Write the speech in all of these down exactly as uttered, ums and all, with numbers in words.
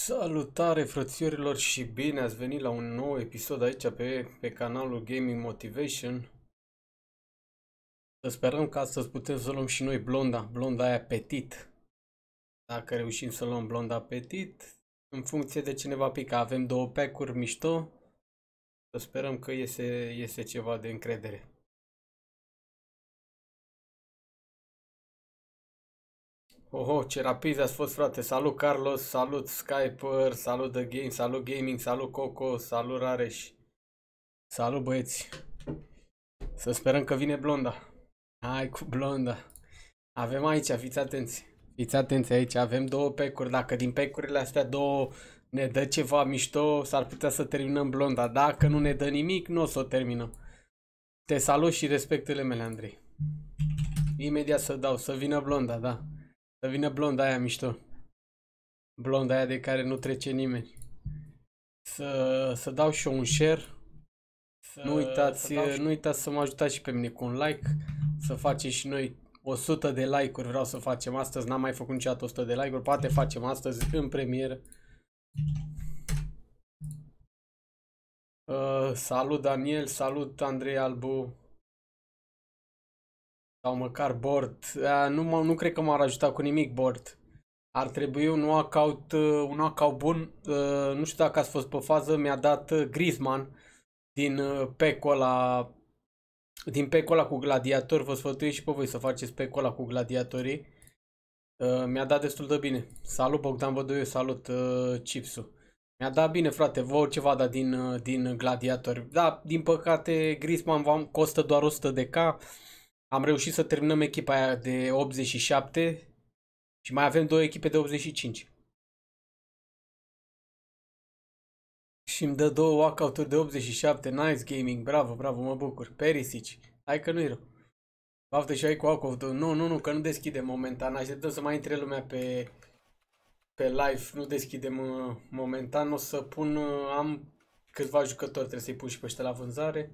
Salutare frățiorilor și bine ați venit la un nou episod aici pe, pe canalul Gaming Motivation. Să sperăm că astăzi putem să luăm și noi blonda, blonda aia petit. Dacă reușim să luăm blonda petit, în funcție de ce ne va pica. Avem două pack-uri mișto. Să sperăm că iese, iese ceva de încredere. Oho, ce rapid ați fost, frate. Salut Carlos, salut Skyper, salut The Game, salut Gaming, salut Coco, salut Rareș. Salut băieți. Să sperăm că vine blonda. Hai cu blonda. Avem aici, fiți atenți. Fiți atenți aici, avem două pack-uri. Dacă din pack-urile astea două ne dă ceva mișto, s-ar putea să terminăm blonda. Dacă nu ne dă nimic, nu o să o terminăm. Te salut și respectele mele, Andrei. Imediat să dau, să vină blonda, da. Să vină blonda aia mișto. Blonda aia de care nu trece nimeni. Să, să dau și eu un share. Să, nu uitați, să nu uitați să mă ajutați și pe mine cu un like. Să facem și noi o sută de like-uri. Vreau să facem astăzi. N-am mai făcut niciodată o sută de like-uri. Poate facem astăzi în premieră. Uh, salut Daniel, salut Andrei Albu. Sau măcar Board. Uh, nu, nu cred că m-ar ajuta cu nimic Board. Ar trebui un account, uh, un account bun. Uh, nu știu dacă ați fost pe fază. Mi-a dat uh, Griezmann din uh, pack-ul ăla. Din pack-ul ăla cu gladiator. Vă sfătuiesc și pe voi să faceți pack-ul ăla cu gladiatorii. Uh, mi-a dat destul de bine. Salut Bogdan Văduiu, salut uh, Chipsu. Mi-a dat bine, frate, vă orice va da din, uh, din gladiatori. Da, din păcate Griezmann costă doar o sută de K. Am reușit să terminăm echipa aia de optzeci și șapte și mai avem două echipe de optzeci și cinci. Și îmi dă două walkout-uri de optzeci și șapte. Nice gaming, bravo, bravo, mă bucur. Perisic, hai că nu-i rău. Baftă și ai cu walkout. Nu, nu, nu, că nu deschidem momentan. Așteptăm să mai intre lumea pe, pe live. Nu deschidem uh, momentan. O să pun, uh, am câțiva jucători, trebuie să-i pun și pe ăștia la vânzare.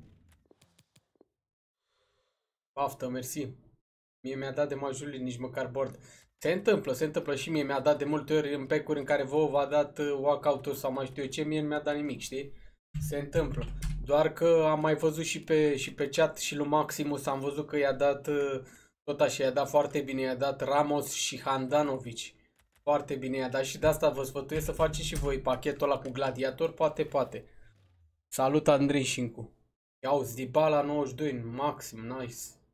Baftă, mersi. Mie mi-a dat de majuli, nici măcar board. Se întâmplă, se întâmplă și mie mi-a dat de multe ori în pack-uri în care vouă v-a dat uh, walkout-uri sau mai știu eu ce, mie nu mi-a dat nimic, știi? Se întâmplă. Doar că am mai văzut și pe, și pe chat și lui Maximus, am văzut că i-a dat, uh, tot așa, i-a dat foarte bine, i-a dat Ramos și Handanovic. Foarte bine i-a dat și de asta vă sfătuiesc să faceți și voi pachetul ăla cu gladiator, poate, poate. Salut Andrei Șincu. Iauzi, Dybala nouăzeci și doi, maxim, nice.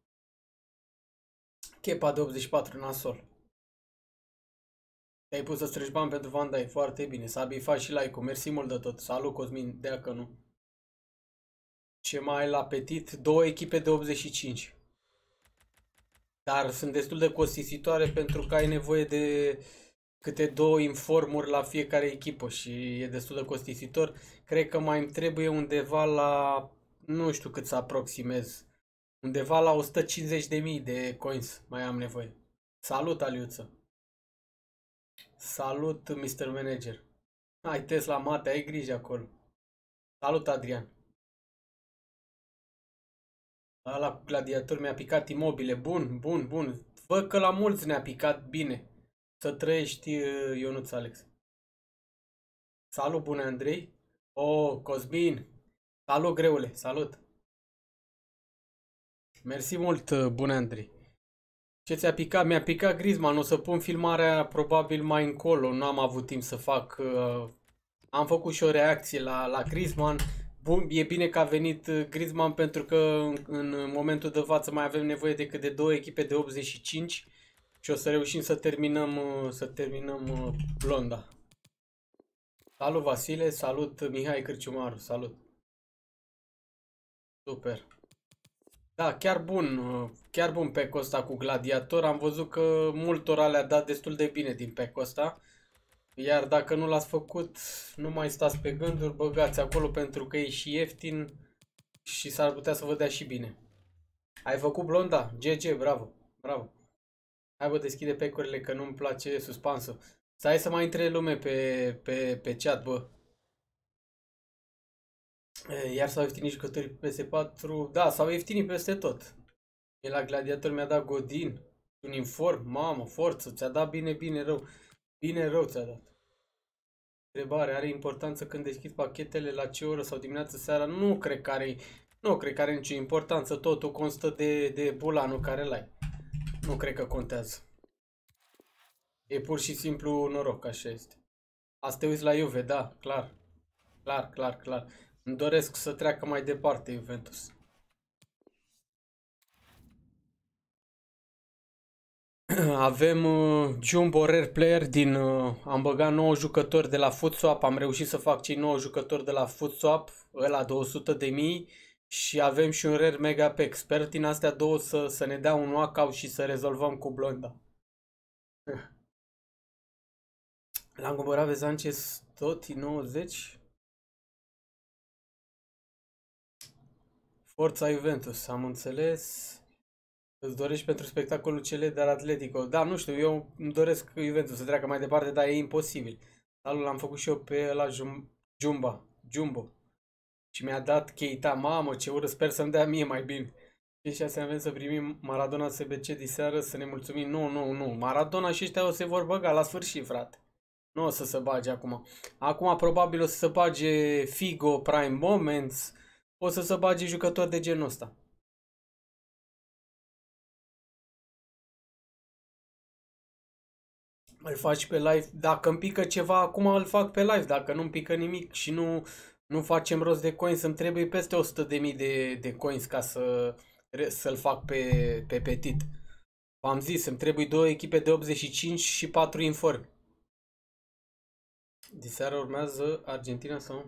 Chepa de optzeci și patru, nasol. Te-ai pus să strângi bani pentru Van Dijk, foarte bine. Sabi, faci și like-ul, mersi mult de tot. Salut Cosmin, dea că nu. Ce mai ai la petit? Două echipe de optzeci și cinci. Dar sunt destul de costisitoare pentru că ai nevoie de câte două informuri la fiecare echipă și e destul de costisitor. Cred că mai îmi trebuie undeva la, nu știu cât să aproximez, undeva la o sută cincizeci de mii de coins mai am nevoie. Salut Aliuță! Salut mister Manager! Hai Tesla Mate, ai grijă acolo. Salut Adrian! Ăla cu gladiator mi-a picat imobile. Bun, bun, bun. Văd că la mulți ne-a picat bine. Să trăiești, Ionuț Alex. Salut, bune Andrei. Oh, Cosmin. Salut, greule. Salut. Mersi mult, bune Andrei. Ce ți-a picat? Mi-a picat Griezmann. O să pun filmarea probabil mai încolo. Nu am avut timp să fac. Uh, am făcut și o reacție la, la Griezmann. Bun, e bine că a venit Griezmann pentru că în, în momentul de față mai avem nevoie decât de două echipe de optzeci și cinci și o să reușim să terminăm, să terminăm blonda. Salut Vasile, salut Mihai Cârciumaru, salut. Super. Da, chiar bun, chiar bun pack-ul ăsta cu gladiator. Am văzut că multora le-a dat destul de bine din pack-ul ăsta. Iar dacă nu l-ați făcut, nu mai stați pe gânduri, băgați acolo pentru că e și ieftin și s-ar putea să vă dea și bine. Ai făcut blonda? G G, bravo, bravo. Hai bă, deschide pack-urile că nu-mi place suspansul. Stai să mai intre lume pe, pe, pe chat, bă. Iar s-au ieftinit jucătorii pe P S patru. Da, s-au ieftinit peste tot. E la gladiator mi-a dat Godin. Un inform, mamă, forță, ți-a dat bine, bine, rău. Bine, rău ți-a dat. Întrebare, are importanță când deschizi pachetele la ce oră sau dimineața, seara? Nu cred că are, nu cred că are nicio importanță, totul constă de, de bulanul care l-ai. Nu cred că contează. E pur și simplu noroc, așa este. Asta te uiți la Juve, da, clar. Clar, clar, clar. Îmi doresc să treacă mai departe Juventus. Avem uh, Jumbo Rare Player din... Uh, am băgat nouă jucători de la FootSwap, am reușit să fac cei nouă jucători de la FootSwap, ăla de o sută de mii și avem și un Rare Mega Pack. Sper din astea două să, să ne dea un knockout și să rezolvăm cu Blonda. L-am cumpărat pe Sanchez Totti nouăzeci. Forța Juventus, am înțeles. Îți dorești pentru spectacolul cele de la Atletico. Da, nu știu, eu îmi doresc Juventus să treacă mai departe, dar e imposibil. Salut, l-am făcut și eu pe la Jum Jumba, Jumbo. Și mi-a dat Keita, mamă, ce ură, sper să-mi dea mie mai bine. Și șase avem să primim Maradona S B C diseară, să ne mulțumim. Nu, nu, nu, Maradona și ăștia o să se vor băga la sfârșit, frate. Nu o să se bage acum. Acum probabil o să se bage Figo, Prime Moments, o să se bage jucători de genul ăsta. Îl faci pe live. Dacă îmi pică ceva acum, îl fac pe live. Dacă nu îmi pică nimic și nu, nu facem rost de coins, îmi trebuie peste o sută de mii de, de coins ca să, să-l fac pe, pe Petit. V-am zis, îmi trebuie două echipe de optzeci și cinci și patru informi. Diseară urmează Argentina sau...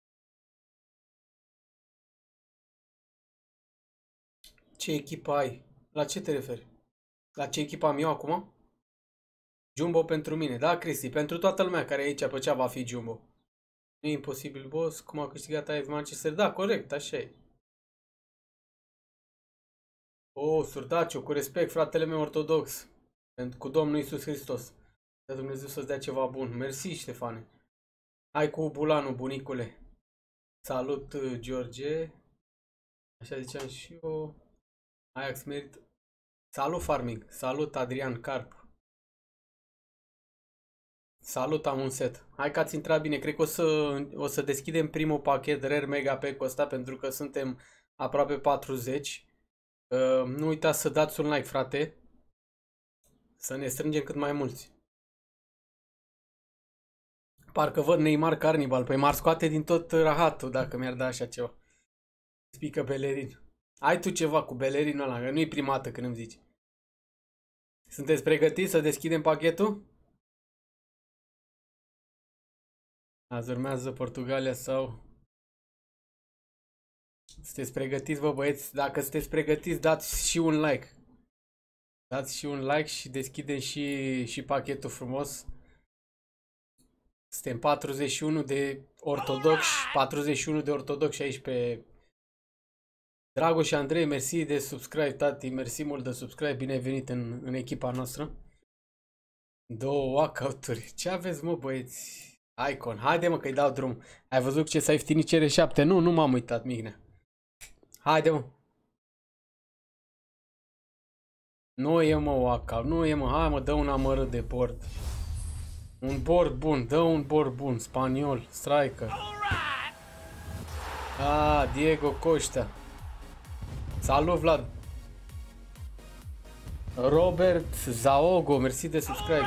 Ce echipă ai? La ce te referi? La ce echipă am eu acum? Jumbo pentru mine. Da, Cristi, pentru toată lumea care e aici pe cea va fi Jumbo. Nu e imposibil, boss. Cum a câștigat Ajax Manchester? Da, corect, așa e. Oh, Surdaciu, cu respect, fratele meu ortodox. Pentru cu Domnul Iisus Hristos. De Dumnezeu să-ți dea ceva bun. Mersi, Ștefane. Hai cu bulanul, bunicule. Salut, George. Așa ziceam și eu. Ajax merit. Salut, Farming. Salut, Adrian Carp. Salut, am un set. Hai că ați intrat bine. Cred că o să, o să deschidem primul pachet Rare Mega Pack-ul ăsta pentru că suntem aproape patruzeci. Uh, nu uitați să dați un like, frate. Să ne strângem cât mai mulți. Parcă văd Neymar Carnival. Păi m-ar scoate din tot rahatul dacă mi-ar da așa ceva. Spică Bellerin. Ai tu ceva cu Bellerinul ăla, că nu-i prima dată când îmi zici. Sunteți pregătiți să deschidem pachetul? Azi urmează Portugalia sau... Sunteți pregătiți, bă băieți? Dacă sunteți pregătiți, dați și un like. Dați și un like și deschidem și, și pachetul frumos. Suntem patruzeci și unu de ortodoxi, patruzeci și unu de ortodoxi aici pe... Dragoș și Andrei, mersi de subscribe, tati, mersi mult de subscribe, bine ai venit în, în echipa noastră. Două walkout-uri. Ce aveți, mă, băieți? Icon, haide mă că-i dau drum. Ai văzut ce s-a ieftinit C R șapte? Nu, nu m-am uitat, Mihnea. Haide mă. Nu e mă walkout, nu e mă, hai mă, dă un amărât de board. Un board bun, dă un board bun, spaniol, striker. Ah, Diego Costa. Salut, Vlad. Robert Zaogo, mersi de subscribe.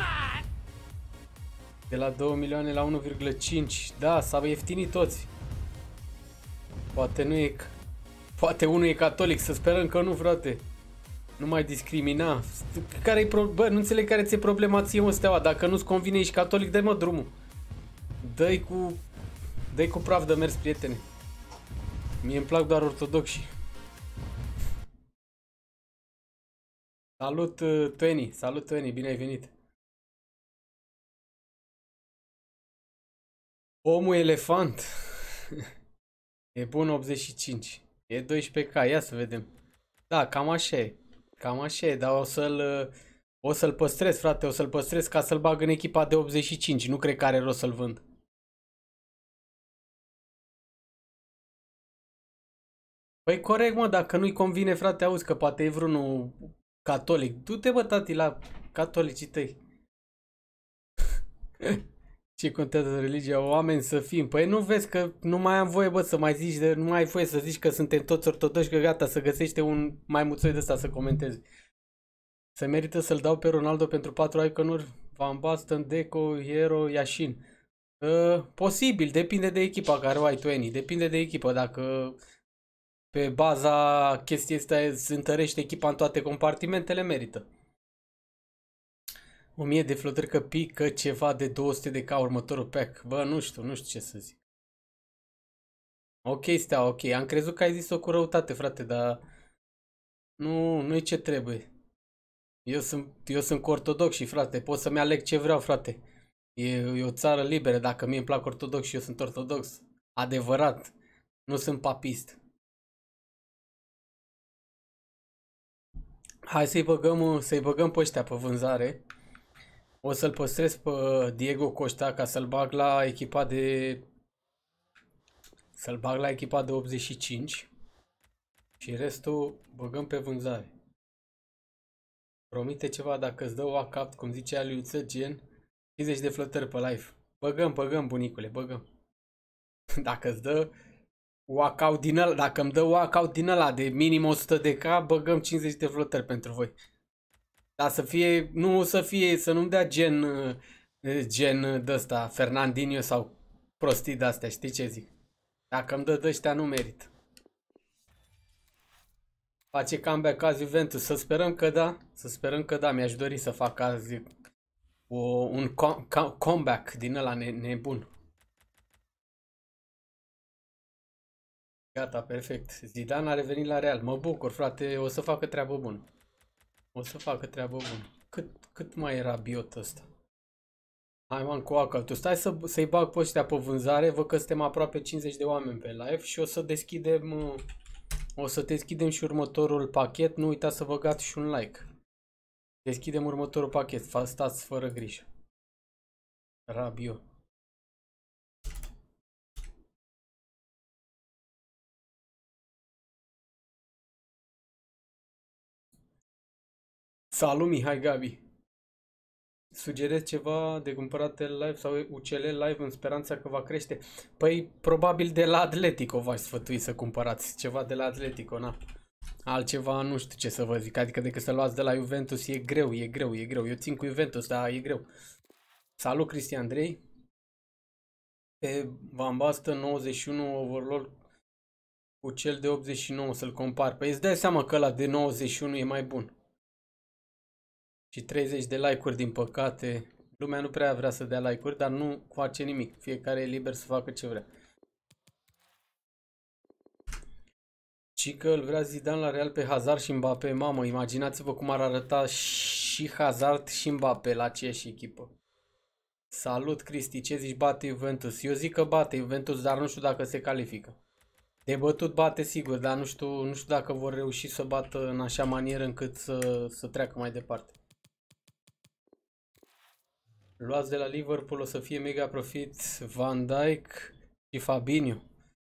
De la două milioane la unu virgulă cinci. Da, s-au ieftinit toți. Poate nu e... Poate unul e catolic, să sperăm că nu, frate. Nu mai discrimina. Care-i pro... Bă, nu înțeleg care ți-e problema ție, mă, Steaua. Dacă nu-ți convine, ești catolic, dă-i mă drumul. Dă-i cu... Dă-i cu praf de mers, prietene. Mie îmi plac doar ortodoxi. Salut, Tony. Salut, Tony. Bine ai venit. Omul elefant. E bun optzeci și cinci. E doisprezece K. Ia să vedem. Da, cam așa e. Cam așa e, dar o să-l o să-l păstrez, frate. O să-l păstrez ca să-l bag în echipa de optzeci și cinci. Nu cred că are rost să-l vând. Păi corect, mă, dacă nu-i convine, frate, auzi că poate e vreunul catolic. Du-te, bă, tati, la catolicii tăi. Ce contează religia? Oameni să fim. Păi nu vezi că nu mai am voie, bă, să mai zici, de, nu mai ai voie să zici că suntem toți ortodoxi, că gata, să găsește un maimuțoi de ăsta să comenteze. Se merită să-l dau pe Ronaldo pentru patru iconuri? Van Basten, Deco, Hero, Yashin. Uh, posibil, depinde de echipa care o ai tu, Eni. Depinde de echipă. Dacă pe baza chestii asta se întărește echipa în toate compartimentele, merită. o mie de flotări că pică ceva de două sute de K următorul pack. Bă, nu știu, nu știu ce să zic. Ok, Stea, ok. Am crezut că ai zis-o cu răutate, frate, dar nu, nu e ce trebuie. Eu sunt, eu sunt ortodox și, frate, pot să-mi aleg ce vreau, frate. E, e o țară liberă, dacă mie îmi plac ortodox și eu sunt ortodox. Adevărat. Nu sunt papist. Hai să-i băgăm, să-i băgăm pe ăștia pe vânzare. O să-l păstrez pe Diego Costa ca să-l bag la echipa de... Să-l bag la echipa de optzeci și cinci. Și restul băgăm pe vânzare. Promite ceva dacă îți dă o cap, cum zicea Liuță, gen cincizeci de flotări pe live. Băgăm, băgăm, bunicule, băgăm. Dacă îți dă walkout din ăla, dacă îmi dă walkout din ăla de minim o sută de K, băgăm cincizeci de flotări pentru voi. Dar să fie, nu să fie, să nu-mi dea gen, gen de-ăsta, Fernandinho sau prostii de-astea, știi ce zic? Dacă îmi dă de-ăștia, nu merit. Face comeback azi Juventus, să sperăm că da, să sperăm că da, mi-aș dori să fac azi o, un com comeback din ăla ne nebun. Gata, perfect. Zidane a revenit la Real. Mă bucur, frate, o să facă treabă bună. O să facă treabă bună. Cât, cât mai era biot ăsta? Hai, man, cu acaltul. Stai să, să-i bag pe ăștia pe vânzare. Văd că suntem aproape cincizeci de oameni pe live și o să deschidem... O să deschidem și următorul pachet. Nu uitați să băgați și un like. Deschidem următorul pachet. Stați fără grijă. Rabio. Salut, Mihai Gabi. Sugerez ceva de cumpărat live sau U C L live în speranța că va crește. Păi, probabil de la Atletico v-aș sfătui să cumpărați ceva de la Atletico, na. Altceva nu știu ce să vă zic, adică decât să luați de la Juventus e greu, e greu, e greu. Eu țin cu Juventus, dar e greu. Salut, Cristian Andrei. Pe Van Basten nouăzeci și unu overall cu cel de optzeci și nouă să-l compar. Păi îți dai seama că ăla de nouăzeci și unu e mai bun. Și treizeci de like-uri, din păcate. Lumea nu prea vrea să dea like-uri, dar nu face nimic. Fiecare e liber să facă ce vrea. Și că îl vrea Zidane la Real pe Hazard și Mbappé. Mamă, imaginați-vă cum ar arăta și Hazard și Mbappé la aceeași echipă. Salut, Cristi. Ce zici, bate Juventus? Eu zic că bate Juventus, dar nu știu dacă se califică. De bătut bate sigur, dar nu știu, nu știu dacă vor reuși să bată în așa manieră încât să, să treacă mai departe. Luați de la Liverpool, o să fie mega profit Van Dijk și Fabinho.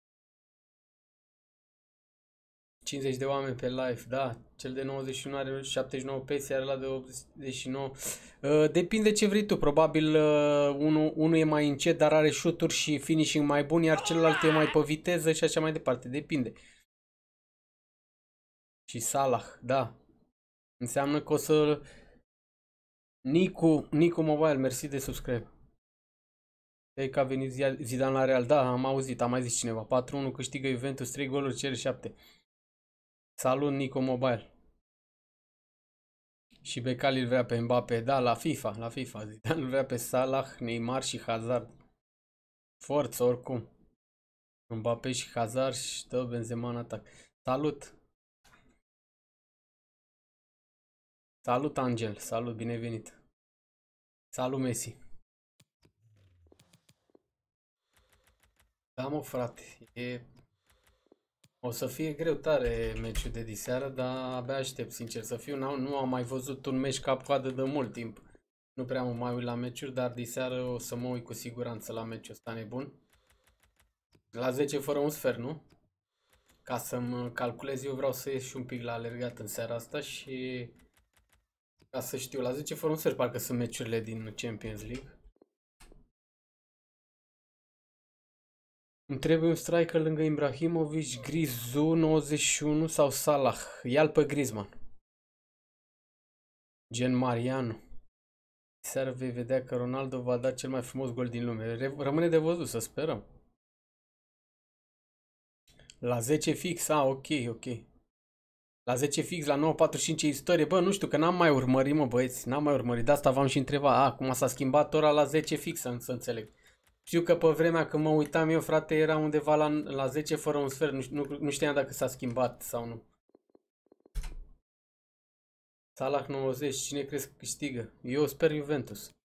cincizeci de oameni pe live, da. Cel de nouăzeci și unu are șaptezeci și nouă pace, iar la de optzeci și nouă. Uh, depinde ce vrei tu. Probabil uh, unul, unul e mai încet, dar are shoot-uri și finishing mai bun, iar celălalt e mai pe viteză și așa mai departe. Depinde. Și Salah, da. Înseamnă că o să... Nicu, Nicu Mobile, mersi de subscribe. Ei că a venit Zidane la Real, da, am auzit, am mai zis cineva. patru unu câștigă Juventus, trei goluri, C R șapte. Salut, Nico Mobile. Și Becali îl vrea pe Mbappé, da, la FIFA, la FIFA. Zidane îl vrea pe Salah, Neymar și Hazard. Forță, oricum. Mbappé și Hazard și dă Benzema în atac. Salut! Salut, Angel, salut, bine venit. Salut, Messi. Da, mă, frate, e... O să fie greu tare meciul de diseară, dar abia aștept, sincer să fiu. Nu, nu am mai văzut un meci cap-coadă de mult timp. Nu prea mă mai uit la meciuri, dar diseară o să mă uit cu siguranță la meciul ăsta nebun. La zece fără un sfert, nu? Ca să-mi calculez, eu vreau să ies și un pic la alergat în seara asta și... Ca să știu, la zece fără un sfert parcă sunt meciurile din Champions League. Îmi trebuie un striker lângă Ibrahimovic, Grizu nouăzeci și unu sau Salah. Ia-l pe Griezmann. Gen Mariano. Seara vei vedea că Ronaldo va da cel mai frumos gol din lume. Rămâne de văzut, să sperăm. La zece fix, a, ok, ok. La zece fix, la nouă patruzeci și cinci istorie. Bă, nu știu, că n-am mai urmărit, mă, băieți. N-am mai urmărit. De asta v-am și întrebat. A, cum s-a schimbat ora la zece fix, să, să înțeleg. Știu că pe vremea când mă uitam eu, frate, era undeva la, la zece fără un sfert. Nu, nu, nu știam dacă s-a schimbat sau nu. Salah nouăzeci. Cine crezi că câștigă? Eu sper Juventus.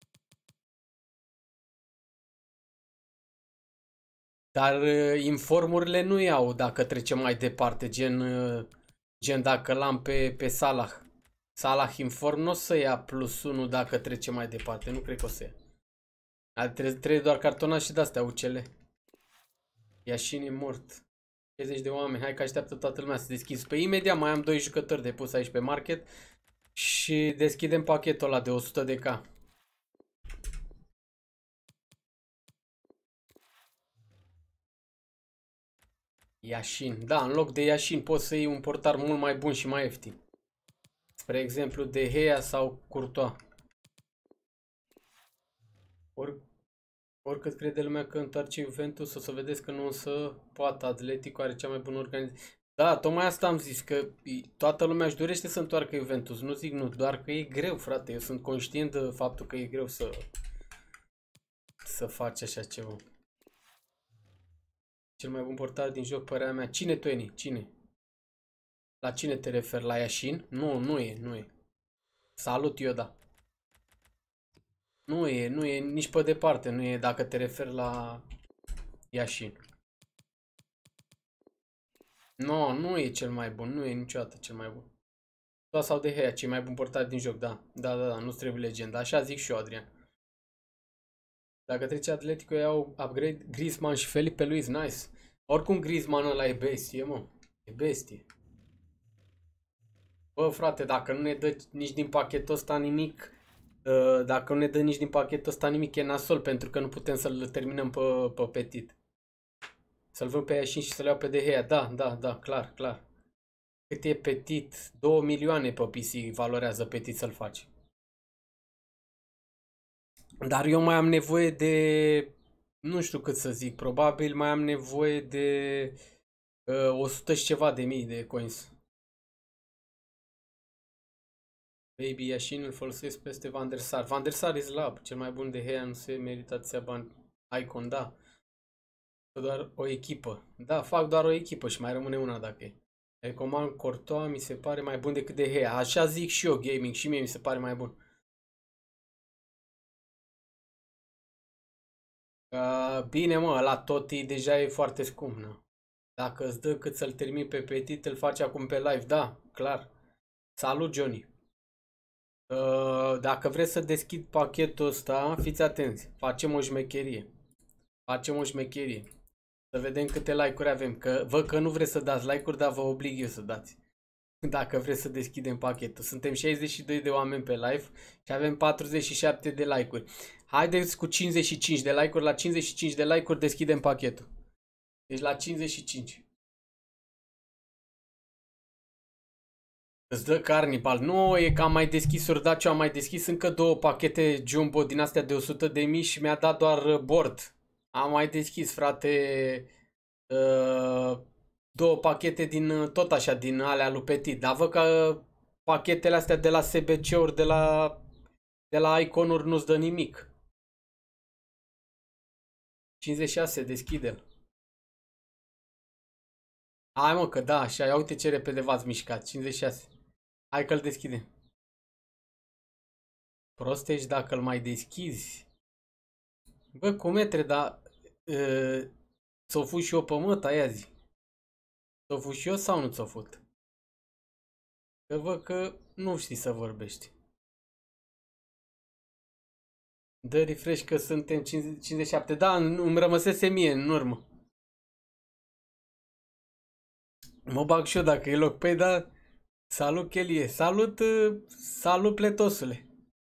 Dar uh, informurile nu iau dacă trecem mai departe, gen, uh, gen dacă l-am pe, pe Salah. Salah inform nu o să ia plus unu dacă trece mai departe, nu cred că o să ia. Trebuie, trebuie doar cartonaș și de-astea U C L. Iașin e mort. treizeci de oameni, hai că așteaptă toată lumea să deschizi. Pe imediat mai am doi jucători de pus aici pe market și deschidem pachetul ăla de o sută de K. Iașin. Da, în loc de Iașin poți să iei un portar mult mai bun și mai ieftin. Spre exemplu De Gea sau Courtois. Or, oricât crede lumea că întoarce Juventus, o să vedeți că nu o să poată. Atletico are cea mai bună organizație. Da, tocmai asta am zis, că toată lumea își dorește să întoarcă Juventus. Nu zic nu, doar că e greu, frate. Eu sunt conștient de faptul că e greu să, să faci așa ceva. Cel mai bun portar din joc, părerea mea. Cine, Tony? Cine? La cine te referi? La Iașin? Nu, nu e, nu e. Salut, Ioda. Nu e, nu e nici pe departe, nu e dacă te referi la Iașin. Nu, nu e cel mai bun, nu e niciodată cel mai bun. Da, sau De Gea, cei mai bun portar din joc, da. Da, da, da, nu trebuie legenda. Așa zic și eu, Adrian. Dacă trece Atletico, iau upgrade Griezmann și Felipe Luis, nice. Oricum Griezmann ăla e bestie, mă. E bestie. Bă, frate, dacă nu ne dă nici din pachetul ăsta nimic, dacă nu ne dă nici din pachetul ăsta nimic, e nasol, pentru că nu putem să-l terminăm pe, pe Petit. Să-l vând pe Iașin și să-l iau pe De Gea. Da, da, da, clar, clar. Cât e Petit? două milioane pe P C valorează Petit să-l faci. Dar eu mai am nevoie de, nu știu cât să zic, probabil mai am nevoie de uh, o sută și ceva de mii de coins. Baby Iașin îl folosesc peste Van der Sar. Van der Sar e slab, cel mai bun De Gea, nu se merită atâția bani. Icon, da. Doar o echipă. Da, fac doar o echipă și mai rămâne una dacă e. Recomand Courtois, mi se pare mai bun decât De Gea. Așa zic și eu, gaming, și mie mi se pare mai bun. Uh, bine, mă, la Totti deja e foarte scump, nu? Dacă îți dă cât să-l termin pe Petit, îl faci acum pe live, da, clar. Salut, Johnny. Uh, dacă vreți să deschid pachetul ăsta, fiți atenți, facem o șmecherie. Facem o șmecherie. Să vedem câte like-uri avem, că văd că nu vreți să dați like-uri, dar vă oblig eu să dați. Dacă vreți să deschidem pachetul. Suntem șaizeci și doi de oameni pe live și avem patruzeci și șapte de like-uri. Haideți cu cincizeci și cinci de like-uri, la cincizeci și cinci de like-uri deschidem pachetul. Deci la cincizeci și cinci. Îți dă Carnival. Nu, e că am mai deschis Urdaciu, am mai deschis încă două pachete jumbo din astea de o sută de mii și mi-a dat doar board. Am mai deschis, frate, uh, două pachete din, tot așa, din alea lui Petit. Dar văd că pachetele astea de la S B C-uri, de la, de la Icon-uri nu-ți dă nimic. cincizeci și șase, deschide-l. Hai mă, că da, așa, ia uite ce repede v-ați mișcat, cincizeci și șase. Hai că-l deschide. Prost ești dacă îl mai deschizi. Bă, cu metre, dar uh, ți-o fut și eu pe măt, aia zi. Ți-o fut și eu sau nu ți-o fut? Că văd că nu știi să vorbești. Dă refresh că suntem cincizeci și șapte. Da, îmi rămăsese mie în urmă. Mă bag și eu dacă e loc. Păi da, salut Chelie. Salut, salut pletosule.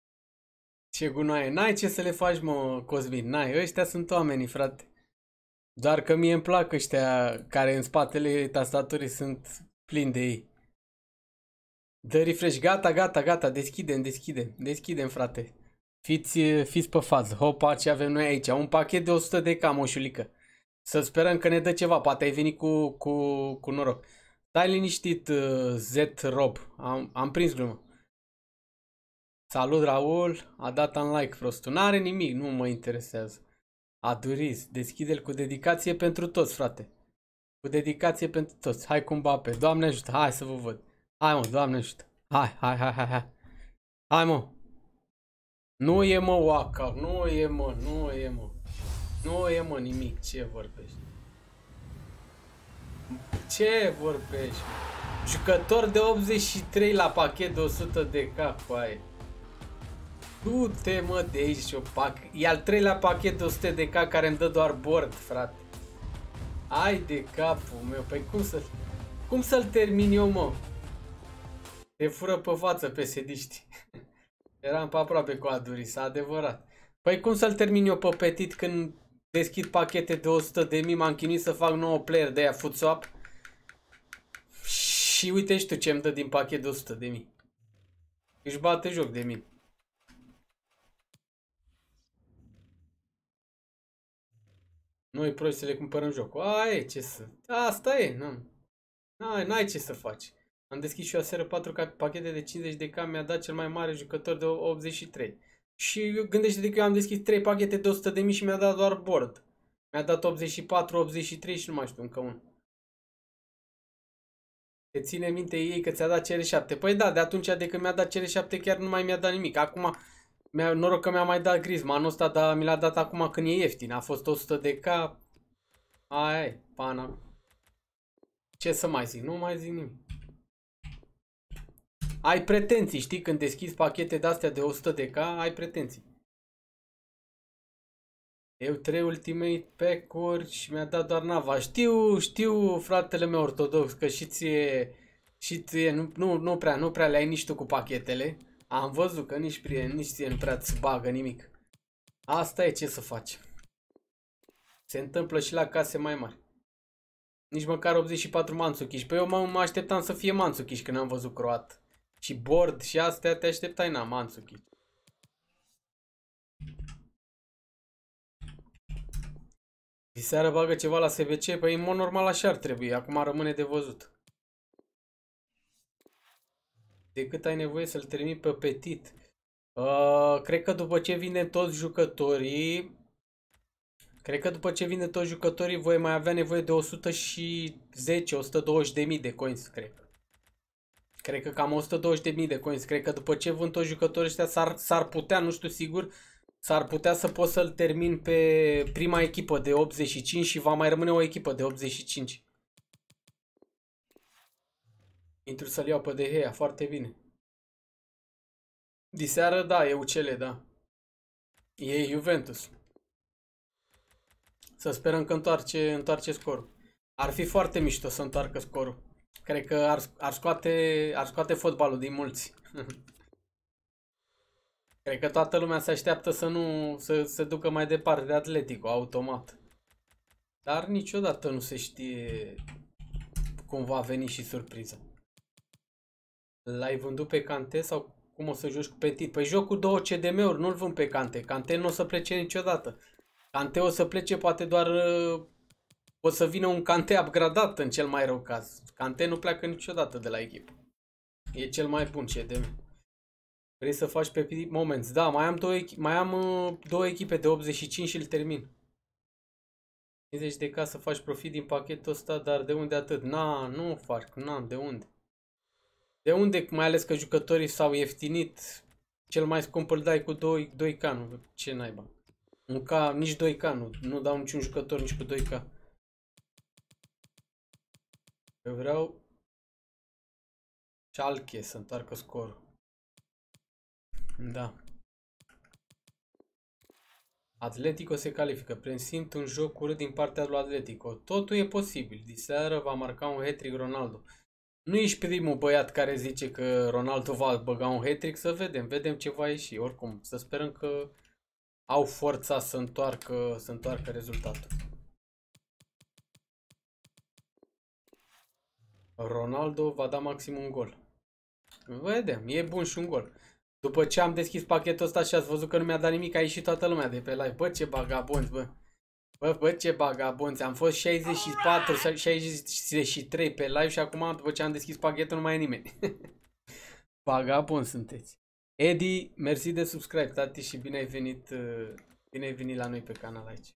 Ce gunoaie. N-ai ce să le faci, mă, Cosmin. N-ai, ăștia sunt oamenii, frate. Doar că mie îmi plac ăștia care în spatele tastaturii sunt plini de ei. Dă refresh, gata, gata, gata, deschidem, deschidem, deschidem, frate. Fiți, fiți pe fază. Hopa, ce avem noi aici? Un pachet de o sută de K, moșulică. Să sperăm că ne dă ceva, poate ai venit cu, cu, cu noroc. Stai liniștit, Z-Rob, am, am prins glumă. Salut, Raul, a dat un like prostul. N-are nimic, nu mă interesează. Aduriz, deschide-l cu dedicație pentru toți, frate. Cu dedicație pentru toți. Hai cu Mbappe, Doamne ajută, hai să vă văd. Hai mă, Doamne ajută. Hai, hai, hai, hai, hai. Hai mă. Nu e mă Waka, nu e mă, nu e mă. Nu e mă nimic, ce vorbești? Ce vorbești? Jucător de optzeci și trei la pachet de o sută de K cu aia. Du-te mă de aici, o pac... E al treilea pachet de o sută de K care îmi dă doar board, frate. Ai de capul meu, păi cum să... Cum să-l termin eu, mă? Te fură pe față pe sediști. Eram pe aproape cu Aduris, adevărat. Păi cum să-l termin eu pe Petit când deschid pachete de o sută de mii, m-am chinuit să fac nouă player de aia foot swap. Și uite și tu ce îmi dă din pachet de o sută de mii. Își bate joc de mine. Noi proști să le cumpărăm jocul. Aia ce să... Asta e, nu. N-ai ce să faci. Am deschis și eu aseară patru pachete de cincizeci de K, mi-a dat cel mai mare jucător de optzeci și trei. Și gândește-te că eu am deschis trei pachete de o sută de mii și mi-a dat doar board. Mi-a dat optzeci și patru, optzeci și trei și nu mai știu încă unul. Te ține minte ei că ți-a dat C R șapte. Păi da, de atunci de când mi-a dat C R șapte chiar nu mai mi-a dat nimic. Acum, noroc că mi-a mai dat Griezmann. Anul ăsta, dar mi l-a dat acum când e ieftin. A fost o sută de K. Aia e, pana. Ce să mai zic? Nu mai zic nimic. Ai pretenții, știi? Când deschizi pachete de-astea de o sută de K, ai pretenții. Eu trei Ultimate Pack-uri și mi-a dat doar nava. Știu, știu, fratele meu ortodox, că și ție, și ție nu, nu, nu prea, nu prea le-ai nici tu cu pachetele. Am văzut că nici, prieten, nici ție nu prea îți bagă nimic. Asta e, ce să faci. Se întâmplă și la case mai mari. Nici măcar optzeci și patru Mandzukic. Păi eu mă așteptam să fie Mandzukic când am văzut croat. Și board și astea te așteptai, na, Mandzukic. Diseară bagă ceva la S V C? Păi în mod normal așa ar trebui, acum rămâne de văzut. De cât ai nevoie să-l termini pe Petit? Uh, cred că după ce vine toți jucătorii... Cred că după ce vine toți jucătorii voi mai avea nevoie de o sută zece - o sută douăzeci de mii de coins, cred. Cred că cam o sută douăzeci de mii de coins. Cred că după ce vând toți jucătorii ăștia s-ar putea, nu știu sigur, s-ar putea să pot să-l termin pe prima echipă de optzeci și cinci și va mai rămâne o echipă de optzeci și cinci. Intru să-l iau pe De Gea, foarte bine. Diseară, da, e U C L, da. E Juventus. Să sperăm că întoarce, întoarce scorul. Ar fi foarte mișto să întoarcă scorul. Cred că ar, ar, scoate, ar scoate fotbalul din mulți. Cred că toată lumea se așteaptă să nu să se ducă mai departe de Atletico, automat. Dar niciodată nu se știe cum va veni și surpriza. L-ai vândut pe Kanté sau cum o să joci cu Petit? Păi joc cu două C D M-uri, nu-l vând pe Kanté. Kanté nu o să plece niciodată. Kanté o să plece poate doar... O să vină un Kanté upgradat în cel mai rău caz. Kanté nu pleacă niciodată de la echipă. E cel mai bun C D M. Vrei să faci pe Moments? Da, mai am două, mai am uh, două echipe de optzeci și cinci și îl termin. cincizeci de K să faci profit din pachetul ăsta, dar de unde atât? Na, nu fac, n-am, de unde? De unde, mai ales că jucătorii s-au ieftinit, cel mai scump îl dai cu doi K, nu? Ce naiba? un K, nici doi K, nu, nu dau niciun jucător nici cu doi K. Eu vreau Schalke să întoarcă scorul. Da. Atletico se califică. Presimt un joc urât din partea lui Atletico. Totul e posibil. Diseară va marca un hat-trick Ronaldo. Nu ești primul băiat care zice că Ronaldo va băga un hat-trick. Să vedem. Vedem ce va ieși. Oricum, să sperăm că au forța să întoarcă, să întoarcă rezultatul. Ronaldo va da maxim un gol. Vedem, e bun și un gol. După ce am deschis pachetul ăsta și ați văzut că nu mi-a dat nimic, a ieșit toată lumea de pe live. Bă, ce bagabonți, bă. Bă, bă, ce bagabonți. Am fost șaizeci și patru, șaizeci și trei pe live și acum, după ce am deschis pachetul, nu mai e nimeni. Bagabonți sunteți. Edi, mersi de subscribe, tati, și bine ai venit, bine ai venit la noi pe canal aici.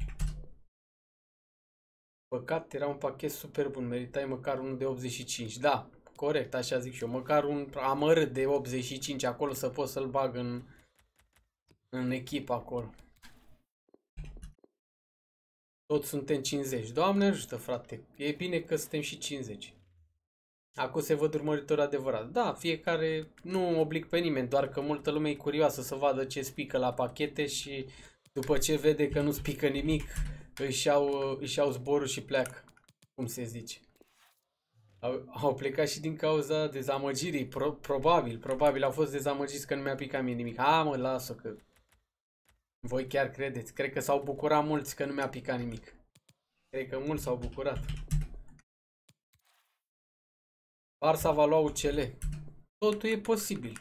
Păcat, era un pachet super bun, meritai măcar unul de optzeci și cinci. Da, corect, așa zic și eu. Măcar un amărât de optzeci și cinci acolo să pot să-l bag în, în echipă acolo. Toți suntem cincizeci. Doamne ajută, frate. E bine că suntem și cincizeci. Acum se văd urmăritori adevărat. Da, fiecare, nu oblig pe nimeni, doar că multă lume e curioasă să vadă ce spică la pachete și după ce vede că nu spică nimic, își iau, își iau zborul și pleacă, cum se zice. Au, au plecat și din cauza dezamăgirii, Pro, probabil, probabil au fost dezamăgiți că nu mi-a picat mie nimic. Ha, mă, lasă că voi chiar credeți. Cred că s-au bucurat mulți că nu mi-a picat nimic. Cred că mulți s-au bucurat. Barça va lua U C L. Totul e posibil.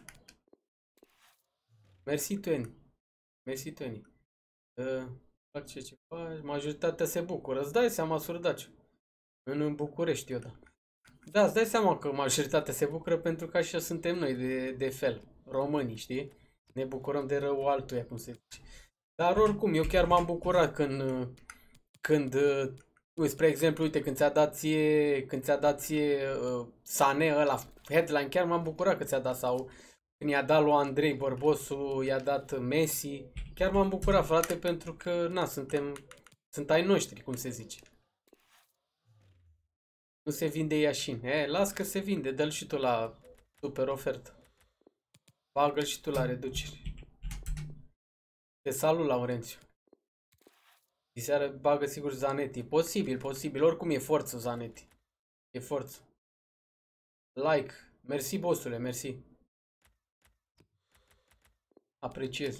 Mersi, Tony. Mersi, Tony. Uh, face ce faci. Majoritatea se bucură. Îți dai seama, surdaciu. În București, eu da. Da, îți dai seama că majoritatea se bucură pentru că așa suntem noi de, de fel. Românii, știi? Ne bucurăm de rău altuia, cum se zice. Dar oricum, eu chiar m-am bucurat când, când, uite, spre exemplu, uite, când ți-a dat ție, când ți-a dat ție uh, Sané ăla, headline, chiar m-am bucurat că ți-a dat, sau când i-a dat lui Andrei Bărbosu, i-a dat Messi, chiar m-am bucurat, frate, pentru că, na, suntem, sunt ai noștri, cum se zice. Nu se vinde Iașin. E, las că se vinde, dă-l și tu la super ofertă. Bagă-l și tu la reduceri. Te salut, Laurențiu. Diseară bagă sigur Zanetti. Posibil, posibil. Oricum e forță Zanetti. E forță. Like. Mersi, bossule, mersi. Apreciez.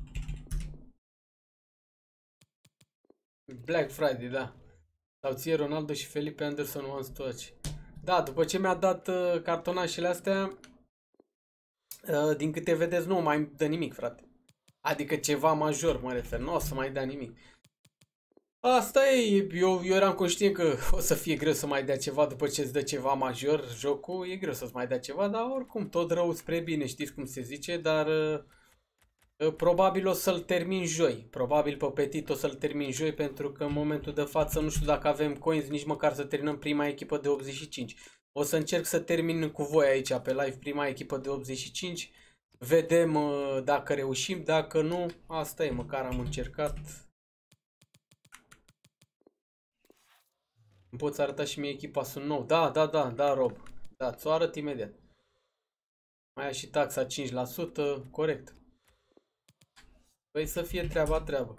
Black Friday, da. Sau ție Ronaldo și Felipe Anderson once touch. Da, după ce mi-a dat uh, cartonașele astea, uh, din câte vedeți, nu mai dă nimic, frate. Adică ceva major, mă refer. Nu o să mai dea nimic. Asta e, eu, eu eram conștient că o să fie greu să mai dea ceva după ce îți dă ceva major jocul, e greu să-ți mai dea ceva, dar oricum tot rău spre bine, știți cum se zice, dar uh, probabil o să-l termin joi, probabil pe Petit o să-l termin joi pentru că în momentul de față nu știu dacă avem coins nici măcar să terminăm prima echipă de optzeci și cinci. O să încerc să termin cu voi aici pe live prima echipă de optzeci și cinci, vedem uh, dacă reușim, dacă nu, asta e, măcar am încercat. Îmi poți arăta și mie echipa, sunt nou. Da, da, da, da, Rob. Da, ți-o arăt imediat. Mai ai și taxa cinci la sută, corect. Păi să fie treaba treabă.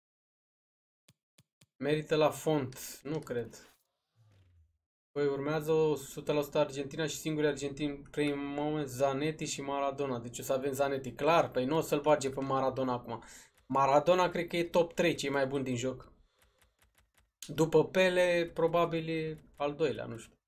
Merită la font, nu cred. Păi urmează o sută la sută Argentina și singuri argentini prin moment Zanetti și Maradona. Deci o să avem Zanetti, clar, păi nu o să-l bage pe Maradona acum. Maradona cred că e top trei, cei mai buni din joc. După Pele, probabil e al doilea, nu știu.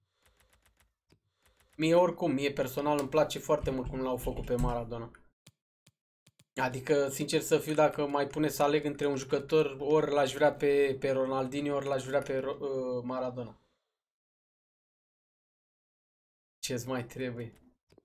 Mie oricum, mie personal îmi place foarte mult cum l-au făcut pe Maradona. Adică, sincer să fiu, dacă mai pune să aleg între un jucător, ori l-aș vrea pe, pe Ronaldinho, ori l-aș vrea pe uh, Maradona. Ce-ți mai trebuie?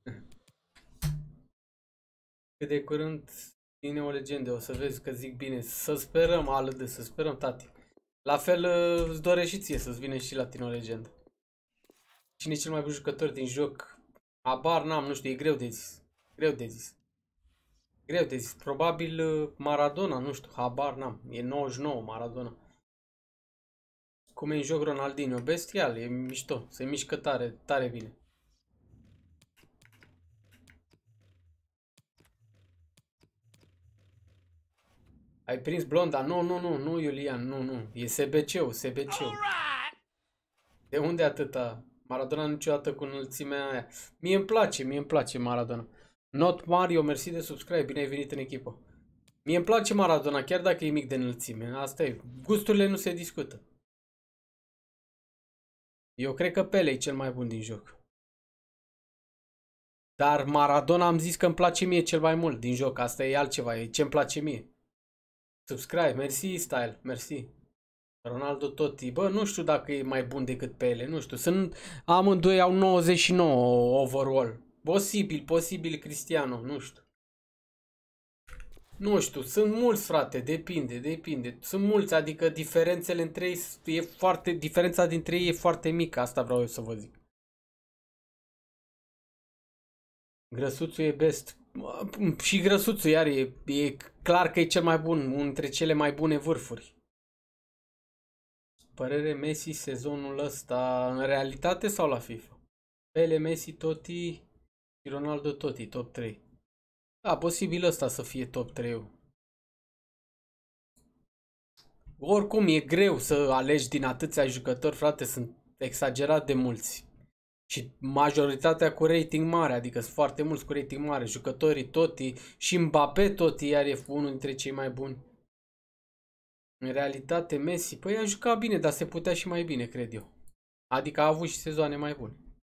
Cât de curând vine o legendă, o să vezi că zic bine. Să sperăm, alăde, să sperăm, tati. La fel îți dorești și ție să-ți vină și la tine o legendă. Cine e cel mai bun jucător din joc? Habar n-am, nu știu, e greu de zis. Greu de zis. Greu de zis. Probabil Maradona, nu știu, habar n-am. E nouăzeci și nouă Maradona. Cum e în joc Ronaldinho? Bestial, e mișto. Se mișcă tare, tare bine. Ai prins blonda? Nu, nu, nu, nu, Iulian, nu, nu. E S B C-ul, S B C-ul. De unde atâta? Maradona niciodată cu înălțimea aia. Mie îmi place, mie îmi place Maradona. Not Mario, mersi de subscribe, bine ai venit în echipă. Mie îmi place Maradona, chiar dacă e mic de înălțime. Asta e. Gusturile nu se discută. Eu cred că Pele e cel mai bun din joc. Dar Maradona am zis că îmi place mie cel mai mult din joc. Asta e altceva, e ce-mi place mie. Subscribe, mersi Style, mersi. Ronaldo Totti, bă, nu știu dacă e mai bun decât Pele, nu știu. Sunt, amândoi au nouăzeci și nouă overall. Posibil, posibil Cristiano, nu știu. Nu știu, sunt mulți, frate, depinde, depinde. Sunt mulți, adică diferențele între ei e foarte, diferența dintre ei e foarte mică, asta vreau eu să vă zic. Grăsuțul e best. Și Grăsuțul, iar, e, e clar că e cel mai bun, unul dintre cele mai bune vârfuri. Părere Messi sezonul ăsta, în realitate sau la FIFA? Pele, Messi, Totti și Ronaldo Totti, top trei. Da, posibil ăsta să fie top trei-ul. Oricum, e greu să alegi din atâția jucători, frate, sunt exagerat de mulți. Și majoritatea cu rating mare, adică sunt foarte mulți cu rating mare. Jucătorii Totti și Mbappé Totti, iar e unul dintre cei mai buni. În realitate, Messi, păi a jucat bine, dar se putea și mai bine, cred eu. Adică a avut și sezoane mai bune.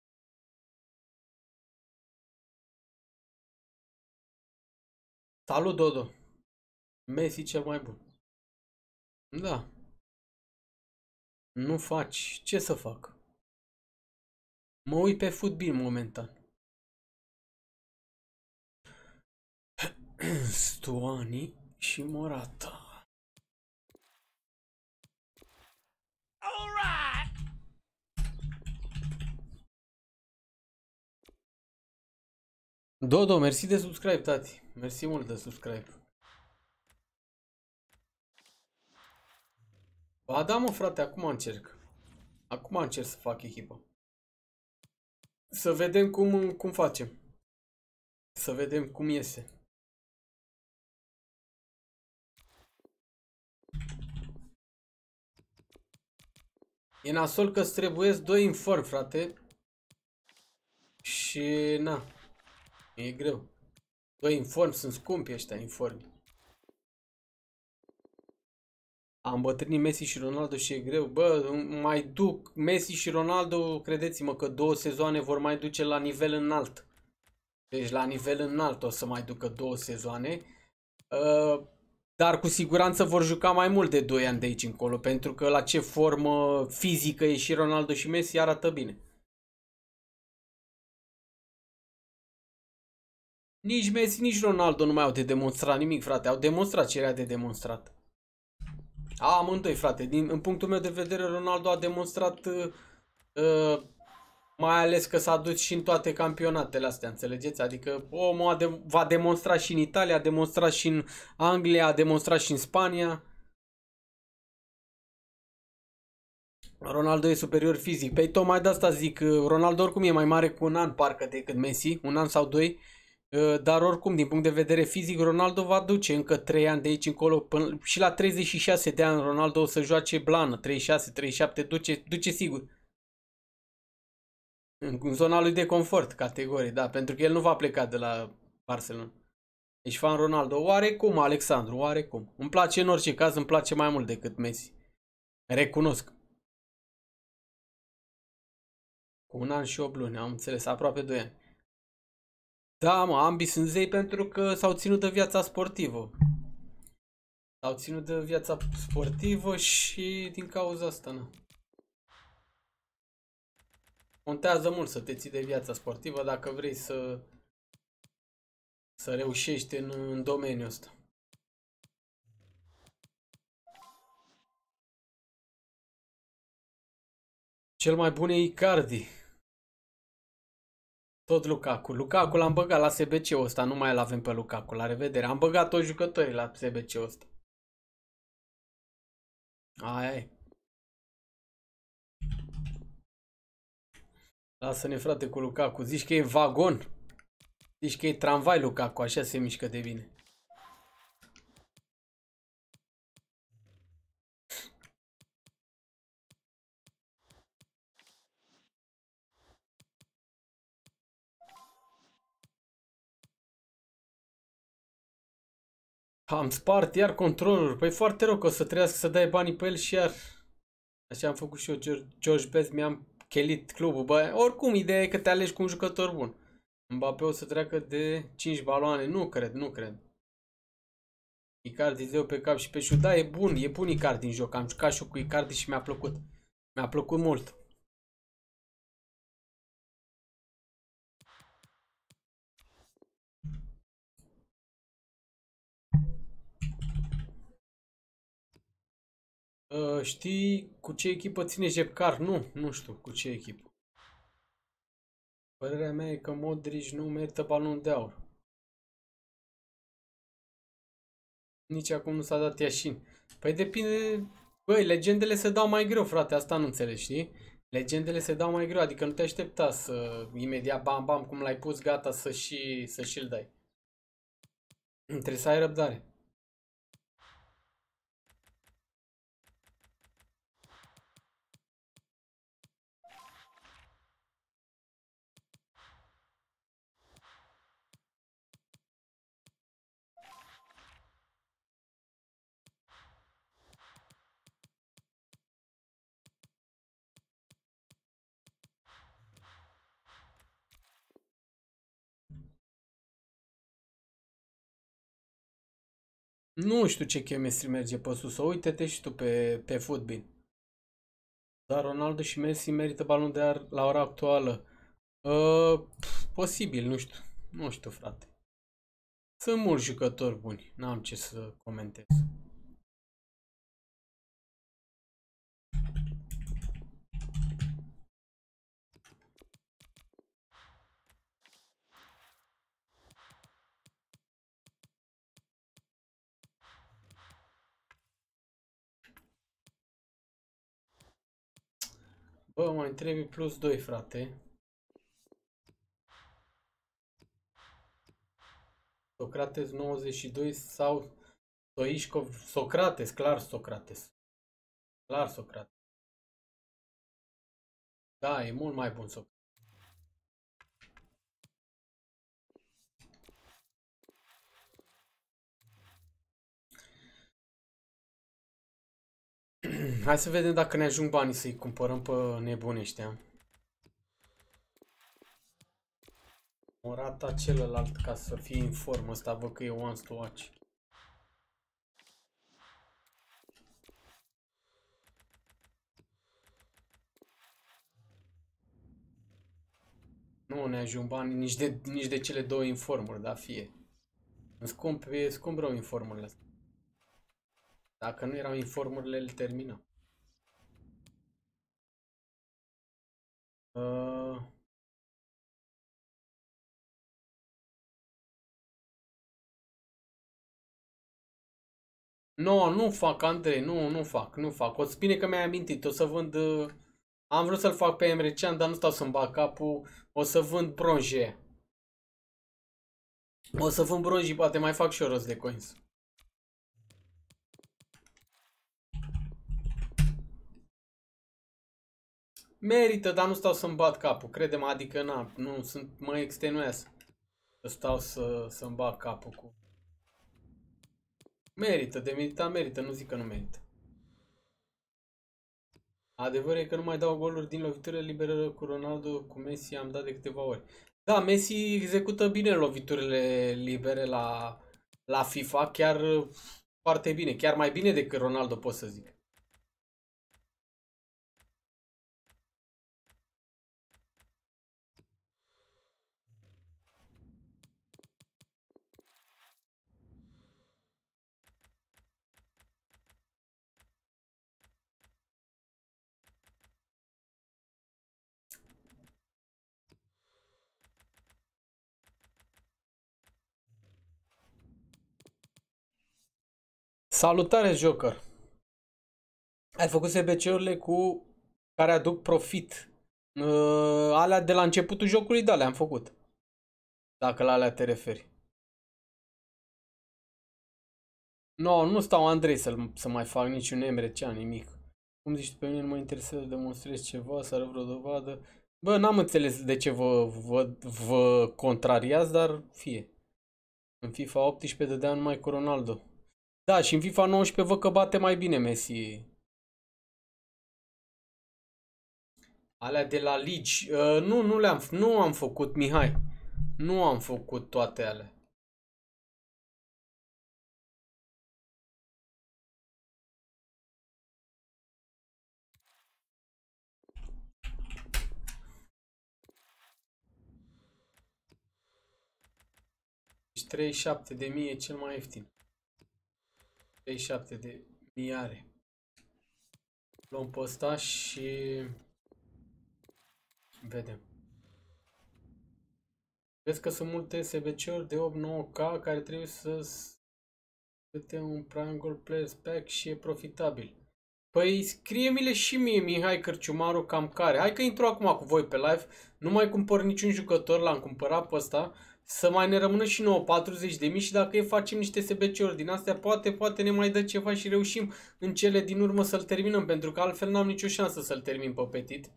Salut, Dodo. Messi cel mai bun. Da. Nu faci. Ce să fac? Mă uit pe fotbal momentan. Stuani și Morata. Dodo, mersi de subscribe, tati. Mersi mult de subscribe. Ba da, mă, frate, acum încerc. Acum încerc să fac echipă. Să vedem cum, cum facem. Să vedem cum iese. E nasol că-ți trebuiesc doi inform, frate. Și na. E greu. Doi inform, sunt scumpi ăștia informi. Am îmbătrânit Messi și Ronaldo și e greu. Bă, mai duc Messi și Ronaldo, credeți-mă că două sezoane vor mai duce la nivel înalt. Deci la nivel înalt o să mai ducă două sezoane. Uh, dar cu siguranță vor juca mai mult de doi ani de aici încolo. Pentru că la ce formă fizică e și Ronaldo și Messi arată bine. Nici Messi, nici Ronaldo nu mai au de demonstrat nimic, frate. Au demonstrat ce era de demonstrat. A, amândoi, frate. Din, în punctul meu de vedere, Ronaldo a demonstrat, uh, uh, mai ales că s-a dus și în toate campionatele astea, înțelegeți? Adică omul a de va demonstra și în Italia, a demonstrat și în Anglia, a demonstrat și în Spania. Ronaldo e superior fizic. Păi tocmai de asta zic, Ronaldo oricum e mai mare cu un an, parcă, decât Messi, un an sau doi. Dar oricum, din punct de vedere fizic, Ronaldo va duce încă trei ani de aici încolo. Până, și la treizeci și șase de ani Ronaldo o să joace blană. treizeci și șase, treizeci și șapte, duce, duce sigur. În zona lui de confort, categorie, da. Pentru că el nu va pleca de la Barcelona. Deci fan Ronaldo, oarecum, Alexandru, oarecum. Îmi place în orice caz, îmi place mai mult decât Messi. Recunosc. Cu un an și opt luni, am înțeles, aproape doi ani. Da, mă, ambii sunt zei pentru că s-au ținut de viața sportivă. S-au ținut de viața sportivă și din cauza asta, nu. Contează mult să te ții de viața sportivă dacă vrei să să reușești în, în domeniul ăsta. Cel mai bun e Icardi. Tot Lukaku. Lukaku l-am băgat la S B C-ul ăsta, nu mai l-avem pe Lukaku. La revedere. Am băgat toți jucătorii la S B C-ul ăsta. Aia e. Lasă-ne, frate, cu Lukaku. Zici că e vagon? Zici că e tramvai Lukaku, așa se mișcă de bine. Am spart iar controlul. Păi foarte rău că o să trebuiască să dai banii pe el și iar. Așa am făcut și eu, George Best, mi-am chelit clubul, bă, oricum, ideea e că te alegi cu un jucător bun. Mbappé o să treacă de cinci baloane, nu cred, nu cred. Icardi zeu pe cap și pe șut, da, e bun, e bun Icardi în joc, am jucat și eu cu Icardi și mi-a plăcut. Mi-a plăcut mult. Uh, știi cu ce echipă ține Jepcar? Nu, nu știu cu ce echipă. Părerea mea e că Modric nu merită balonul de aur. Nici acum nu s-a dat Iașin. Păi depinde... Băi, legendele se dau mai greu, frate, asta nu înțelegi, știi? Legendele se dau mai greu, adică nu te aștepta să imediat bam bam cum l-ai pus gata să și să și-l dai. Trebuie să ai răbdare. Nu știu ce chemistry merge pe sus, uite-te și tu pe, pe Footbin. Dar Ronaldo și Messi merită balonul de aur la ora actuală. Uh, posibil, nu știu. Nu știu, frate. Sunt mulți jucători buni, n-am ce să comentez. Bă, mai trebuie plus doi, frate. Socrates nouăzeci și doi sau Stoichkov, Socrates, clar Socrates. Clar Socrates. Da, e mult mai bun Socrates. Hai să vedem dacă ne ajung banii să-i cumpărăm pe nebuni ăștia. Morata celălalt ca să fie în formă, ăsta văd că e wants to watch. Nu ne ajung bani nici de, nici de cele două informuri, da, fie. Scump, e scump rău informurile astea. Dacă nu erau informurile, le terminăm. Uh... Nu, nu fac, Andrei, nu, nu fac, nu fac. O să bine că mi-ai amintit, o să vând... Uh... Am vrut să-l fac pe Emre Can, dar nu stau să-mi bag capul. O să vând bronje. O să vând bronje, poate mai fac și eu rost de coins. Merită, dar nu stau să-mi bat capul, crede-mă, adică na, nu, sunt, mă extenuează. Să stau să, să-mi bat capul cu... Merită, de meritat merită, nu zic că nu merită. Adevărul e că nu mai dau goluri din lovitură liberă cu Ronaldo, cu Messi am dat de câteva ori. Da, Messi execută bine loviturile libere la, la FIFA, chiar foarte bine, chiar mai bine decât Ronaldo, pot să zic. Salutare, Joker! Ai făcut S B C-urile cu care aduc profit. Uh, alea de la începutul jocului, da, le-am făcut. Dacă la alea te referi. No, nu stau, Andrei, să, să mai fac niciun Emre Can, nimic. Cum zici tu, pe mine nu mă interesează să demonstrezi ceva, să arăt vreo dovadă. Bă, n-am înțeles de ce vă, vă, vă contrariați, dar fie. În FIFA optsprezece dădea numai cu Ronaldo. Da, și în FIFA nouăsprezece văd că bate mai bine Messi. Alea de la Ligi. Uh, nu, nu le-am, nu am făcut, Mihai. Nu am făcut toate alea. Deci treizeci și șapte de mii e cel mai ieftin. treizeci și șapte de mii are. Luăm pe ăsta și vedem. Vezi că sunt multe S B C-uri de opt nouă K care trebuie să câte un Prime Gold Players Pack și e profitabil. Păi scrie-mi-le și mie, Mihai Cărciumaru, cam care. Hai că intru acum cu voi pe live, nu mai cumpăr niciun jucător, l-am cumpărat pe ăsta, să mai ne rămână și nouă patruzeci de mii și dacă e facem niște S B C-uri din astea, poate, poate ne mai dă ceva și reușim în cele din urmă să-l terminăm, pentru că altfel n-am nicio șansă să-l termin pe Petit.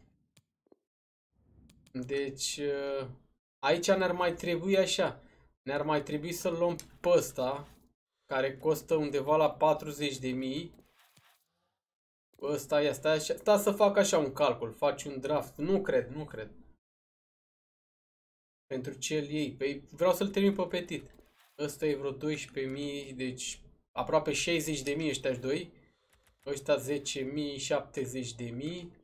Deci, aici ne-ar mai trebui așa, ne-ar mai trebui să-l luăm pe ăsta, care costă undeva la patruzeci de mii. Ăsta e, stai, așa, stai să fac așa un calcul, faci un draft, nu cred, nu cred. Pentru ce îl iei? Păi vreau să-l termin pe Petit. Ăsta e vreo doisprezece mii, deci aproape șaizeci de mii ăștia doi. Ăștia zece mii, șaptezeci de mii.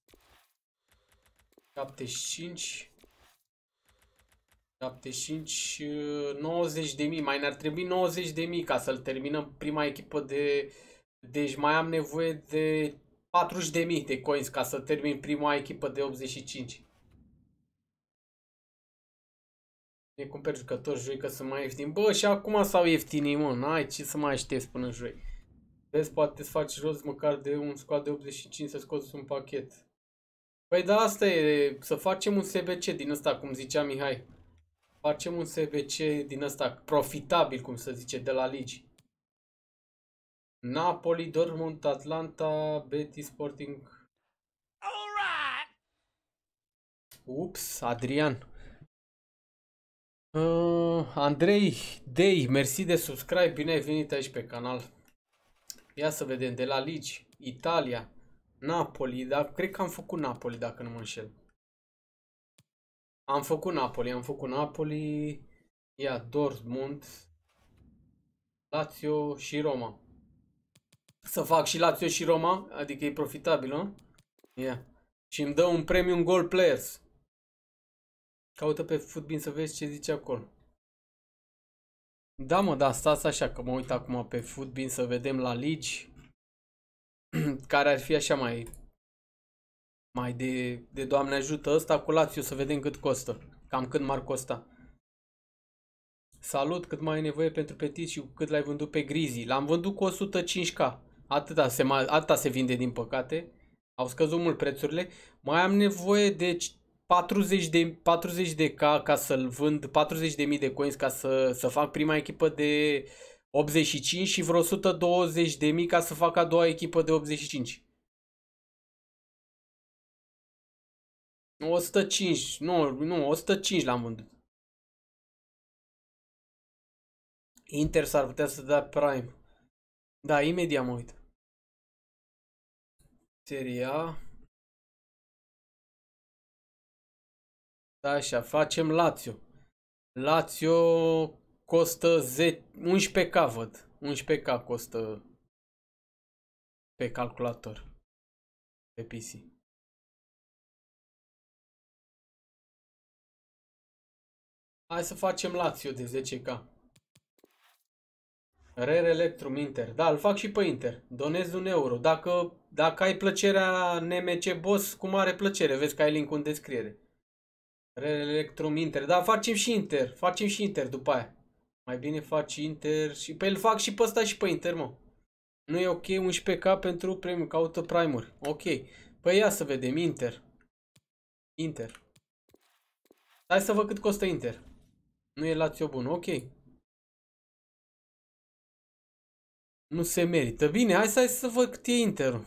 șaptezeci și cinci. șaptezeci și cinci, nouăzeci de mii. Mai ne-ar trebui nouăzeci de mii ca să-l terminăm prima echipă de... Deci mai am nevoie de patruzeci de mii de coins ca să termin prima echipă de optzeci și cinci. Ne cumperi jucători joi că sunt mai ieftini. Bă, și acum s-au ieftinii, mă. N-ai ce să mai aștepți până joi. Vezi, poate să faci rost măcar de un scoat de optzeci și cinci să scoți un pachet. Păi da, asta e. Să facem un S B C din ăsta, cum zicea Mihai. Facem un S B C din ăsta profitabil, cum se zice, de la Ligi. Napoli, Dortmund, Atlanta, Betis, Sporting. Ups, Adrian. Uh, Andrei, Dei, mersi de subscribe, bine ai venit aici pe canal. Ia să vedem, de la Ligi, Italia, Napoli, dar cred că am făcut Napoli dacă nu mă înșel. Am făcut Napoli, am făcut Napoli, ia Dortmund, Lazio și Roma. Să fac și Lazio și Roma, adică e profitabil, nu? Ia. Și îmi dă un premium gold players. Caută pe Footbin să vezi ce zice acolo. Da, mă, da, stați așa că mă uit acum pe Footbin să vedem la Ligi. Care ar fi așa mai mai de, de Doamne ajută ăsta cu Lazio să vedem cât costă. Cam cât m-ar costa. Salut, cât mai ai nevoie pentru Petit și cât l-ai vândut pe Grizzly. L-am vândut cu o sută cinci K. Atâta se, atâta se vinde din păcate. Au scăzut mult prețurile. Mai am nevoie de patruzeci de, patruzeci de K ca să-l vând, patruzeci de mii de coins ca să, să fac prima echipă de optzeci și cinci și vreo o sută douăzeci de mii ca să fac a doua echipă de optzeci și cinci. o sută cinci, nu, nu, o sută cinci l-am vândut. Inter s-ar putea să dea Prime. Da, imediat mă uit. Serie A. Da, așa, facem Lazio. Lazio costă unsprezece K, văd. unsprezece K costă pe calculator. Pe P C. Hai să facem Lazio de zece K. Rare Electrum Inter. Da, îl fac și pe Inter. Donez un euro. Dacă, dacă ai plăcerea N M C Boss, cu mare plăcere. Vezi că ai link în descriere. Rare Electrum Inter. Da, facem și Inter. Facem și Inter după aia. Mai bine faci Inter și... Păi îl fac și pe ăsta și pe Inter, mă. Nu e ok unsprezece K pentru premium. Caută Prime-uri. Ok. Păi ia să vedem. Inter. Inter. Hai să văd cât costă Inter. Nu e Lazio bun. Ok. Nu se merită. Bine, hai să, hai să văd cât e Inter.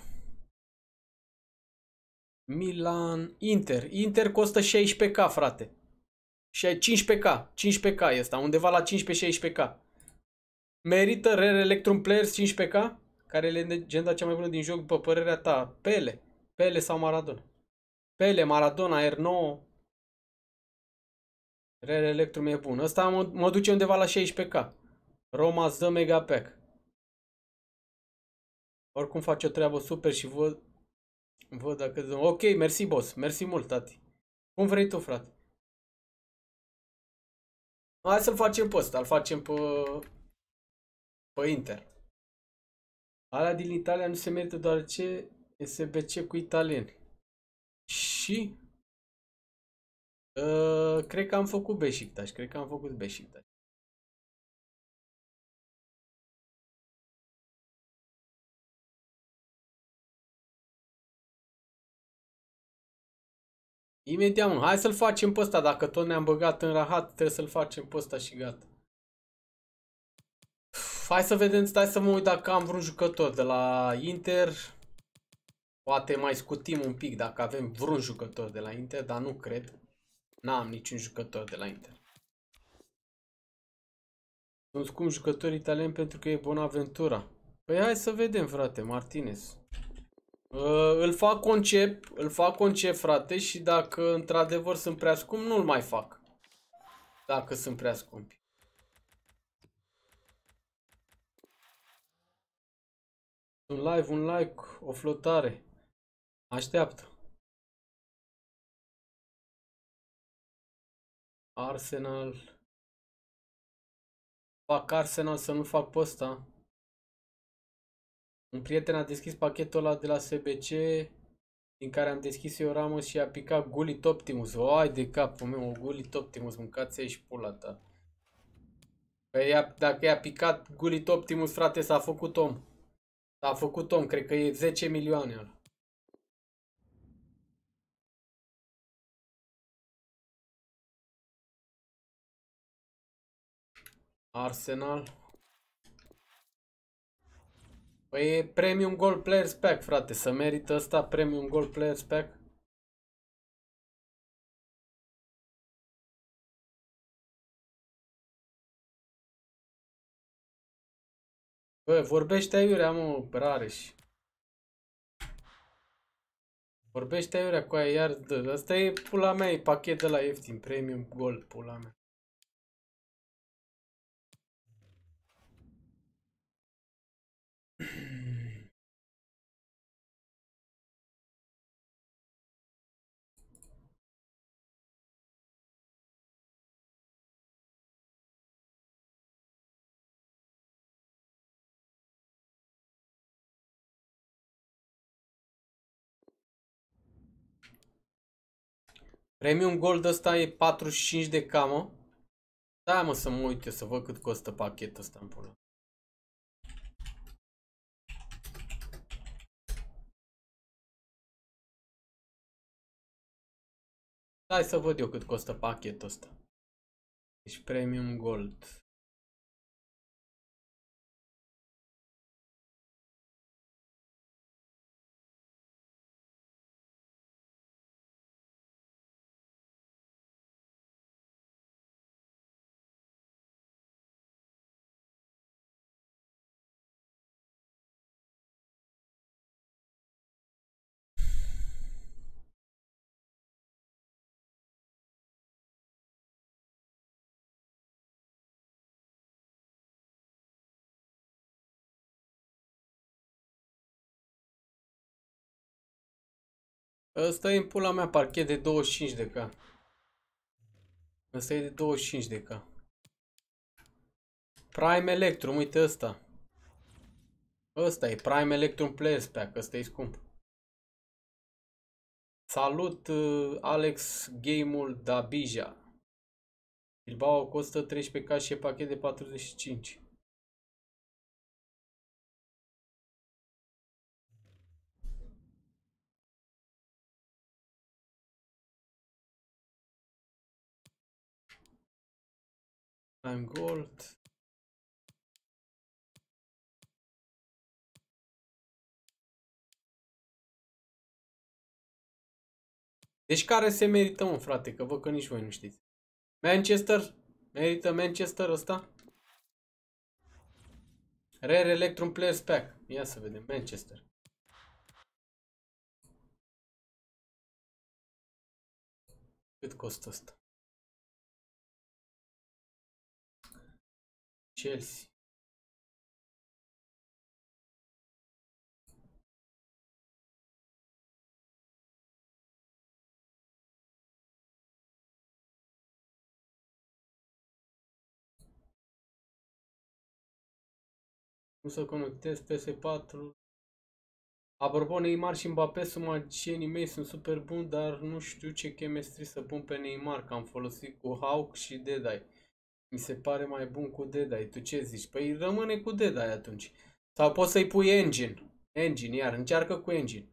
Milan, Inter. Inter costă șaisprezece K, frate. cincisprezece K. cincisprezece K e ăsta. Undeva la cincisprezece șaisprezece K. Merită Rare Electrum Players cincisprezece K? Care e legenda cea mai bună din joc, după părerea ta? Pele. Pele sau Maradona? Pele, Maradona, R nouă. Rare Electrum e bun. Ăsta mă, mă duce undeva la șaisprezece K. Roma îți dă mega pack. Oricum face o treabă super și văd, văd dacă... Ok, mersi boss. Mersi mult, tati. Cum vrei tu, frate. Hai să-l facem pe ăsta. Îl facem pe... pe Inter. Alea din Italia nu se merită deoarece e S B C cu italieni. Și... Uh, cred că am făcut Beşiktaş. Cred că am făcut Beşiktaş. Imediat, mă. Hai să-l facem pe ăsta. Dacă tot ne-am băgat în rahat, trebuie să-l facem pe ăsta și gata. Hai să vedem, stai să mă uit dacă am vreun jucător de la Inter. Poate mai scutim un pic dacă avem vreun jucător de la Inter, dar nu cred. N-am niciun jucător de la Inter. Sunt scump jucători italieni pentru că e Bonaventura. Păi hai să vedem, frate, Martinez. Uh, îl fac concept, îl fac concept, frate, și dacă într-adevăr sunt prea scump, nu-l mai fac. Dacă sunt prea scumpi. Un live, un like, o flotare. Așteaptă. Arsenal. Fac Arsenal să nu fac pe ăsta. Un prieten a deschis pachetul ăla de la S B C, din care am deschis eu Ramos și a picat Gullit Optimus. O, ai de capul meu, Gullit Optimus, mâncați aici pula ta. Păi dacă i-a picat Gullit Optimus, frate, s-a făcut om. S-a făcut om, cred că e zece milioane ăla. Arsenal. Păi e Premium Gold Players Pack, frate, să merită ăsta Premium Gold Players Pack. Bă, vorbește aiurea, mă, Rareș. Vorbește aiurea cu aia, iar dă. Asta e pula mea, e pachet de la ieftin, Premium Gold, pula mea. Premium Gold ăsta e patruzeci și cinci de K, mă. Da, mă, să mă uit eu să văd cât costă pachetul ăsta în pula. Hai să văd eu cât costă pachetul ăsta. Deci Premium Gold. Ăsta e în pula mea parchet de douăzeci și cinci de K. Ăsta e de douăzeci și cinci de K. Prime Electrum, uite ăsta. Ăsta e Prime Electrum Players Pack, ăsta e scump. Salut, uh, Alex Game-ul Dabija. Bilbao costă treisprezece K și e pachet de patruzeci și cinci. Prime Gold. Deci care se merită, mă, frate, că văd că nici voi nu știți. Manchester? Merită Manchester ăsta? Rare Electrum Players Pack. Ia să vedem, Manchester. Cât costă asta? Chelsea. Cum să conectez P S patru? Apropo, Neymar și Mbappé sunt magicienii mei, sunt super buni, dar nu știu ce chemistry să pun pe Neymar, că am folosit cu Hawk și Deadeye. Mi se pare mai bun cu Deadeye. Tu ce zici? Păi rămâne cu Deadeye atunci. Sau poți să-i pui Engine. Engine, iar încearcă cu Engine.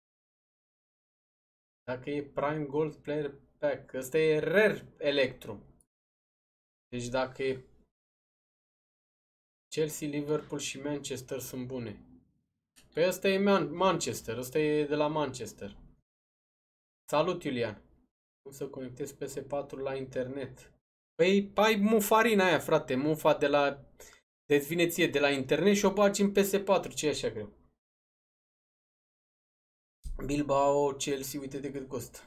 Dacă e Prime Gold Player Pack, ăsta e Rare Electrum. Deci dacă e Chelsea, Liverpool și Manchester sunt bune. Păi ăsta e Man Manchester, ăsta e de la Manchester. Salut, Iulian. Cum să conectez P S patru la internet? Păi ai mufarina aia, frate, mufa de la... Deci vine ție de la internet și o bagi în P S patru, ce e așa greu? Bilbao, Chelsea, uite de cât costă.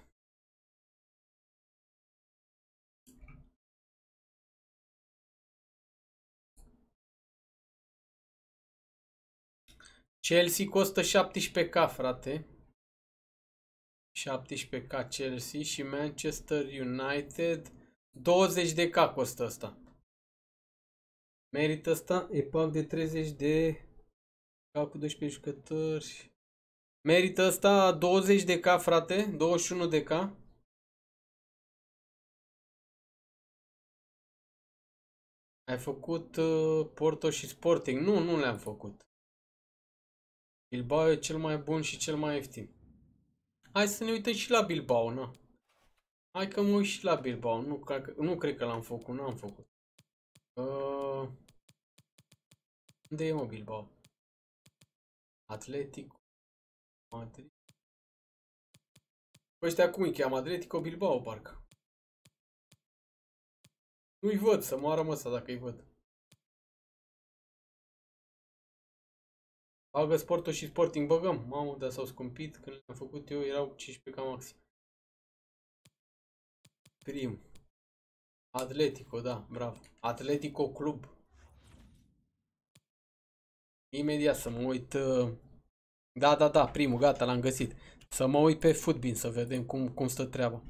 Chelsea costă șaptesprezece K, frate. șaptesprezece K Chelsea și Manchester United douăzeci de K costă asta. Merită asta? E pack de treizeci de K cu doisprezece jucători. Merită asta douăzeci de K, frate? douăzeci și unu de K? Ai făcut uh, Porto și Sporting? Nu, nu le-am făcut. Bilbao e cel mai bun și cel mai ieftin. Hai să ne uităm și la Bilbao, na. Hai că mă uit și la Bilbao. Nu, nu cred că l-am făcut, nu am făcut. Uh, unde e, mă, Bilbao? Atletico Madrid. Păi ăștia cum îi cheamă? Atletico Bilbao, parcă. Nu-i văd, să moară măsa dacă îi văd. Bagă Sportul și Sporting, băgăm. Mamă, dar s-au scumpit. Când le-am făcut eu erau cincisprezece ca maxim. Prim. Atletico, da, bravo. Atletico Club. Imediat să mă uit. Uh... Da, da, da, primul, gata, l-am găsit. Să mă uit pe Footbin să vedem cum, cum stă treaba.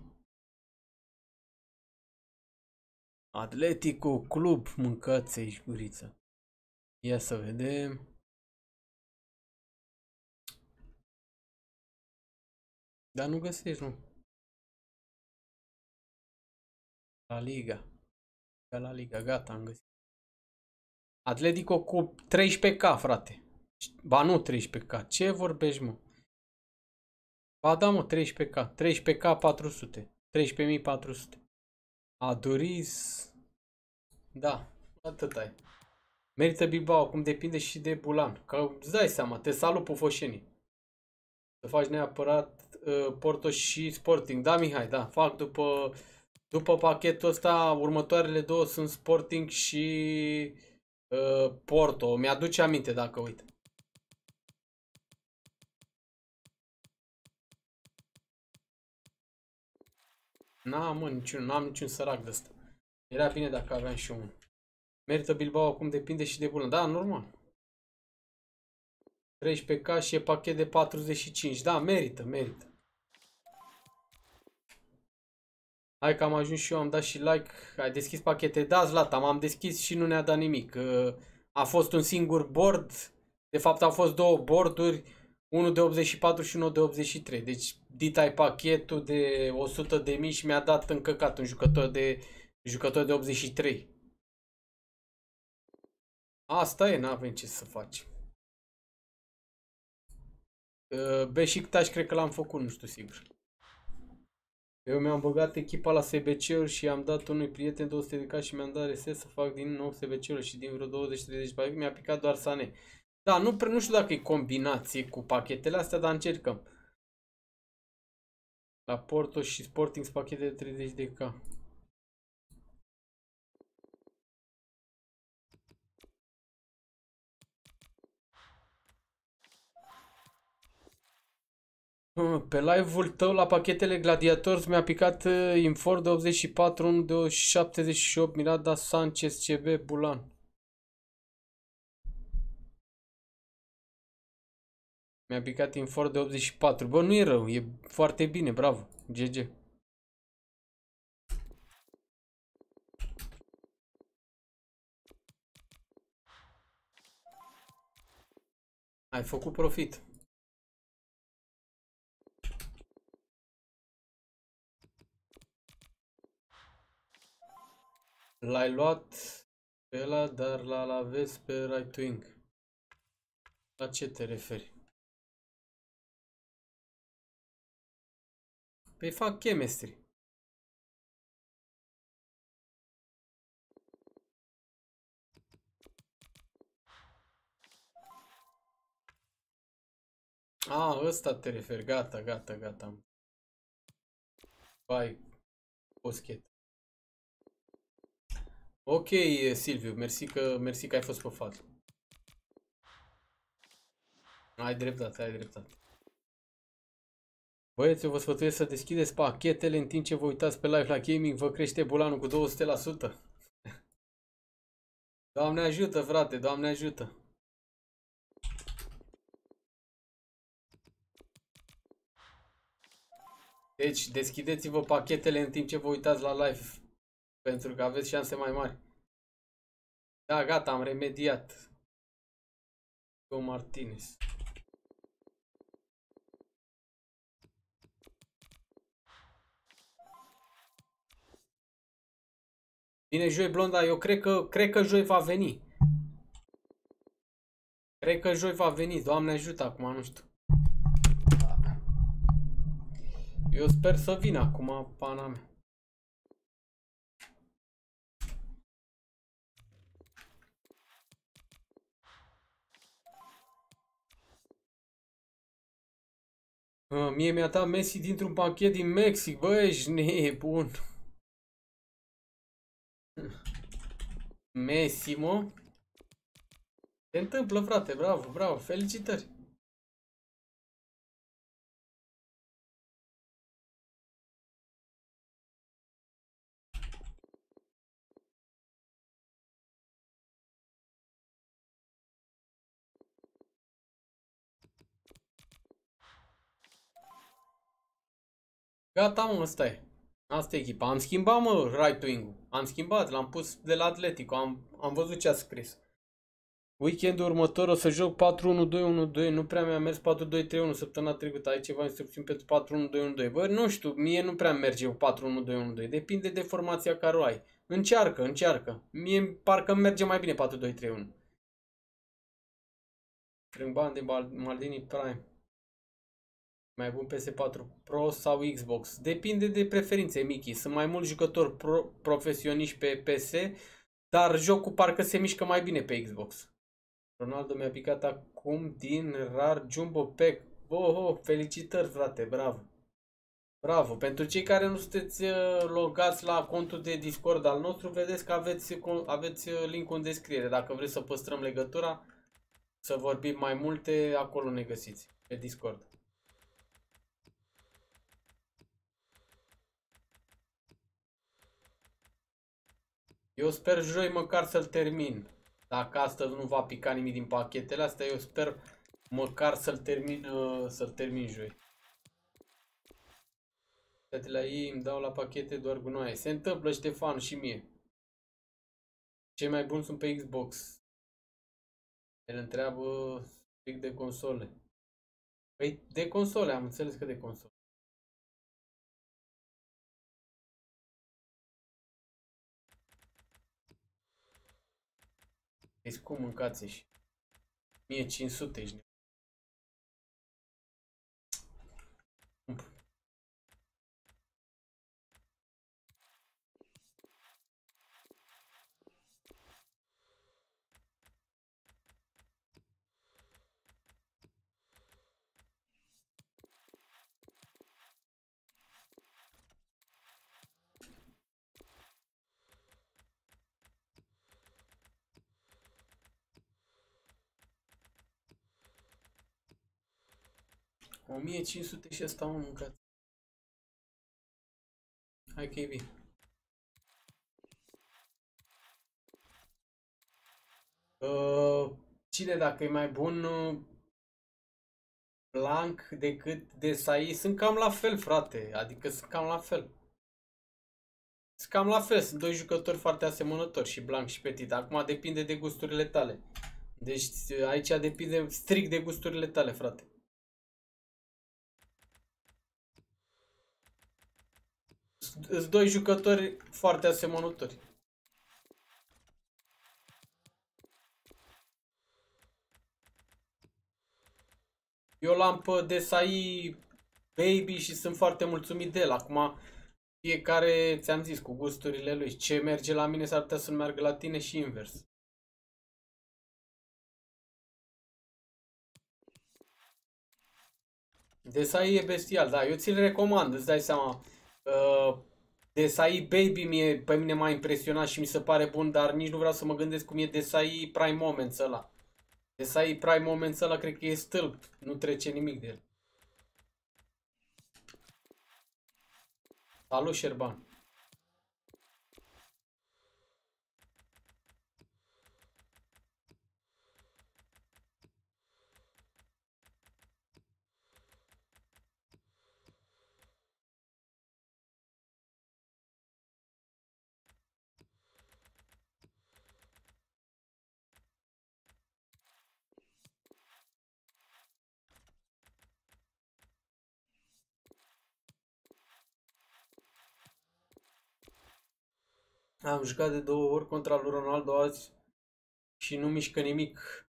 Atletico Club, mâncați-i guriță. Ia să vedem. Dar nu găsești, nu. La Liga. La Liga, gata, am găsit. Atletico cu treisprezece K, frate. Ba nu treisprezece K, ce vorbești, mă? Ba da, mă, treisprezece K. treisprezece K patru sute. treisprezece mii patru sute. Aduriz. Da, atât ai. Merită Bilbao, cum depinde și de Bulan. Că îți dai seama, te salut pufoșenii. Să faci neapărat uh, Porto și Sporting. Da, Mihai, da, fac după, după pachetul ăsta, următoarele două sunt Sporting și uh, Porto. Mi-aduce aminte dacă uit. N-am, mă, niciun, n-am niciun sărac de ăsta. Era bine dacă aveam și unul. Merită Bilbao, acum depinde și de Bulan. Da, normal. treisprezece K și e pachet de patruzeci și cinci. Da, merită, merită. Hai că am ajuns și eu, am dat și like. Ai deschis pachete? Da, Zlata, m-am deschis și nu ne-a dat nimic. A fost un singur board. De fapt au fost două boarduri. Unul de optzeci și patru și unul de optzeci și trei. Deci ditai pachetul de o sută de mii și mi-a dat încăcat un jucător de, jucător de optzeci și trei. Asta e, n-avem ce să facem. Beşiktaş cred că l-am făcut, nu știu sigur. Eu mi-am băgat echipa la S B C-uri și am dat unui prieten două sute de K și mi-am dat reset să fac din nou S B C-uri și din vreo douăzeci treizeci. Mi-a picat doar Sané. Da, nu, nu știu dacă e combinație cu pachetele astea, dar încercăm. La Porto și Sporting pachete de treizeci de K. Pe live-ul tău la pachetele Gladiators mi-a picat Infor de optzeci și patru, unul de șaptezeci și opt, Mirada Sanchez, C B, Bulan. Mi-a picat Infor de optzeci și patru. Bă, nu e rău, e foarte bine, bravo, G G. Ai făcut profit. L-ai luat pe ăla, dar l aveți pe right wing. La ce te referi? Păi fac chemistry. A, ăsta te referi. Gata, gata, gata. Vai, poschet. Ok, Silviu, mersi că, mersi că ai fost pe față. Ai dreptate, ai dreptate. Băieți, eu vă sfătuiesc să deschideți pachetele în timp ce vă uitați pe live la gaming, vă crește bulanul cu două sute la sută. Doamne ajută, frate, Doamne ajută. Deci, deschideți-vă pachetele în timp ce vă uitați la live, pentru că aveți șanse mai mari. Da, gata, am remediat. Go Martinez. Bine, joi blonda, eu cred că, cred că joi va veni. Cred că joi va veni, Doamne ajută acum, nu știu. Eu sper să vină acum, pana mea. Mie mi-a dat Messi dintr-un pachet din Mexic, bă, ești nebun. Messi, mă. Se întâmplă, frate, bravo, bravo, felicitări. Gata, mă, ăsta e. Asta e echipa. Am schimbat, mă, right wing-ul. Am schimbat, l-am pus de la Atletico. Am, am văzut ce a scris. Weekendul următor o să joc patru unu doi unu doi. Nu prea mi-a mers patru doi trei unu săptămâna trecută. Ai ceva instrucțiuni pentru patru unu doi unu doi? Bă, nu știu, mie nu prea merge patru unu doi unu doi. Depinde de formația care o ai. Încearcă, încearcă. Mie parcă merge mai bine patru doi trei unu. Frângban de Maldini Prime. Mai bun P S patru Pro sau Xbox? Depinde de preferințe, Mickey. Sunt mai mulți jucători pro profesioniști pe P S, dar jocul parcă se mișcă mai bine pe Xbox. Ronaldo mi-a picat acum din rar Jumbo Pack. Oh, oh, felicitări, frate, bravo. Bravo. Pentru cei care nu sunteți logați la contul de Discord al nostru, vedeți că aveți, aveți link-ul în descriere. Dacă vreți să păstrăm legătura, să vorbim mai multe, acolo ne găsiți, pe Discord. Eu sper joi măcar să-l termin. Dacă astăzi nu va pica nimic din pachetele astea, eu sper măcar să-l termin, uh, să-l termin joi. De la ei îmi dau la pachete doar gunoaie. Se întâmplă, Ștefan, și mie. Cei mai buni sunt pe Xbox. El întreabă strict de console. Păi de console, am înțeles că de console. Deci cum mâncați și o mie cinci sute ești. o mie cinci sute și ăsta, mă, mâncat. Hai că e bine. Uh, cine dacă e mai bun Blanc decât Desai? Sunt cam la fel, frate. Adică sunt cam la fel. Sunt cam la fel. Sunt doi jucători foarte asemănători, și Blanc și Petit. Acum depinde de gusturile tale. Deci aici depinde strict de gusturile tale, frate. Sunt doi jucători foarte asemănători. Eu l-am pe Desai Baby și sunt foarte mulțumit de el. Acum fiecare, ți-am zis, cu gusturile lui. Ce merge la mine s-ar putea să nu meargă la tine și invers. Desai e bestial, da, eu ți-l recomand, îți dai seama. Uh, Desai Baby mie, pe mine m-a impresionat și mi se pare bun, dar nici nu vreau să mă gândesc cum e Desai Prime Moments ăla. Desai Prime Moments ăla cred că e stâlp, nu trece nimic de el. Salut, Șerban. Am jucat de două ori contra lui Ronaldo azi și nu mișcă nimic.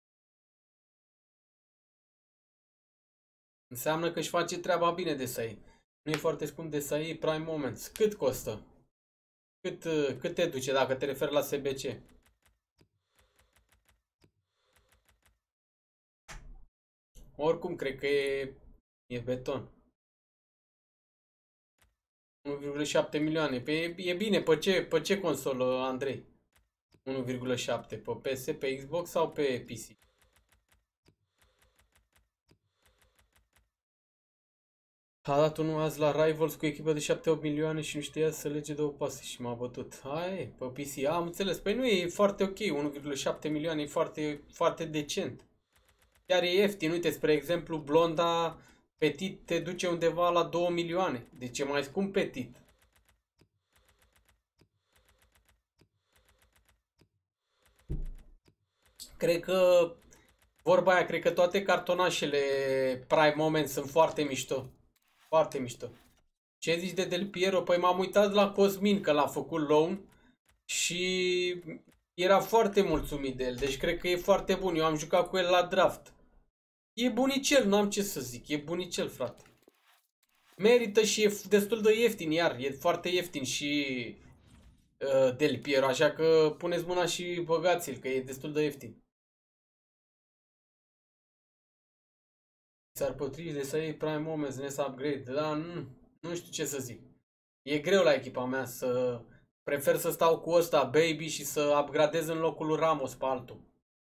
Înseamnă că își face treaba bine Desai. Nu e foarte scump Desai Prime Moments. Cât costă? Cât, cât te duce dacă te referi la S B C? Oricum, cred că e, e beton. unu virgulă șapte milioane. Pe, e, e bine, pe ce, pe ce consolă, Andrei? unu virgulă șapte. Pe P S, pe Xbox sau pe P C? A dat unul azi la Rivals cu echipă de șapte opt milioane și nu știa să lege două pase și m-a bătut. Hai, pe P C. Am înțeles. Păi nu e foarte ok. unu virgulă șapte milioane e foarte, foarte decent. Chiar e ieftin. Uite, spre exemplu, blonda Petit te duce undeva la două milioane. Deci e mai scump Petit. Cred că, vorba aia, cred că toate cartonașele Prime Moment sunt foarte mișto. Foarte mișto. Ce zici de Del Piero? Păi m-am uitat la Cosmin că l-a făcut loan și era foarte mulțumit de el. Deci cred că e foarte bun. Eu am jucat cu el la draft. E bunicel, n-am ce să zic. E bunicel, frate. Merită și e destul de ieftin, iar. E foarte ieftin și uh, Del Piero. Așa că puneți mâna și băgați-l, că e destul de ieftin. S-ar potrivi de să iei Prime Moments, NES Upgrade. Dar nu, nu știu ce să zic. E greu la echipa mea să... Prefer să stau cu ăsta, Baby, și să upgradez în locul lui Ramos pe altul.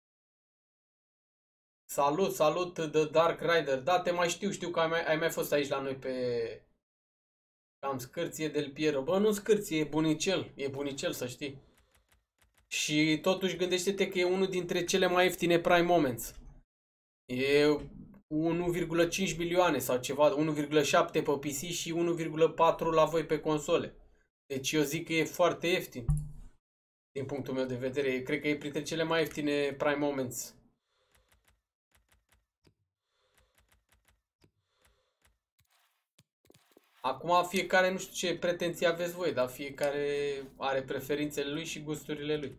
Salut, salut, The Dark Rider. Da, te mai știu, știu că ai mai, ai mai fost aici la noi pe... Cam scârție Del Piero. Bă, nu scârție, e bunicel. E bunicel, să știi. Și totuși gândește-te că e unul dintre cele mai ieftine Prime Moments. E unu virgulă cinci milioane sau ceva, unu virgulă șapte pe P C și unu virgulă patru la voi pe console. Deci eu zic că e foarte ieftin. Din punctul meu de vedere, cred că e printre cele mai ieftine Prime Moments. Acum fiecare, nu știu ce pretenții aveți voi, dar fiecare are preferințele lui și gusturile lui.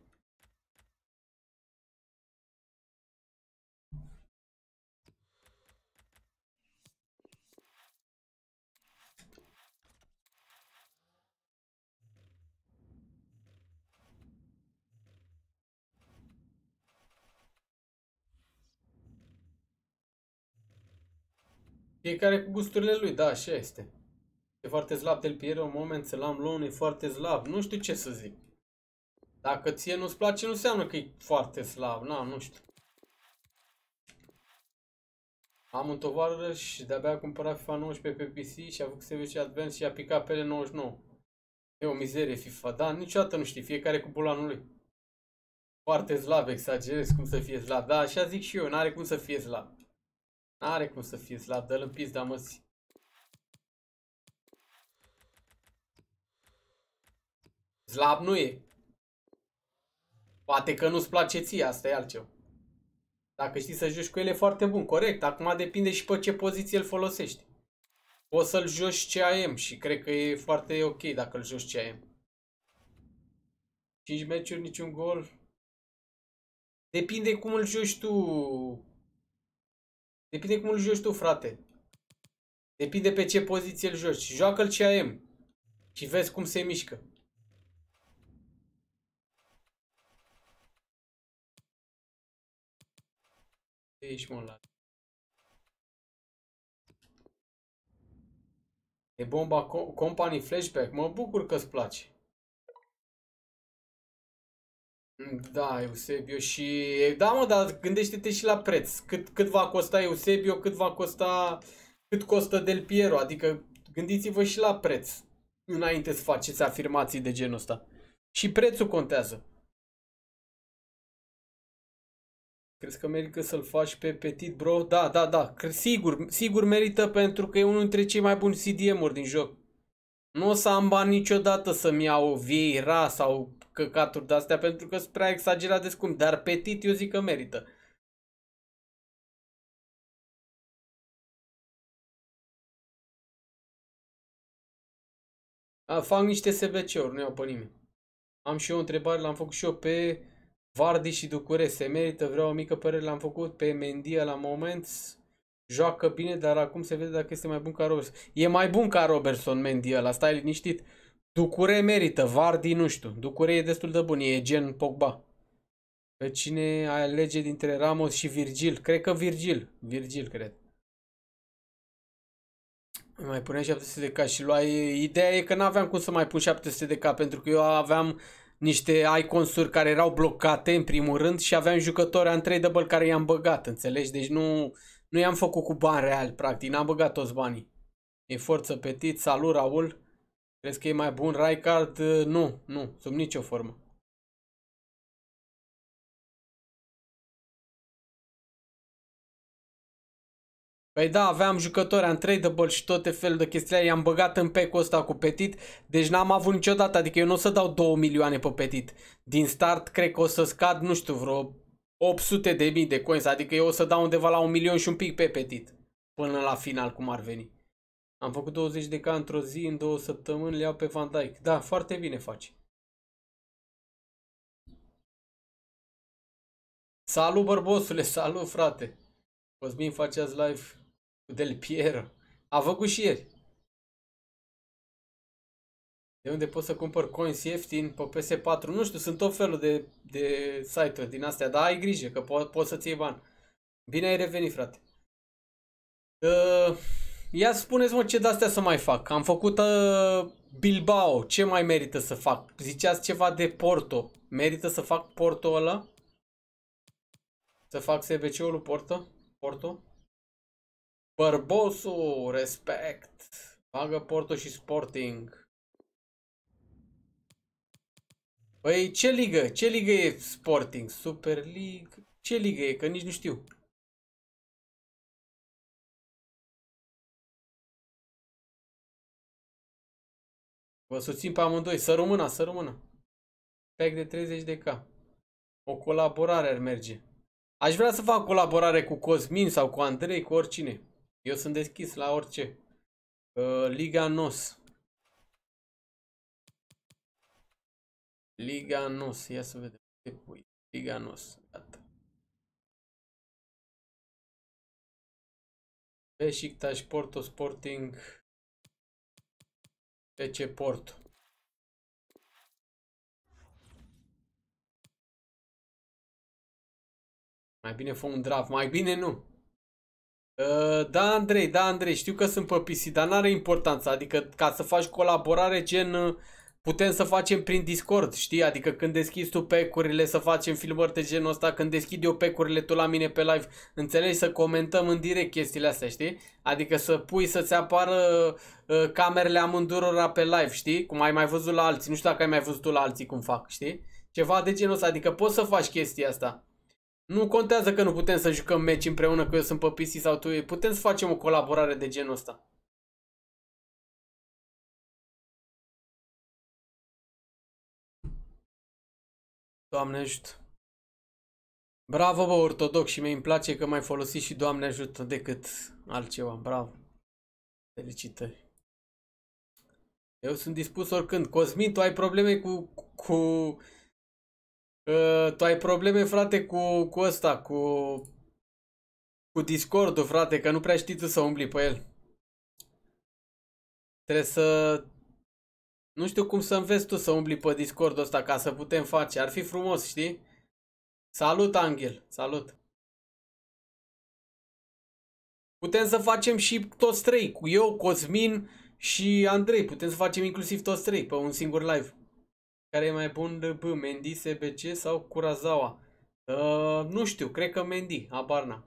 Fiecare cu gusturile lui, da, așa este. E foarte slab Del Piero, în moment să l-am luat, e foarte slab. Nu știu ce să zic. Dacă ție nu-ți place, nu înseamnă că e foarte slab. Na, nu știu. Am un tovarăș și de-abia a cumpărat FIFA nouăsprezece pe P C și a făcut S V C Advance și a picat pe L nouăzeci și nouă. E o mizerie FIFA, da, niciodată nu știi, fiecare cu bulanul lui. Foarte slab, exagerez, cum să fie slab, da, așa zic și eu, n-are cum să fie slab. N-are cum să fie slab, dă-l în pizda, măsi. Slab nu e. Poate că nu-ți place ție, asta e altceva. Dacă știi să joci cu el e foarte bun, corect. Acum depinde și pe ce poziție îl folosești. Poți să-l joci C A M și cred că e foarte ok dacă îl joci C A M. cinci meciuri, niciun gol. Depinde cum îl joci tu. Depinde cum îl joci tu, frate. Depinde pe ce poziție îl joci. Joacă-l C A M și vezi cum se mișcă. Ești, mă, la... E bomba Company Flashback. Mă bucur că îți place. Da, Eusebio și... Da, mă, dar gândește-te și la preț. Cât, cât va costa Eusebio, cât va costa... Cât costă Del Piero. Adică gândiți-vă și la preț. Înainte să faceți afirmații de genul ăsta. Și prețul contează. Crezi că merită să-l faci pe Petit, bro? Da, da, da. Sigur, sigur merită pentru că e unul dintre cei mai buni C D M-uri din joc. Nu o să am bani niciodată să-mi iau Vieira sau căcaturi de-astea pentru că sunt prea exagerat de scump. Dar Petit eu zic că merită. A, fac niște S B C-uri, nu iau pe nimeni. Am și eu o întrebare, l-am făcut și eu pe Vardy și Ducure. Se merită? Vreau o mică părere, l-am făcut pe Mendia la moment. Joacă bine, dar acum se vede dacă este mai bun ca Robertson. E mai bun ca Robertson, Mendia, la stai liniștit. Ducure merită, Vardy nu știu. Ducure e destul de bun, e gen Pogba. Pe cine ai alege dintre Ramos și Virgil? Cred că Virgil. Virgil, cred. Mai puneai șapte sute de K și luai... Ideea e că n-aveam cum să mai pun șapte sute de K pentru că eu aveam niște icons-uri care erau blocate în primul rând și aveam jucători untradeable care i-am băgat, înțelegi? Deci nu, nu i-am făcut cu bani reali, practic, n-am băgat toți banii. E Forță Petit, salut Raul. Crezi că e mai bun Rijkaard? Nu, nu, sub nicio formă. Păi da, aveam jucători untradeable și toate felul de chestii, i-am băgat în pack-ul ăsta cu Petit, deci n-am avut niciodată, adică eu nu o să dau două milioane pe Petit. Din start cred că o să scad, nu știu, vreo opt sute de mii de coins, adică eu o să dau undeva la un milion și un pic pe Petit, până la final cum ar veni. Am făcut douăzeci de K într-o zi, în două săptămâni, le iau pe Van Dijk. Da, foarte bine faci. Salut, bărbosule, salut, frate. Cosmin, face azi live cu Del Piero. A făcut și ieri. De unde pot să cumpăr coins ieftin pe P S patru? Nu știu, sunt tot felul de, de site-uri din astea, dar ai grijă că po poți să-ți iei bani. Bine ai revenit, frate. Uh, ia spuneți, mă, ce de-astea să mai fac. Am făcut uh, Bilbao. Ce mai merită să fac? Ziceați ceva de Porto. Merită să fac Porto ăla? Să fac S B C-ul lui Porto? Porto? Bărbosul, respect. Bagă Porto și Sporting. Păi ce ligă? Ce ligă e Sporting? Super League? Ce ligă e? Că nici nu știu. Vă susțin pe amândoi. Să rămână, să rămână. Pack de treizeci de K. O colaborare ar merge. Aș vrea să fac colaborare cu Cosmin sau cu Andrei, cu oricine. Eu sunt deschis la orice. Uh, Liga N O S. Liga N O S. Ia să vedem. Liga N O S. Gata. Beşiktaş, Porto, Sporting. F C Porto. Mai bine fă un draft. Mai bine nu. Uh, da, Andrei, da, Andrei. Știu că sunt pe P C, dar n-are importanță. Adică ca să faci colaborare gen... Uh, putem să facem prin Discord, știi? Adică când deschizi tu pack-urile să facem filmări de genul ăsta, când deschid eu pack-urile tu la mine pe live, înțelegi? Să comentăm în direct chestiile astea, știi? Adică să pui să-ți apară uh, camerele amândurora pe live, știi? Cum ai mai văzut la alții, nu știu dacă ai mai văzut tu la alții cum fac, știi? Ceva de genul ăsta, adică poți să faci chestia asta. Nu contează că nu putem să jucăm meci împreună, că eu sunt pe P C sau tu, putem să facem o colaborare de genul ăsta. Doamne ajută. Bravo, bă, ortodox, și mi-mi place că mai folosi și Doamne ajută decât altceva. Bravo. Felicitări. Eu sunt dispus oricând. Cosmin, tu ai probleme cu... cu uh, tu ai probleme, frate, cu, cu ăsta, cu... cu Discord-ul, frate, că nu prea știi tu să umbli pe el. Trebuie să... Nu știu cum să înveți tu să umbli pe Discord-ul ăsta ca să putem face. Ar fi frumos, știi? Salut, Angel. Salut. Putem să facem și toți trei. Cu eu, Cosmin și Andrei. Putem să facem inclusiv toți trei pe un singur live. Care e mai bun de B? Mendy, S B C sau Curazawa? Uh, nu știu, cred că Mendy, Abarna.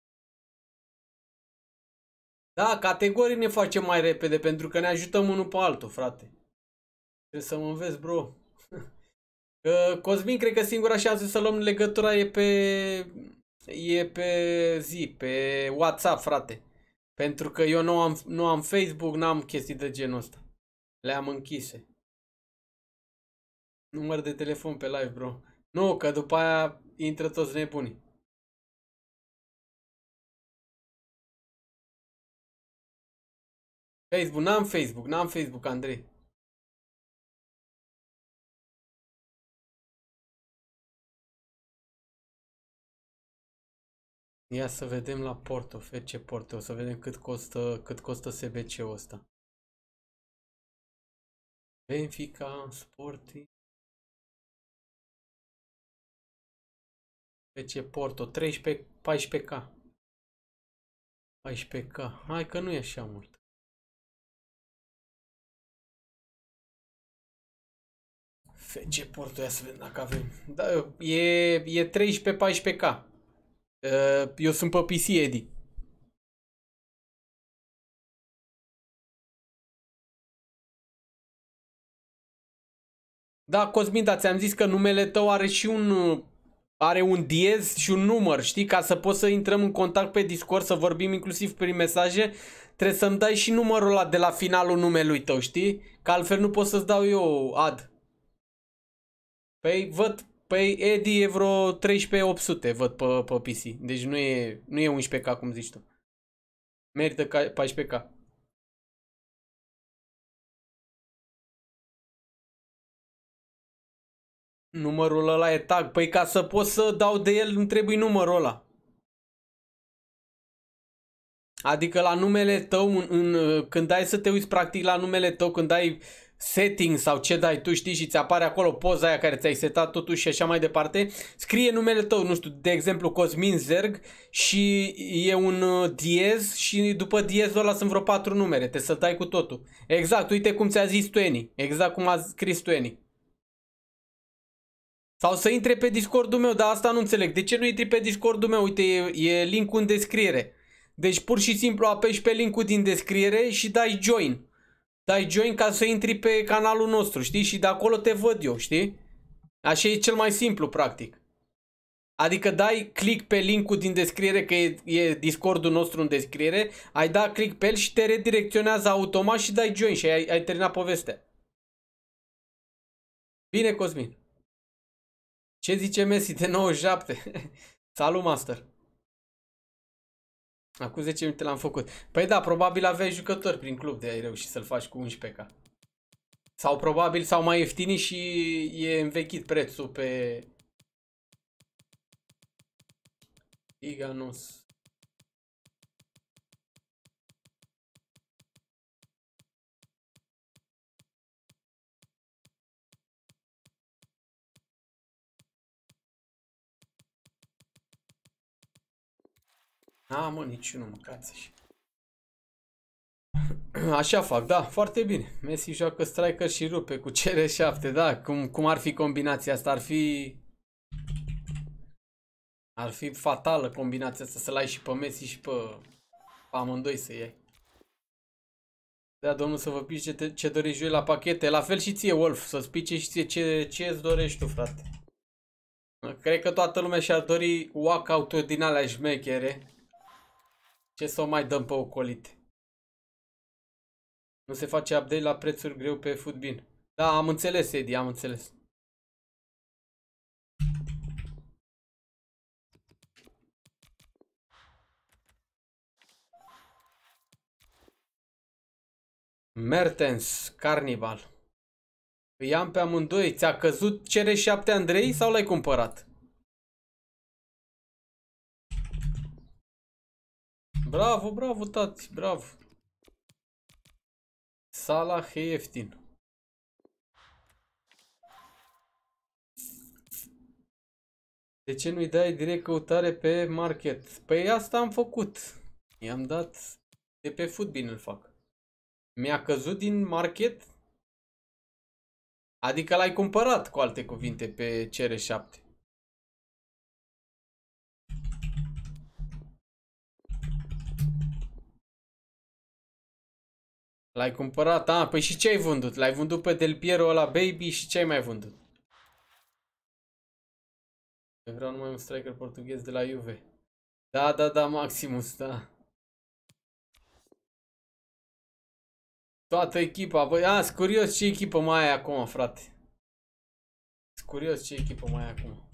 Da, categorii ne facem mai repede pentru că ne ajutăm unul pe altul, frate. Trebuie să mă înveți, bro. uh, Cosmin, cred că singura șansă să luăm legătura e pe... e pe zi, pe WhatsApp, frate. Pentru că eu nu am, nu am Facebook, n-am chestii de genul ăsta. Le-am închise. Număr de telefon pe live, bro. Nu, că după aia intră toți nebunii. Facebook, n-am Facebook, n-am Facebook, Andrei. Ia să vedem la Porto, F C Porto, o să vedem cât costă, cât costă S B C-ul ăsta. Benfica, Sporting. F C Porto, treisprezece, paisprezece K. paisprezece K. Hai că nu e așa mult. F C Porto, ia să vedem dacă avem. Da, e, e treisprezece, paisprezece K. Eu sunt pe P C, Edi. Da, Cosmin, dar ți-am zis că numele tău are și un... are un diez și un număr, știi? Ca să poți să intrăm în contact pe Discord, să vorbim inclusiv prin mesaje, trebuie să-mi dai și numărul ăla de la finalul numelui tău, știi? Că altfel nu pot să-ți dau eu ad. Păi văd, păi Edi e vreo treisprezece opt sute, văd pe, pe P C. Deci nu e, nu e unsprezece K, cum zici tu. Merită paisprezece K. Numărul ăla e tag. Păi ca să pot să dau de el, îmi trebuie numărul ăla. Adică la numele tău, în, în, când dai să te uiți practic la numele tău, când dai setting sau ce dai tu, știi, și ți apare acolo poza aia care ți-ai setat totuși și așa mai departe, scrie numele tău, nu știu, de exemplu Cosmin Zerg și e un uh, diez și după diezul ăla sunt vreo patru numere, te să dai cu totul. Exact, uite cum ți-a zis Tueni, exact cum a scris Tueni. Sau să intre pe Discordul meu, dar asta nu înțeleg. De ce nu intri pe Discordul meu? Uite, e, e linkul în descriere. Deci pur și simplu apeși pe linkul din descriere și dai join. Dai join ca să intri pe canalul nostru, știi? Și de acolo te văd eu, știi? Așa e cel mai simplu, practic. Adică dai click pe linkul din descriere, că e, e Discordul nostru în descriere, ai dat click pe el și te redirecționează automat și dai join și ai, ai terminat povestea. Bine, Cosmin. Ce zice Messi de nouăzeci și șapte? Salut, Master. Acum zece minute l-am făcut. Păi da, probabil aveai jucători prin club de ai reușit să-l faci cu unsprezece K. Sau probabil s-au mai ieftini și e învechit prețul pe... Iganus. A, mă, niciunul, mâncați-și. Așa fac, da, foarte bine. Messi joacă striker și rupe cu C R șapte, da, cum, cum ar fi combinația asta? Ar fi... Ar fi fatală combinația asta, să-l ai și pe Messi și pe, pe amândoi să iei. Da, domnul, să vă pice ce, ce dorești voi la pachete. La fel și ție, Wolf, să-ți pice și ție ce, ce îți dorești tu, frate. Cred că toată lumea și-ar dori walkout-uri din alea șmechere. Ce să o mai dăm pe ocolite? Nu se face update la prețuri greu pe Foodbin. Da, am înțeles, Edi, am înțeles. Mertens, Carnival. Îi am pe amândoi. Ți-a căzut C R șapte Andrei sau l-ai cumpărat? Bravo, bravo, tati, bravo. Salah e ieftin. De ce nu-i dai direct căutare pe market? Păi asta am făcut. I-am dat de pe Foodbin îl fac. Mi-a căzut din market? Adică l-ai cumpărat, cu alte cuvinte, pe C R șapte. L-ai cumpărat? Ah, păi și ce ai vândut? L-ai vândut pe Del Piero ăla Baby și ce ai mai vândut? Eu vreau numai un striker portughez de la Juve. Da, da, da, Maximus, da. Toată echipa, băi, a, sunt curios ce echipă mai ai acum, frate. Sunt curios ce echipă mai ai acum.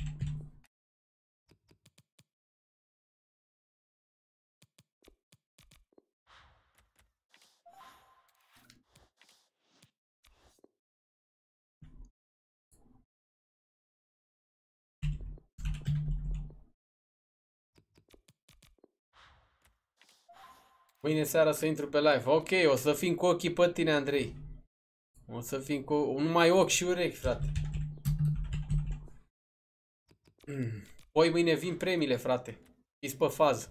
Mâine seara să intru pe live. Ok, o să fim cu ochii pe tine, Andrei. O să fim cu... numai ochi și urechi, frate. Poi mâine vin premiile, frate. Fiți pe fază.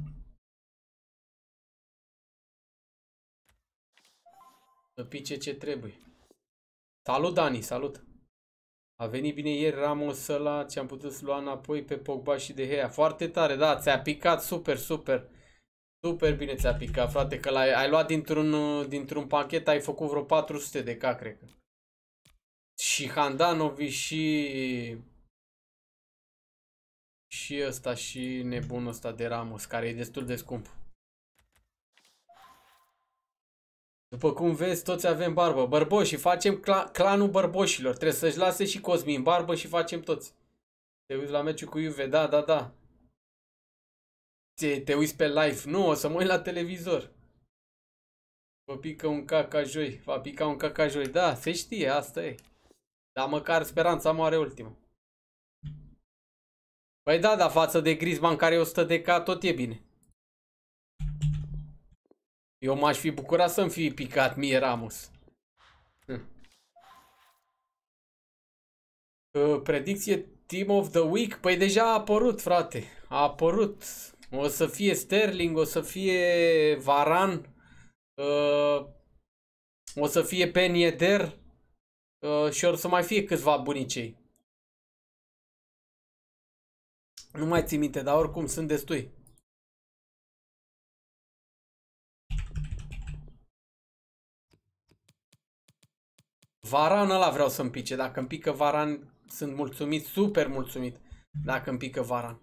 Să pice ce trebuie. Salut, Dani, salut. A venit bine ieri Ramos ăla, ce am putut să lua înapoi pe Pogba și De Gea. Foarte tare, da, ți-a picat super, super. Super bine ți-a picat, frate, că l-ai ai luat dintr-un dintr-un pachet, ai făcut vreo patru sute de K, cred că. Și Handanovic și... Și ăsta, și nebunul ăsta de Ramos, care e destul de scump. După cum vezi, toți avem barbă. Bărboși, facem cla clanul bărboșilor. Trebuie să-și lase și Cosmin barbă și facem toți. Te uiți la meciul cu Juve, da, da, da. Te, te uiți pe live. Nu, o să mă uit la televizor. Vă pică un caca joi. Va pica un caca joi. Da, se știe, asta e. Dar măcar speranța moare ultima. Păi da, dar față de Griezmann care e o sută de K, tot e bine. Eu m-aș fi bucurat să-mi fi picat mie Ramos. Hm. Uh, predicție Team of the Week? Păi deja a apărut, frate. A apărut. O să fie Sterling, o să fie Varane, uh, o să fie Ben Yedder uh, și o să mai fie câțiva bunicei. Nu mai țin minte, dar oricum sunt destui. Varane ăla vreau să-mi pice. Dacă îmi pică Varane, sunt mulțumit, super mulțumit. Dacă îmi pică Varane.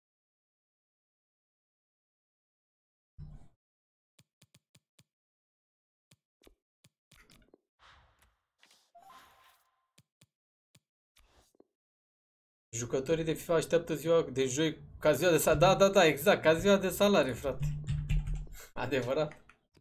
Jucătorii de FIFA așteaptă ziua de joi ca ziua de salare. Da, da, da, exact, ca ziua de salare, frate. Adevărat.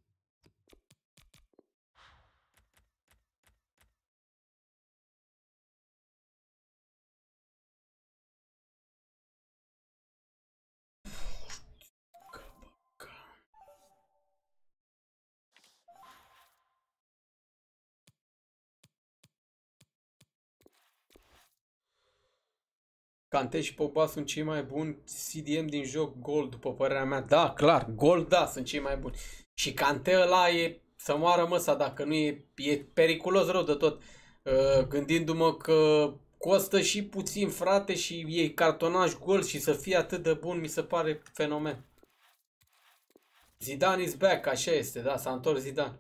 Kanté și Pogba sunt cei mai buni C D M din joc Gold, după părerea mea. Da, clar, Gold, da, sunt cei mai buni. Și Kanté ăla e să moară măsa dacă nu e, e periculos rău de tot. Uh, gândindu-mă că costă și puțin, frate, și e cartonaj gol și să fie atât de bun, mi se pare fenomen. Zidane is back, așa este, da, s-a întors Zidane.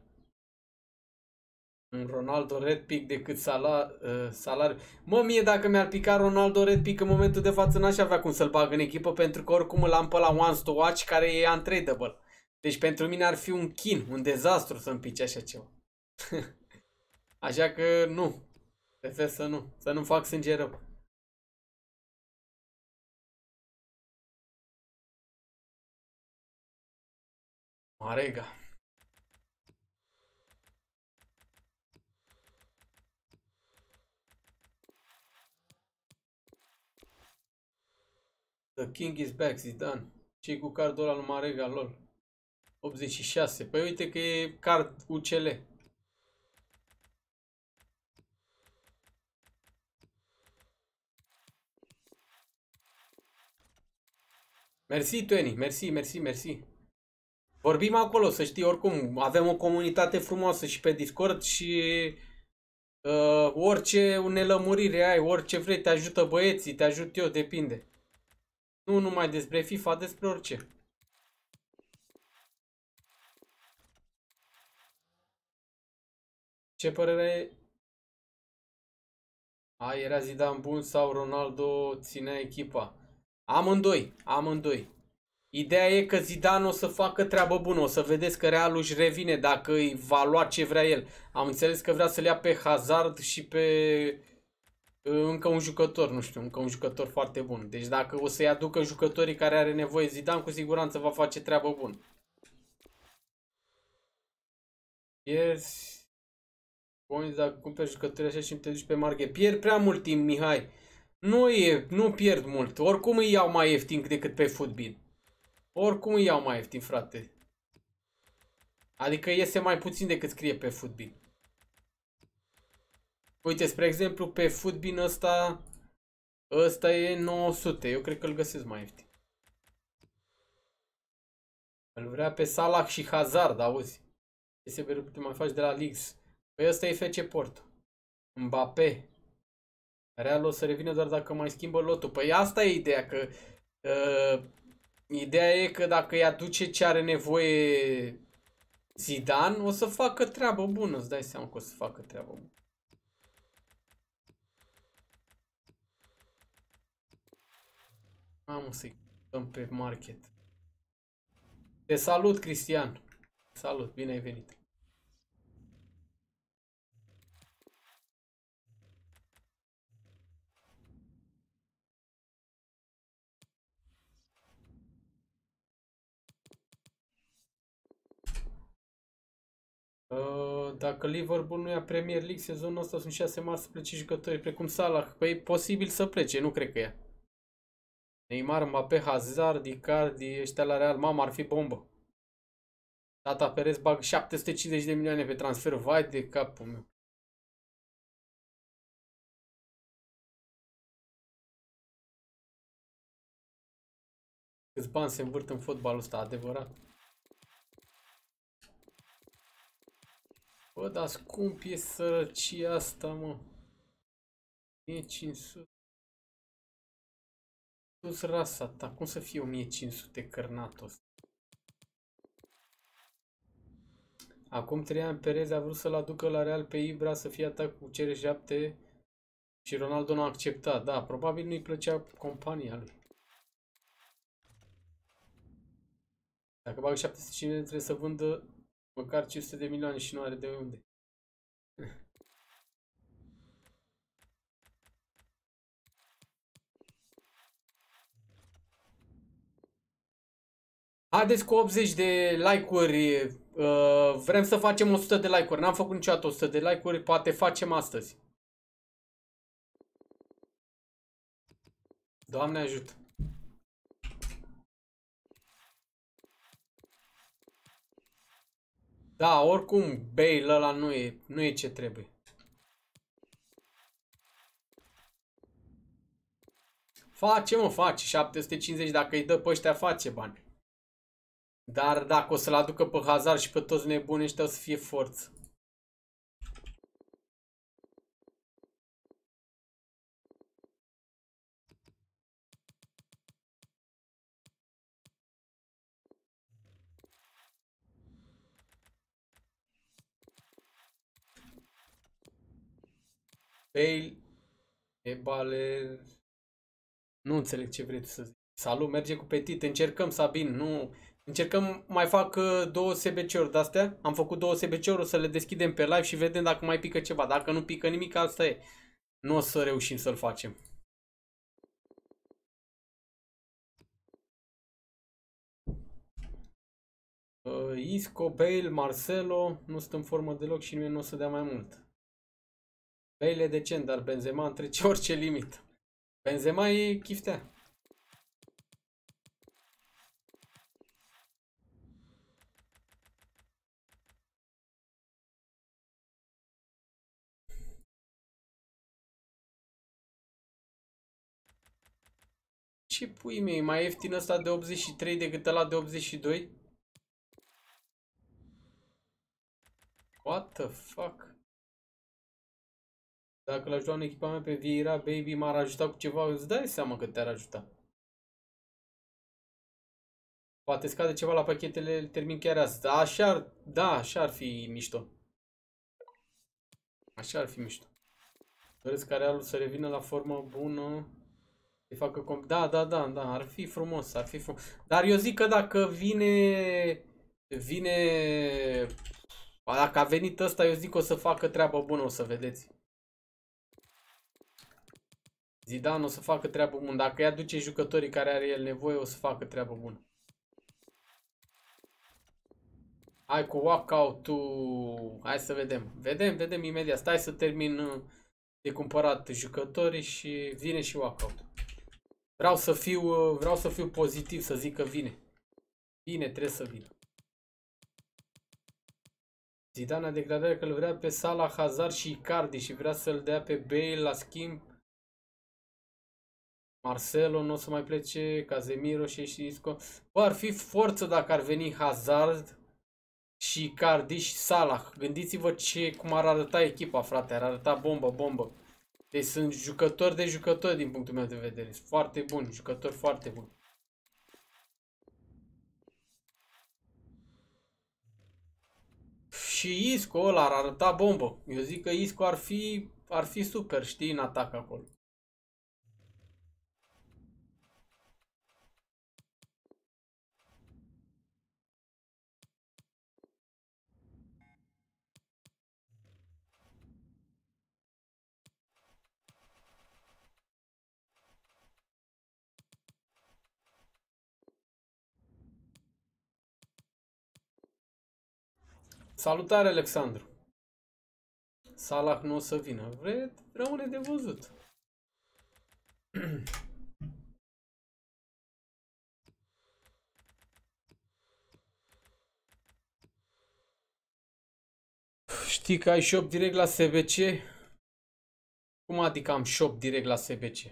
Un Ronaldo red pick decât sala, uh, salariu. Mă, mie dacă mi-ar pica Ronaldo red pick în momentul de față n-aș avea cum să-l bag în echipă, pentru că oricum îl am pe la Once to Watch care e untradable. Deci pentru mine ar fi un chin, un dezastru să-mi pice așa ceva. Așa că nu. Prefer să nu. Să nu fac sânge rău. Marega. The King is back, Zidane. Ce cu cardul ăla lui Marega, lol. optzeci și șase. Păi uite că e card U C L. Mersi, Tony. Mersi, mersi, mersi. Vorbim acolo, să știi, oricum. Avem o comunitate frumoasă și pe Discord și uh, orice nelămurire ai, orice vrei, te ajută băieții, te ajut eu, depinde. Nu numai despre FIFA, despre orice. Ce părere ai? Era Zidane bun sau Ronaldo ținea echipa? Amândoi, amândoi. Ideea e că Zidane o să facă treabă bună, o să vedeți că Realul își revine dacă îi va lua ce vrea el. Am înțeles că vrea să-l ia pe Hazard și pe încă un jucător, nu știu, încă un jucător foarte bun. Deci dacă o să-i aducă jucătorii care are nevoie Zidane, cu siguranță va face treabă bună. Yes. Points dacă cumperi jucători așa și te duci pe market. Pierd prea mult timp, Mihai. Nu e, nu pierd mult. Oricum îi iau mai ieftin decât pe Footbin. Oricum îi iau mai ieftin, frate. Adică iese mai puțin decât scrie pe Footbin. Uite, spre exemplu, pe Footbin ăsta, ăsta e nouă sute. Eu cred că îl găsesc mai ieftin. Îl vrea pe Salah și Hazard, auzi. Ce se te mai faci de la Leaks. Păi ăsta e F C Porto. Mbappé. Real o să revină doar dacă mai schimbă lotul. Păi asta e ideea, că uh, ideea e că dacă îi aduce ce are nevoie Zidane, o să facă treabă bună. Îți dai seama că o să facă treabă bună. Am să-i dăm pe market. Te salut, Cristian. Salut, bine ai venit. Uh, dacă Liverpool nu ia Premier League sezonul ăsta, sunt șase mari să plece jucători precum Salah. Păi e posibil să plece, nu cred că ia. Neymar, Mbappé, Hazard, Icardi, ăștia la Real, mamă, ar fi bombă. Tata Perez bag șapte sute cincizeci de milioane pe transfer, vai de capul meu. Câți bani se învârt în fotbalul ăsta, adevărat. Bă, dar scump e sărăcia asta, mă. o mie cinci sute. Tu-s rasa ta, cum să fie o mie cinci sute cărnatul ăsta? Acum trei ani Perez a vrut să-l aducă la Real pe Ibra să fie atac cu C R șapte și Ronaldo n-a acceptat. Da, probabil nu-i plăcea compania lui. Dacă bagă șapte sute cincizeci trebuie să vândă măcar cinci sute de milioane și nu are de unde. Haideți cu optzeci de like-uri. Uh, vrem să facem o sută de like-uri. N-am făcut niciodată o sută de like-uri. Poate facem astăzi. Doamne ajută. Da, oricum Bale ăla nu e, nu e ce trebuie. Face, mă, face. șapte sute cincizeci dacă îi dă pe ăștia, face bani. Dar dacă o să-l aducă pe Hazard și pe toți nebuni ăștia, o să fie forță. Bale, Ebale... Nu înțeleg ce vrei să zici. Salut, merge cu Petit, încercăm, Sabin, nu... Încercăm, mai fac uh, două S B C-uri de-astea. Am făcut două S B C-uri, o să le deschidem pe live și vedem dacă mai pică ceva. Dacă nu pică nimic, asta e. Nu o să reușim să-l facem. Uh, Isco, Bale, Marcelo, nu sunt în formă deloc și nimeni nu o să dea mai mult. Bale e decent, dar Benzema întrece orice limită. Benzema e chiftea. Ce pui mei, mai ieftin ăsta de optzeci și trei decât ăla de optzeci și doi? What the fuck? Dacă l-aș lua în echipament pe Vieira, Baby m-ar ajuta cu ceva, îți dai seama că te-ar ajuta. Poate scade ceva la pachetele, termin chiar asta. Așa ar, da, așa ar fi mișto. Așa ar fi mișto. Doresc ca Realul să revină la formă bună. Să facă comp da, da, da, da, ar fi frumos, ar fi frumos. Dar eu zic că dacă vine, vine, dacă a venit ăsta, eu zic că o să facă treabă bună, o să vedeți. Zidane o să facă treabă bună. Dacă îi aduce jucătorii care are el nevoie, o să facă treabă bună. Hai cu walkout-ul. Hai să vedem. Vedem, vedem imediat. Stai să termin de cumpărat jucătorii și vine și walkout. Vreau să fiu, vreau să fiu pozitiv, să zic că vine. Vine, trebuie să vină. Zidane a degradat că îl vrea pe Salah, Hazard și Icardi și vrea să-l dea pe Bale la schimb. Marcelo nu o să mai plece, Casemiro și Isco. Bă, ar fi forță dacă ar veni Hazard și Icardi și Salah. Gândiți-vă ce, cum ar arăta echipa, frate. Ar arăta bombă, bombă. Deci sunt jucători de jucători din punctul meu de vedere. Sunt foarte buni, jucători foarte buni. Și Isco ăla ar arăta bombă. Eu zic că Isco ar fi, ar fi super, știi, în atac acolo. Salutare, Alexandru. Salah nu o să vină. Vre, rămâne de văzut. Știi că ai shop direct la S B C? Cum adică am shop direct la S B C?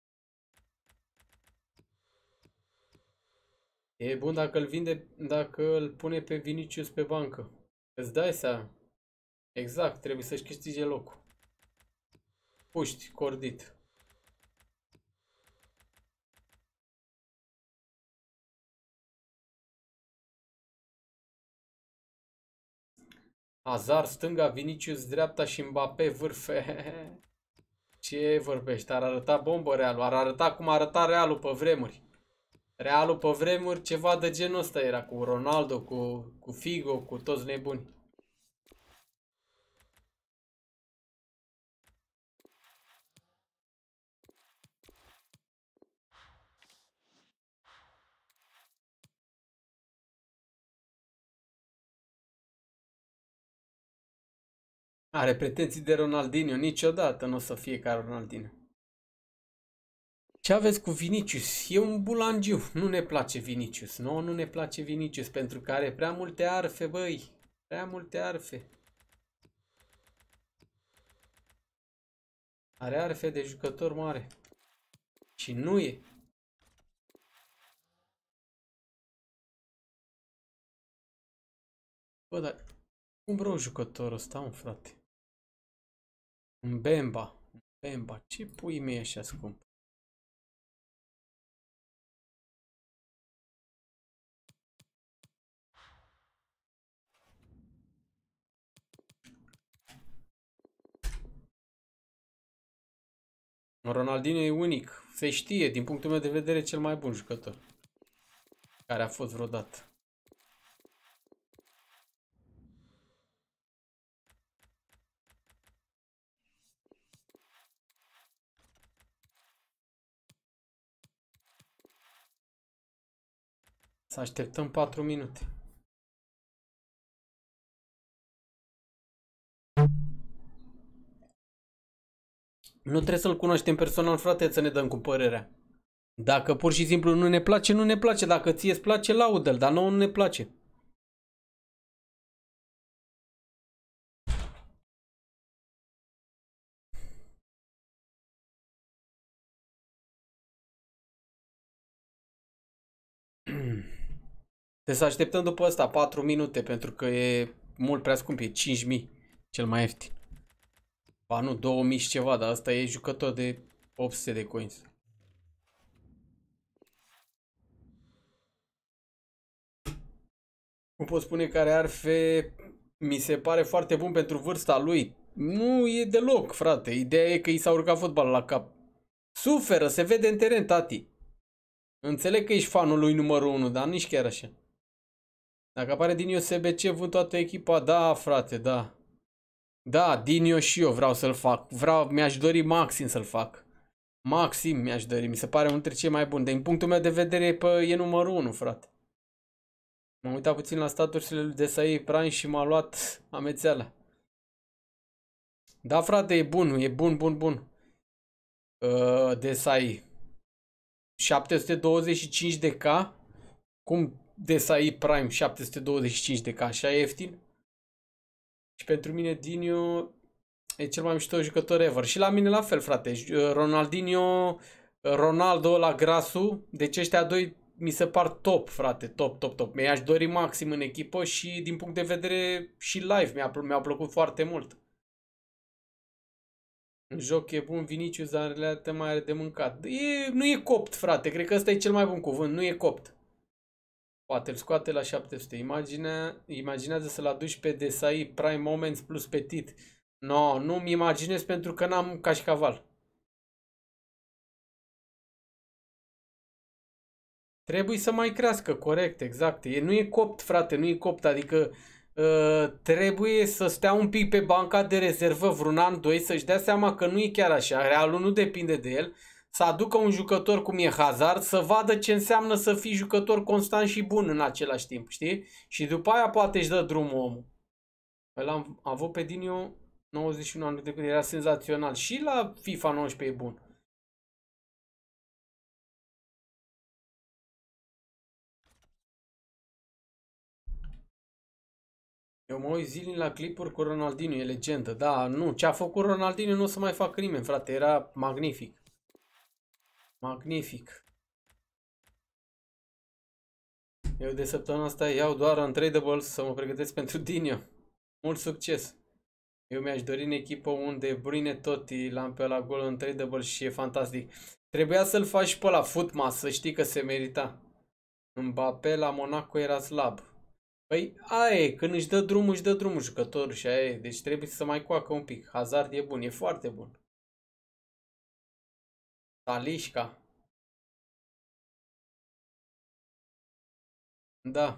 E bun dacă îl vinde, dacă îl pune pe Vinicius pe bancă. Îți dai seama. Exact, trebuie să-și câștige locul. Puști, cordit. Hazard stânga, Vinicius dreapta și Mbappé vârf. Ce vorbești? Ar arăta bombă Realul. Ar arăta cum arăta Realul pe vremuri. Realul pe vremuri ceva de genul ăsta era cu Ronaldo, cu, cu Figo, cu toți nebuni. Are pretenții de Ronaldinho, niciodată nu o să fie ca Ronaldinho. Ce aveți cu Vinicius? E un bulangiu. Nu ne place Vinicius. Nu, nu ne place Vinicius pentru că are prea multe arfe, băi. Prea multe arfe. Are arfe de jucător mare. Și nu e. Bă, dar cum vreau jucătorul ăsta, mă, frate? Un Bemba. Un Bemba. Ce pui mei așa scump? Ronaldinho e unic. Se știe, din punctul meu de vedere, cel mai bun jucător care a fost vreodată. Să așteptăm patru minute. Nu trebuie să-l cunoaștem personal, frate, să ne dăm cu părerea. Dacă pur și simplu nu ne place, nu ne place. Dacă ție îți place, laudă-l, dar nouă nu ne place. Trebuie să așteptăm după asta patru minute, pentru că e mult prea scump, e cinci mii cel mai ieftin. Ba nu, două mii și ceva, dar asta e jucător de opt sute de coins. Cum pot spune că are arfe, mi se pare foarte bun pentru vârsta lui. Nu e deloc, frate. Ideea e că i s-a urcat fotbalul la cap. Suferă, se vede în teren, tati. Înțeleg că ești fanul lui numărul unu, dar nici chiar așa. Dacă apare din S B C, vând toată echipa, da, frate, da. Da, Dinio și eu vreau să-l fac. Vreau, mi-aș dori maxim să-l fac. Maxim mi-aș dori, mi se pare unul dintre cei mai buni. Din punctul meu de vedere, pă, e numărul unu, frate. M-am uitat puțin la statusurile lui Desai Prime și m-a luat amețeala. Da, frate, e bun, e bun, bun, bun. Uh, Desai. șapte sute douăzeci și cinci de K. Cum Desai Prime șapte sute douăzeci și cinci de K? Așa e ieftin? Și pentru mine Dinio e cel mai mișto jucător ever. Și la mine la fel, frate. Ronaldinho, Ronaldo la Grasu. Deci ăștia doi mi se par top, frate. Top, top, top. Mi-aș dori maxim în echipă și din punct de vedere și live mi-a mi plăcut foarte mult. În joc e bun, Vinicius, dar în realitate mai are de mâncat. E, nu e copt, frate. Cred că ăsta e cel mai bun cuvânt. Nu e copt. Poate îl scoate la șapte sute. Imagine, imaginează să-l aduci pe Desai Prime Moments plus Petit. No, nu-mi imaginez pentru că n-am cașcaval. Trebuie să mai crească, corect, exact. E, nu e copt, frate, nu e copt. Adică uh, trebuie să stea un pic pe banca de rezervă vreun an, doi, să-și dea seama că nu e chiar așa. Realul nu depinde de el. Să aducă un jucător cum e Hazard, să vadă ce înseamnă să fii jucător constant și bun în același timp, știi? Și după aia poate își dă drumul omul. L-am avut pe Dinio nouăzeci și unu ani de când era senzațional. Și la FIFA nouăsprezece e bun. Eu mă uit zilnic la clipuri cu Ronaldinho, e legendă. Da, nu, ce a făcut Ronaldinho nu o să mai facă nimeni, frate. Era magnific. Magnific. Eu de săptămâna asta iau doar untradables să mă pregătesc pentru Dinio. Mult succes! Eu mi-aș dori în echipă unde Brune Totti l-am pe la gol untradable și e fantastic. Trebuia să-l faci pe la Footmas, să știi că se merita. Mbappé la Monaco era slab. Păi aia e, când își dă drumul, își dă drumul jucătorul și aia e. Deci trebuie să mai coacă un pic. Hazard e bun, e foarte bun. Talisca. Da.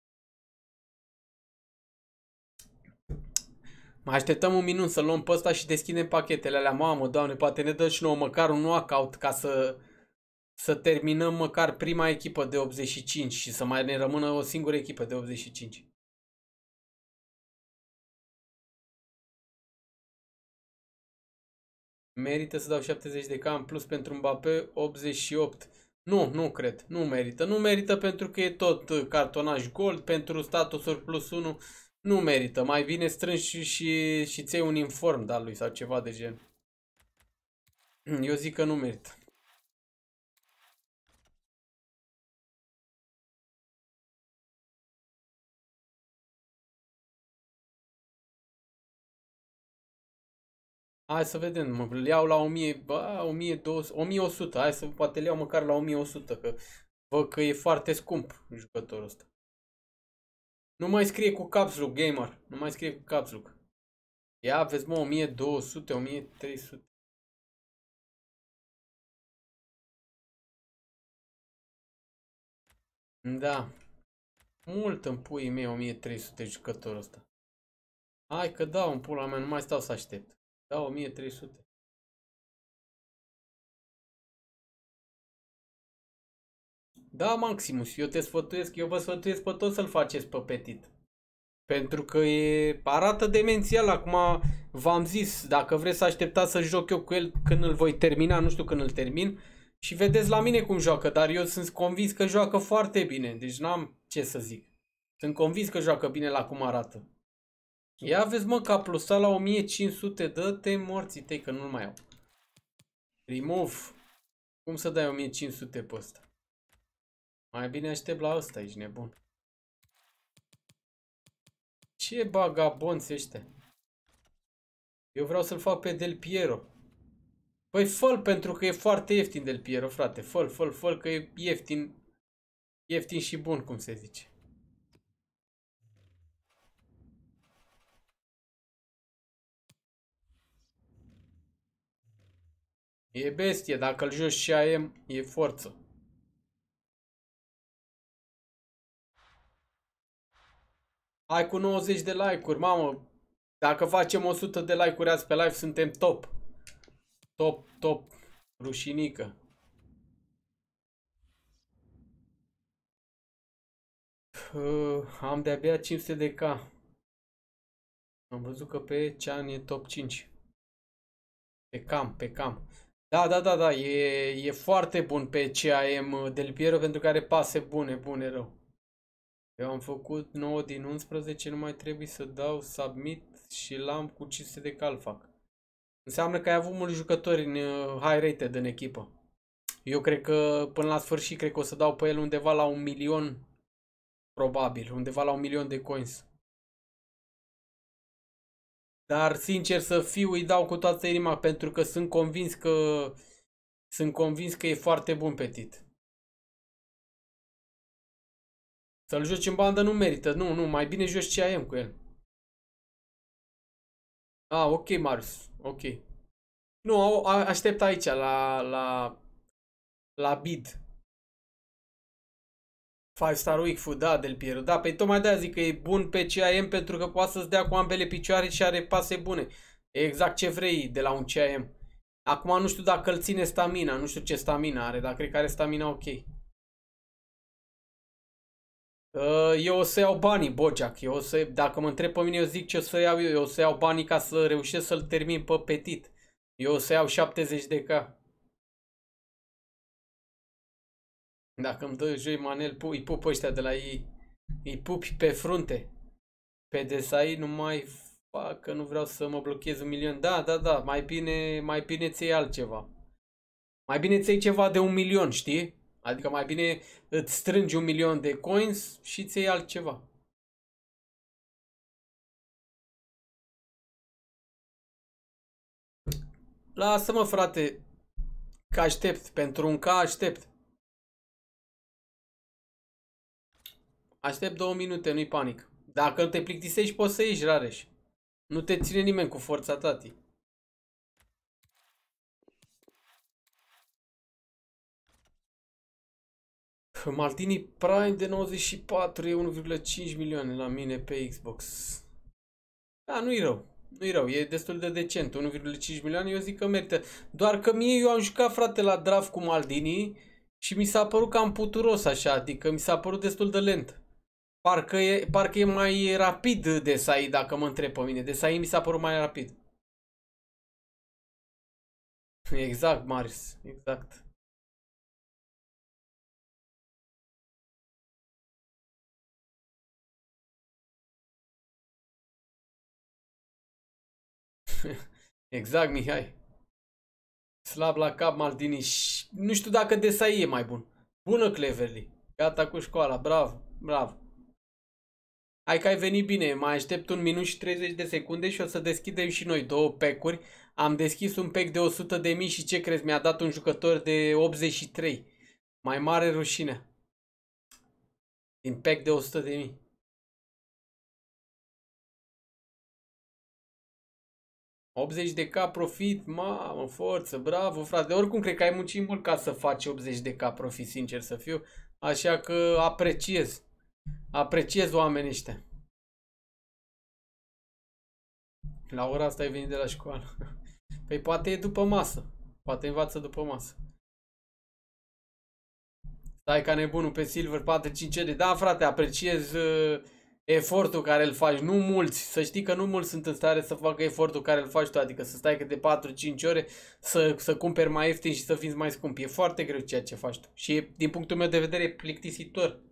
Mai așteptăm un minut să luăm pe ăsta și deschidem pachetele alea. Mamă, Doamne, poate ne dă și nouă măcar un knockout ca să, să terminăm măcar prima echipă de optzeci și cinci și să mai ne rămână o singură echipă de optzeci și cinci. Merită să dau șaptezeci de K în plus pentru Mbappé, optzeci și opt. Nu, nu cred. Nu merită. Nu merită pentru că e tot cartonaj gold, pentru statusuri plus unu. Nu merită. Mai bine strângi și, și, și ți un inform de-al lui sau ceva de gen. Eu zic că nu merită. Hai să vedem, mă le iau la o mie, bă, o mie două sute, o mie o sută, hai să poate le iau măcar la o mie o sută, că văd că e foarte scump jucătorul ăsta. Nu mai scrie cu caps lock, gamer, nu mai scrie cu caps lock. Ia vezi mă, o mie două sute, o mie trei sute. Da. Mult în puii mei o mie trei sute jucătorul ăsta. Hai că dau în pula mea, nu mai stau să aștept. Dau o mie trei sute. Da, Maximus, eu te sfătuiesc, eu vă sfătuiesc pe toți să-l faceți pe Petit. Pentru că e, arată demențial. Acum v-am zis, dacă vreți să așteptați să joc eu cu el când îl voi termina, nu știu când îl termin. Și vedeți la mine cum joacă, dar eu sunt convins că joacă foarte bine. Deci n-am ce să zic. Sunt convins că joacă bine la cum arată. Ia vezi mă că a plusat la o mie cinci sute, dă-te morții tăi că nu-l mai au. Remove. Cum să dai o mie cinci sute pe ăsta? Mai bine aștept la ăsta, ești nebun. Ce bagabonți ăștia? Eu vreau să-l fac pe Del Piero. Păi fă-l pentru că e foarte ieftin Del Piero, frate. Fă-l, fă-l, fă-l că e ieftin. Ieftin și bun, cum se zice. E bestie, dacă îl joci și A M, e forță. Hai cu nouăzeci de like-uri, mamă. Dacă facem o sută de like-uri azi pe live, suntem top. Top, top. Rușinică. Uh, am de-abia cinci sute de K. Am văzut că pe Chan e top cinci. Pe cam, pe cam. Da, da, da, da, e, e foarte bun pe C A M Del Piero pentru că are pase bune, bune rău. Eu am făcut nouă din unsprezece, nu mai trebuie să dau submit și l-am cu cinci sute de cal fac. Înseamnă că ai avut mulți jucători în uh, high rated în echipă. Eu cred că până la sfârșit cred că o să dau pe el undeva la un milion, probabil, undeva la un milion de coins. Dar sincer să fiu, îi dau cu toată inima pentru că sunt convins că sunt convins că e foarte bun Petit. Să-l joci în bandă nu merită. Nu, nu, mai bine joci C A M cu el. Ah, ok, Marius. Ok. Nu, a, aștept aici, la, la, la bid. cinci star weak food, da, Del Piero. Da, pe tocmai de-aia zic că e bun pe C A M pentru că poate să-ți dea cu ambele picioare și are pase bune. E exact ce vrei de la un C A M. Acum nu știu dacă îl ține stamina, nu știu ce stamina are, dar cred că are stamina ok. Uh, eu o să iau banii, Bojack. Eu o să, dacă mă întreb pe mine, eu zic ce o să iau eu. Eu o să iau banii ca să reușesc să-l termin pe Petit. Eu o să iau șaptezeci de K. Dacă îmi dă joi Manel, pu îi pup ăștia de la ei. Îi pupi pe frunte. Pe Desai nu mai fac, că nu vreau să mă blochez un milion. Da, da, da, mai bine, mai bine ți iei altceva. Mai bine ți iei ceva de un milion, știi? Adică mai bine îți strângi un milion de coins și ți iei altceva. Lasă-mă, frate, că aștept. Pentru un K aștept. Aștept două minute, nu-i panic. Dacă te plictisești, poți să ieși, Rareș. Nu te ține nimeni cu forța, tati. Maldini Prime de nouăzeci și patru e unu virgulă cinci milioane la mine pe Xbox. Da, nu-i rău. Nu-i rău, e destul de decent. unu virgulă cinci milioane, eu zic că merită. Doar că mie eu am jucat, frate, la draft cu Maldini și mi s-a părut cam puturos așa, adică mi s-a părut destul de lent. Parcă e, parcă e mai rapid Desai, dacă mă întreb pe mine. Desai mi s-a părut mai rapid. Exact, Marius. Exact. Exact, Mihai. Slab la cap, Maldini. Și nu știu dacă Desai e mai bun. Bună, Cleverly. Gata cu școala. Bravo, bravo. Hai că ai venit bine, mai aștept un minut și treizeci de secunde și o să deschidem și noi două pack-uri. Am deschis un pack de o sută de mii și ce crezi, mi-a dat un jucător de optzeci și trei. Mai mare rușine. Din pack de o sută de mii. optzeci de K profit, mamă, forță, bravo, frate. Oricum, cred că ai muncit mult ca să faci optzeci de K profit, sincer să fiu. Așa că apreciez. Apreciez oamenii ăștia. La ora asta ai venit de la școală. Păi poate e după masă. Poate învață după masă. Stai ca nebunul pe Silver patru cinci de. Da, frate, apreciez uh, efortul care îl faci. Nu mulți. Să știi că nu mulți sunt în stare să facă efortul care îl faci tu. Adică să stai câte patru cinci ore să, să cumperi mai ieftin și să fiți mai scump. E foarte greu ceea ce faci tu. Și e, din punctul meu de vedere, e plictisitor.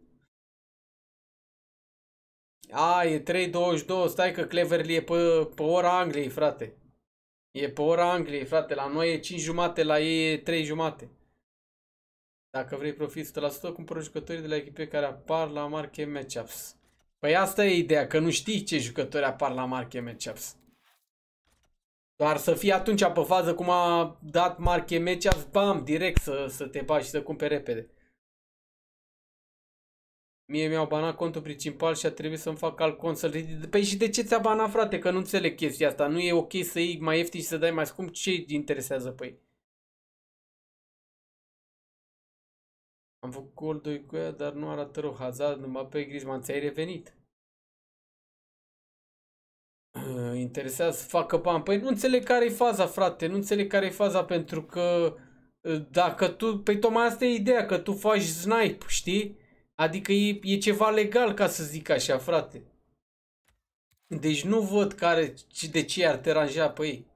A, e trei douăzeci și doi. Stai că Cleverly e pe, pe ora Angliei, frate. E pe ora Angliei, frate. La noi e cinci jumate, la ei e trei jumate. Dacă vrei profit o sută la sută, cumpără jucătorii de la echipe care apar la marche matchups. Păi asta e ideea, că nu știi ce jucători apar la marche matchups. Doar să fii atunci pe fază cum a dat marche matchups, bam, direct să, să te bagi și să cumperi repede. Mie mi-au banat contul principal și a trebuit să-mi fac alt cont să-l ridic. Păi și de ce ți-a banat, frate? Că nu înțeleg chestia asta. Nu e ok să iei mai ieftin și să dai mai scump? Ce interesează pe ei? Am făcut gol doi cu ea, dar nu arată rău. Hazard, Mbappé, Griezmann, ți-ai revenit. Uh, interesează să facă bani. Păi nu înțeleg care-i faza, frate. Nu înțeleg care-i faza pentru că uh, dacă tu... Păi tocmai asta e ideea, că tu faci snipe, știi? Adică e, e ceva legal, ca să zic așa, frate. Deci nu văd care, de ce ar deranja pe ei.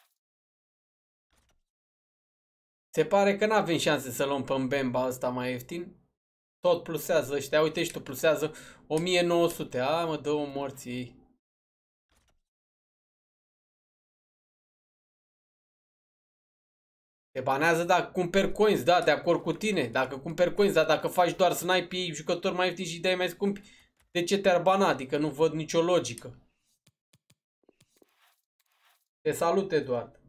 Se pare că nu avem șanse să luăm pe Mbemba ăsta mai ieftin. Tot plusează ăștia. Uite și tu, plusează o mie nouă sute. A, mă, dă-o morții ei. Te banează dacă cumperi coins, da, de acord cu tine. Dacă cumperi coins, da, dacă faci doar snipe jucători mai ieftini și dai mai scumpi, de ce te-ar bana? Adică nu văd nicio logică. Te salut, Eduard.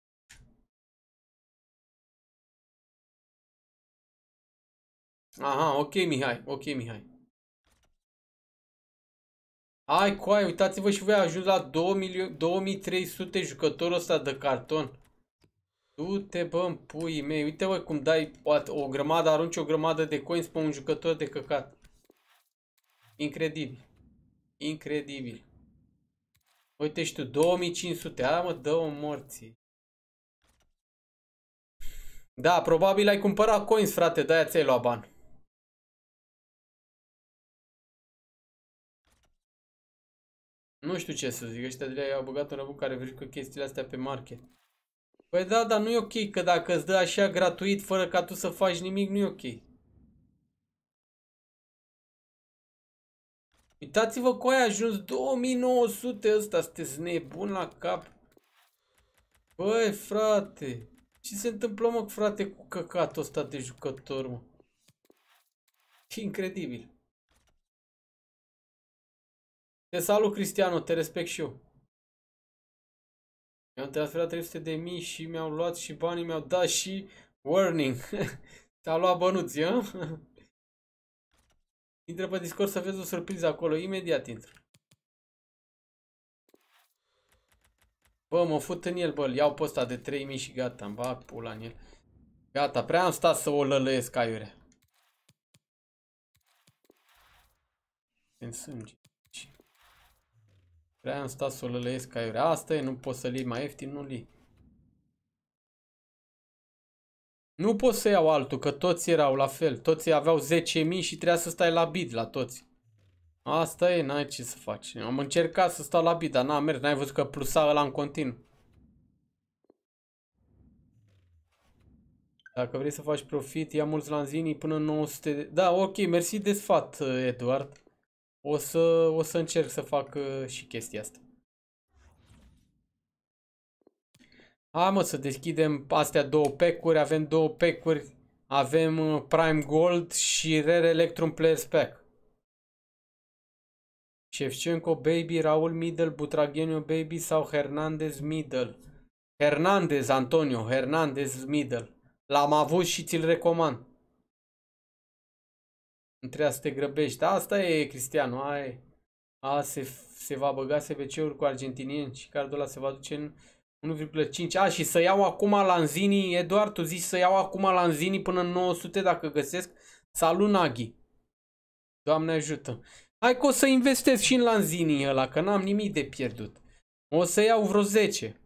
Aha, ok, Mihai, ok, Mihai. Ai, coai, uitați-vă și voi, a ajuns la două mii trei sute jucătorul ăsta de carton. Du-te, bă, în puii mei. Uite, bă, cum dai o grămadă, arunci o grămadă de coins pe un jucător de căcat. Incredibil. Incredibil. Uite și tu, două mii cinci sute. A, mă, dă-o morții. Da, probabil ai cumpărat coins, frate, de-aia ți-ai luat bani. Nu știu ce să zic, ăștia de la i-au băgat un răbun care verifică chestiile astea pe market. Păi da, dar nu e ok, că dacă îți dă așa gratuit, fără ca tu să faci nimic, nu e ok. Uitați-vă cu aia a ajuns două mii nouă sute ăsta, sunteți nebun la cap. Băi, frate, ce se întâmplă, mă, frate, cu căcatul ăsta de jucător, mă? E incredibil. Te salut, Cristiano, te respect și eu. Mi-am transferat trei sute de mii și mi-au luat și banii, mi-au dat și warning. Ți-a luat bănuții, hă? Intră pe Discord să vezi o surpriză acolo, imediat intră. Bă, mă fut în el, bă, îl iau pe ăsta de trei mii și gata, îmi bag pula în el. Gata, prea am stat să o lălăiesc aiurea. În sânge. Prea am stat să o lălăiesc aiurea. Asta e, nu poți să-l iei mai ieftin, nu-l iei. Nu pot să iau altul, că toți erau la fel. Toți aveau zece mii și trebuia să stai la bid la toți. Asta e, n-ai ce să faci. Am încercat să stau la bid, dar n-am mers. N-ai văzut că plusa ăla în continuu. Dacă vrei să faci profit, ia mulți lanzini până în nouă sute de... Da, ok, mersi de sfat, Eduard. O să, o să încerc să fac uh, și chestia asta. Hai, mă, să deschidem astea două pack-uri. Avem două pack-uri. Avem uh, Prime Gold și Rare Electrum Players Pack. Shevchenko baby, Raul middle, Butragheniu baby sau Hernandez middle? Hernandez, Antonio, Hernandez middle. L-am avut și ți-l recomand. Nu trebuia să te grăbești. Asta e, Cristiano, ai. A, se, se va băga S B C-uri cu argentinieni și cardul ăla se va duce în unu virgulă cinci. A, și să iau acum Lanzini, Eduard, tu zici să iau acum Lanzini până în nouă sute dacă găsesc? Salut, Naghi. Doamne ajută. Hai că o să investesc și în Lanzini ăla, că n-am nimic de pierdut. O să iau vreo zece.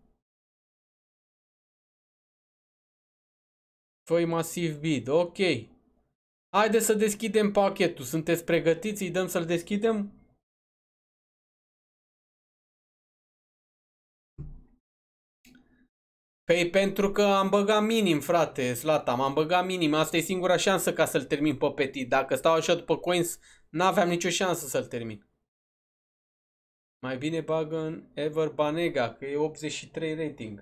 Făi masiv bid, ok. Haideți să deschidem pachetul. Sunteți pregătiți? Îi dăm să-l deschidem? Păi pentru că am băgat minim, frate, Slata, m-am băgat minim. Asta e singura șansă ca să-l termin pe Petit. Dacă stau așa după coins, n-aveam nicio șansă să-l termin. Mai bine bagă în Ever Banega, că e optzeci și trei rating.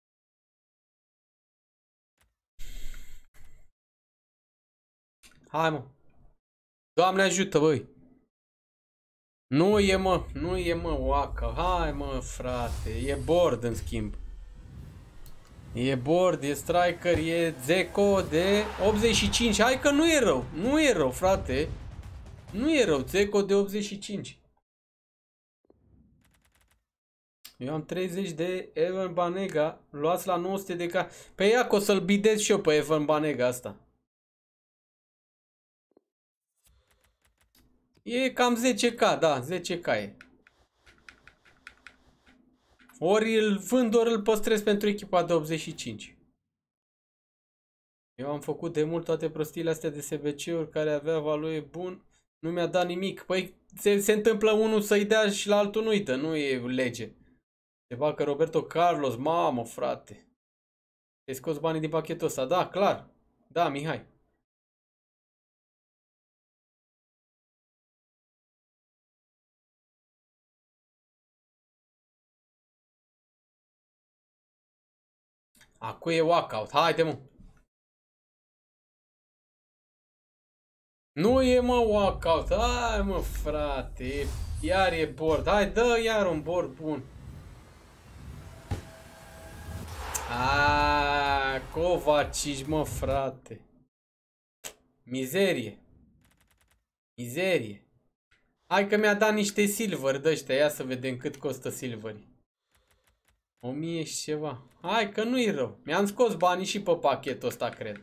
Hai, mă. Doamne ajută, băi. Nu e, mă, nu e, mă, Waka. Hai, mă, frate. E board, în schimb. E board, e striker, e Dzeko de optzeci și cinci. Hai că nu e rău. Nu e rău, frate. Nu e rău. Dzeko de optzeci și cinci. Eu am treizeci de Evan Banega. Luați la nouă sute de ca. Pe ea că o să-l bidez și eu pe Evan Banega asta. E cam zece K, da, zece K e. Ori îl vând, ori îl păstrez pentru echipa de optzeci și cinci. Eu am făcut de mult toate prostiile astea de S B C-uri care avea valoare bun. Nu mi-a dat nimic. Păi se, se întâmplă unul să-i dea și la altul nu uită. Nu e lege. Se bagă Roberto Carlos. Mamă, frate. Te scos banii din pachetul ăsta. Da, clar. Da, Mihai. Acu e walkout. Haide, mă. Nu e, mă, walkout. Hai, mă, frate. Iar e board. Hai, dă iar un board bun. Aaaa, Kovacic, mă, frate. Mizerie. Mizerie. Hai că mi-a dat niște silver de ăștia. Ia să vedem cât costă silverii. o mie și ceva. Hai că nu-i rău. Mi-am scos banii și pe pachetul ăsta, cred.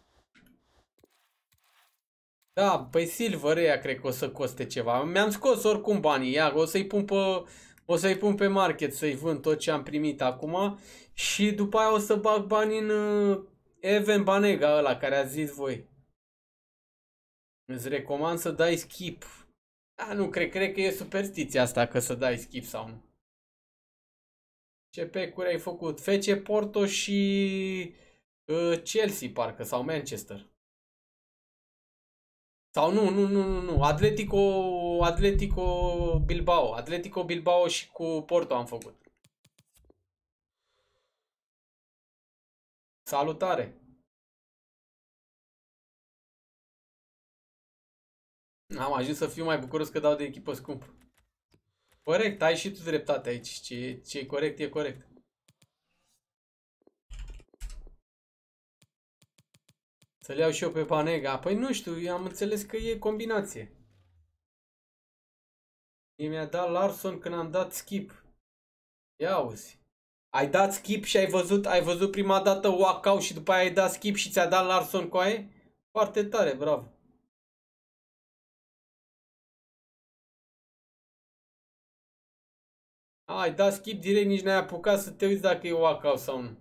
Da, păi silver ăia cred că o să coste ceva. Mi-am scos oricum banii. Ia, o să-i pun pe, o să-i pun pe market să-i vând tot ce am primit acum. Și după aia o să bag bani în uh, Evan Banega ăla care a zis voi. Îți recomand să dai skip. Da, nu, cred, cred că e superstiția asta că să dai skip sau nu. Ce pecuri ai făcut? F C Porto și uh, Chelsea parcă, sau Manchester. Sau nu, nu, nu, nu, nu. Atletico, Atletico Bilbao. Atletico Bilbao și cu Porto am făcut. Salutare! Am ajuns să fiu mai bucuros că dau de echipă scumpă. Corect, ai și tu dreptate aici. Ce, ce e corect, e corect. Să-l iau și eu pe Banega. Păi nu știu, eu am înțeles că e combinație. Mie mi-a dat Larson când am dat skip. Ia auzi. Ai dat skip și ai văzut, ai văzut prima dată walkout și după aia ai dat skip și ți-a dat Larson cu aia? Foarte tare, bravo. Ai dat skip direct, nici n-ai apucat să te uiți dacă e walkout sau nu.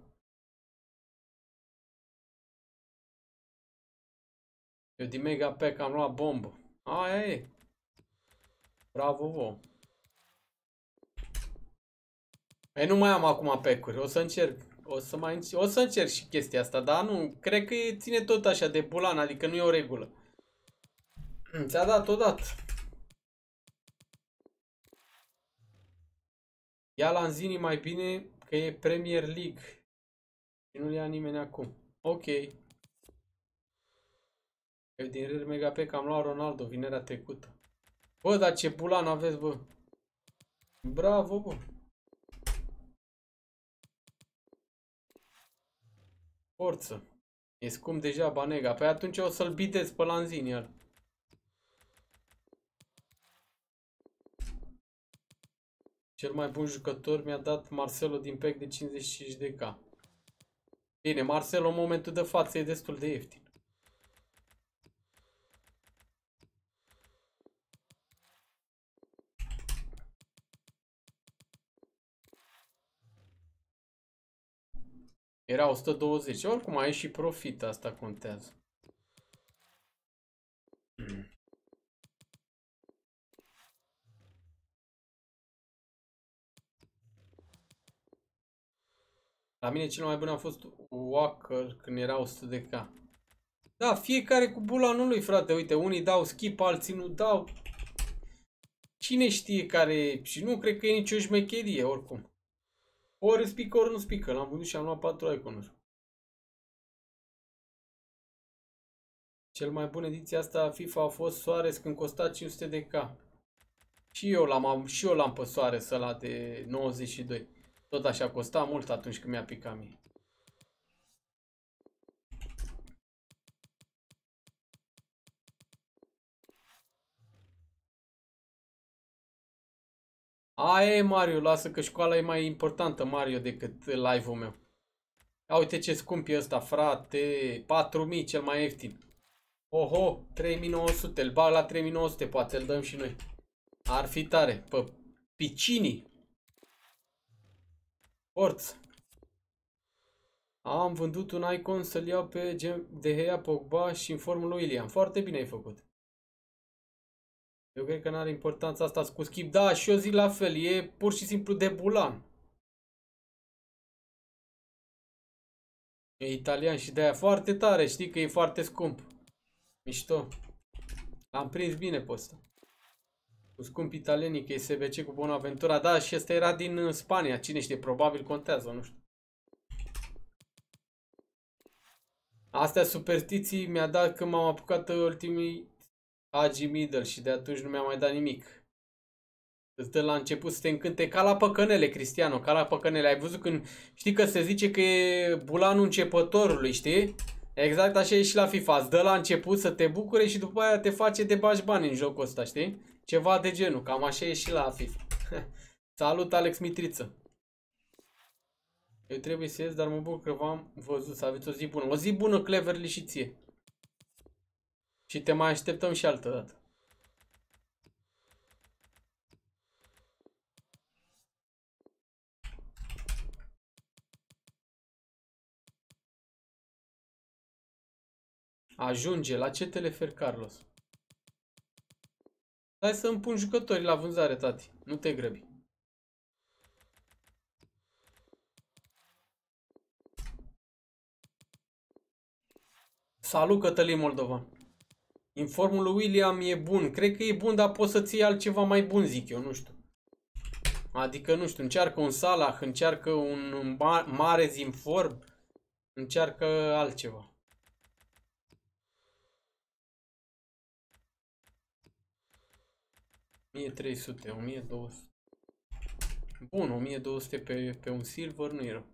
Eu din Mega Pack am luat bombă. Aia e. Bravo, vouă. Păi nu mai am acum pack-uri, o să încerc. O să mai o să încerc și chestia asta, dar nu, cred că ține tot așa de bulan, adică nu e o regulă. Ți-a dat odată. Ia Lanzini mai bine că e Premier League. Și nu-l ia nimeni acum. Ok. Eu din Real Mega Pack am luat Ronaldo vinerea trecută. Bă, dar ce bulan aveți, bă. Bravo, bă. Forță. E scump deja Banega. Păi atunci o să-l bidezi pe Lanzini iar. Cel mai bun jucător mi-a dat Marcelo din pack de cincizeci și cinci de K. Bine, Marcelo în momentul de față e destul de ieftin. Era o sută douăzeci. Oricum ai și profit, asta contează. La mine cel mai bun a fost Walker când era o sută de K. Da, fiecare cu bulanul lui, frate. Uite, unii dau skip, alții nu dau. Cine știe care... Și nu cred că e nicio șmecherie, oricum. Ori spică, ori nu spică. L-am văzut și am luat patru iconuri. Cel mai bun ediția asta FIFA a fost Suarez când costa cinci sute de K. Și eu l-am și eu l-am pe Suarez ăla de nouăzeci și doi. Tot așa costa mult atunci când mi-a picat mie. Aia e, Mario, lasă că școala e mai importantă, Mario, decât live-ul meu. Ia uite ce scump e ăsta, frate. patru mii cel mai ieftin. Oho, trei mii nouă sute, îl bag la trei mii nouă sute, poate îl dăm și noi. Ar fi tare, pe Piccini. Forță. Am vândut un icon să-l iau pe De Gea, Pogba și în formul William. Foarte bine ai făcut. Eu cred că n-are importanța asta cu skip. Da, și eu zic la fel, e pur și simplu de bulan. E italian și de-aia foarte tare, știi că e foarte scump. Mișto. L-am prins bine pe ăsta. Cu scump italienii, că e S B C cu Bonaventura. Da, și ăsta era din Spania. Cine știe, probabil contează, nu știu. Astea superstiții mi-a dat când m-am apucat ultimii Agi Middle și de atunci nu mi-a mai dat nimic. Îți dă la început să te încânte ca la păcănele, Cristiano, ca la păcănele. Ai văzut când știi că se zice că e bulanul începătorului, știi? Exact așa e și la FIFA. Îți dă la început să te bucure și după aia te face de bagi bani în jocul ăsta, știi? Ceva de genul, cam așa e și la FIFA. Salut, Alex Mitriță. Eu trebuie să ies, dar mă bucur că v-am văzut, să aveți o zi bună. O zi bună, Cleverly, și ție. Și te mai așteptăm și altă dată. Ajunge. La ce te referi, Carlos? Hai să îmi pun jucătorii la vânzare, tati. Nu te grăbi. Salut, Cătălin Moldovan. Informul lui William e bun. Cred că e bun, dar poți să-ți iei altceva mai bun, zic eu. Nu știu. Adică, nu știu, încearcă un Salah, încearcă un Mahrez inform, încearcă altceva. o mie trei sute, o mie două sute. Bun, o mie două sute pe, pe un silver nu e rău.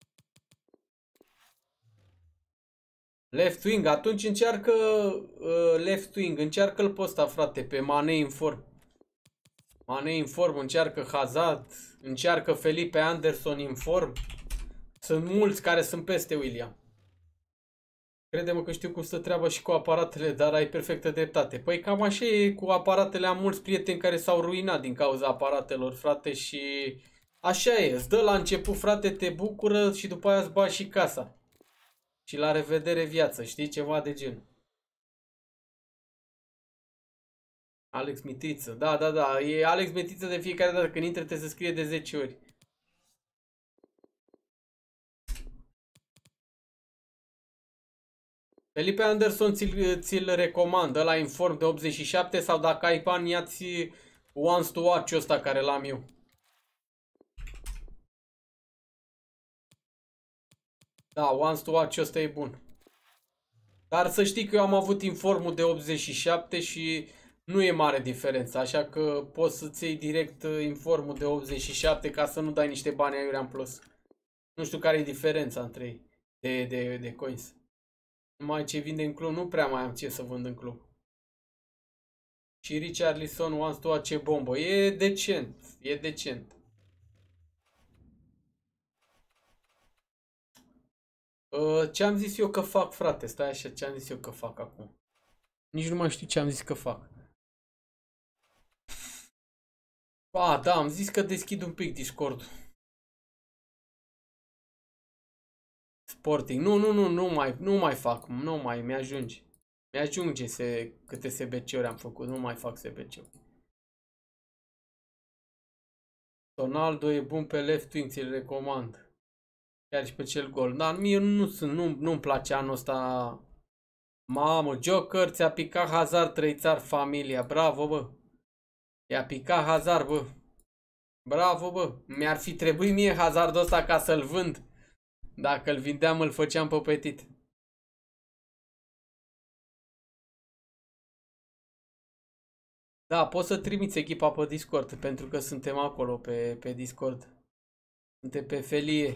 Left wing, atunci încearcă uh, left wing, încearcă-l pe ăsta, frate, pe Mane inform. Mane inform, încearcă Hazard, încearcă Felipe Anderson inform. Sunt mulți care sunt peste William. Crede-mă că știu cum stă treaba și cu aparatele, dar ai perfectă dreptate. Păi cam așa e cu aparatele, am mulți prieteni care s-au ruinat din cauza aparatelor, frate, și așa e, îți dă la început, frate, te bucură și după aia îți bagi și casa. Și la revedere viață, știi, ceva de genul. Alex Mitriță, da, da, da, e Alex Mitriță de fiecare dată când intră te se scrie de zece ori. Felipe Anderson ți-l ți recomand, ăla inform de optzeci și șapte sau dacă ai bani ia-ți Wants to Watch ăsta care l-am eu. Da, Wants to Watch ăsta e bun. Dar să știi că eu am avut informul de optzeci și șapte și Nu e mare diferență, așa că poți să-ți iei direct informul de optzeci și șapte ca să nu dai niște bani aiurea în plus. Nu știu care e diferența între ei de, de, de coins. Numai ce vinde în club, nu prea mai am ce să vând în club. Și Richarlison wants to ce bombă. E decent, e decent. Uh, ce am zis eu că fac, frate? Stai așa, ce am zis eu că fac acum? Nici nu mai știu ce am zis că fac. A, da, am zis că deschid un pic Discord. Sporting. Nu, nu, nu, nu mai, nu mai fac, nu mai, mi-ajunge. Mi-ajunge se, câte S B C-uri am făcut, nu mai fac S B C-uri. Ronaldo e bun pe left wing, ți-l recomand. Chiar și pe cel gol. Dar mie nu sunt, nu, nu-mi place anul ăsta. Mamă, Joker, ți-a picat Hazard, trăițar familia. Bravo, bă. I-a picat Hazard, bă. Bravo, bă. Mi-ar fi trebuit mie Hazardul ăsta ca să-l vând. Dacă îl vindeam, îl făceam pe petit. Da, poți să trimiți echipa pe Discord, pentru că suntem acolo pe, pe Discord. Suntem pe felie.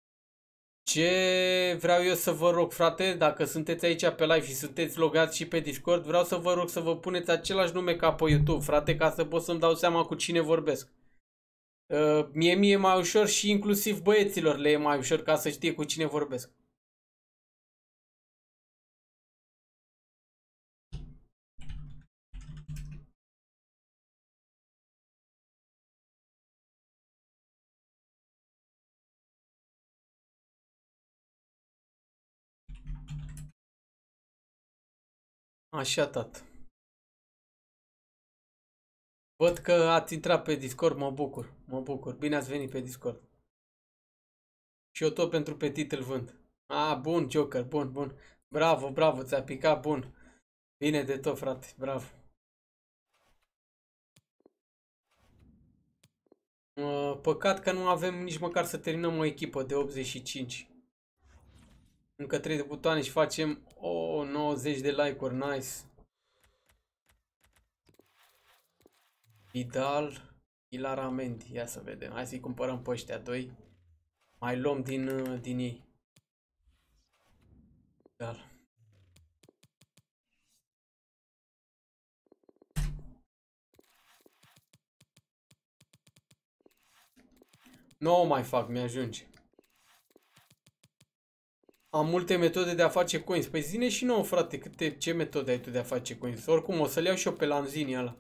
Ce vreau eu să vă rog, frate, dacă sunteți aici pe live și sunteți logați și pe Discord, vreau să vă rog să vă puneți același nume ca pe YouTube, frate, ca să pot să-mi dau seama cu cine vorbesc. Uh, mie mi-e mai ușor și inclusiv băieților le e mai ușor ca să știe cu cine vorbesc. Așa, tată. Văd că ați intrat pe Discord, mă bucur, mă bucur. Bine ați venit pe Discord. Și eu tot pentru petit îl vând. Ah, bun, Joker, bun, bun. Bravo, bravo, ți-a picat, bun. Bine de tot, frate, bravo. Uh, păcat că nu avem nici măcar să terminăm o echipă de optzeci și cinci. Încă trei de butoane și facem oh, nouăzeci de like-uri, nice. Vidal, Ilaramendi, ia să vedem. Hai să-i cumpărăm pe ăștia doi. Mai luăm din, din ei. Vidal. Nu o mai fac, mi-ajunge. Am multe metode de a face coins. Păi zine și nouă, frate, câte, ce metode ai tu de a face coins? Oricum, o să le iau și eu pe Lanzini ăla.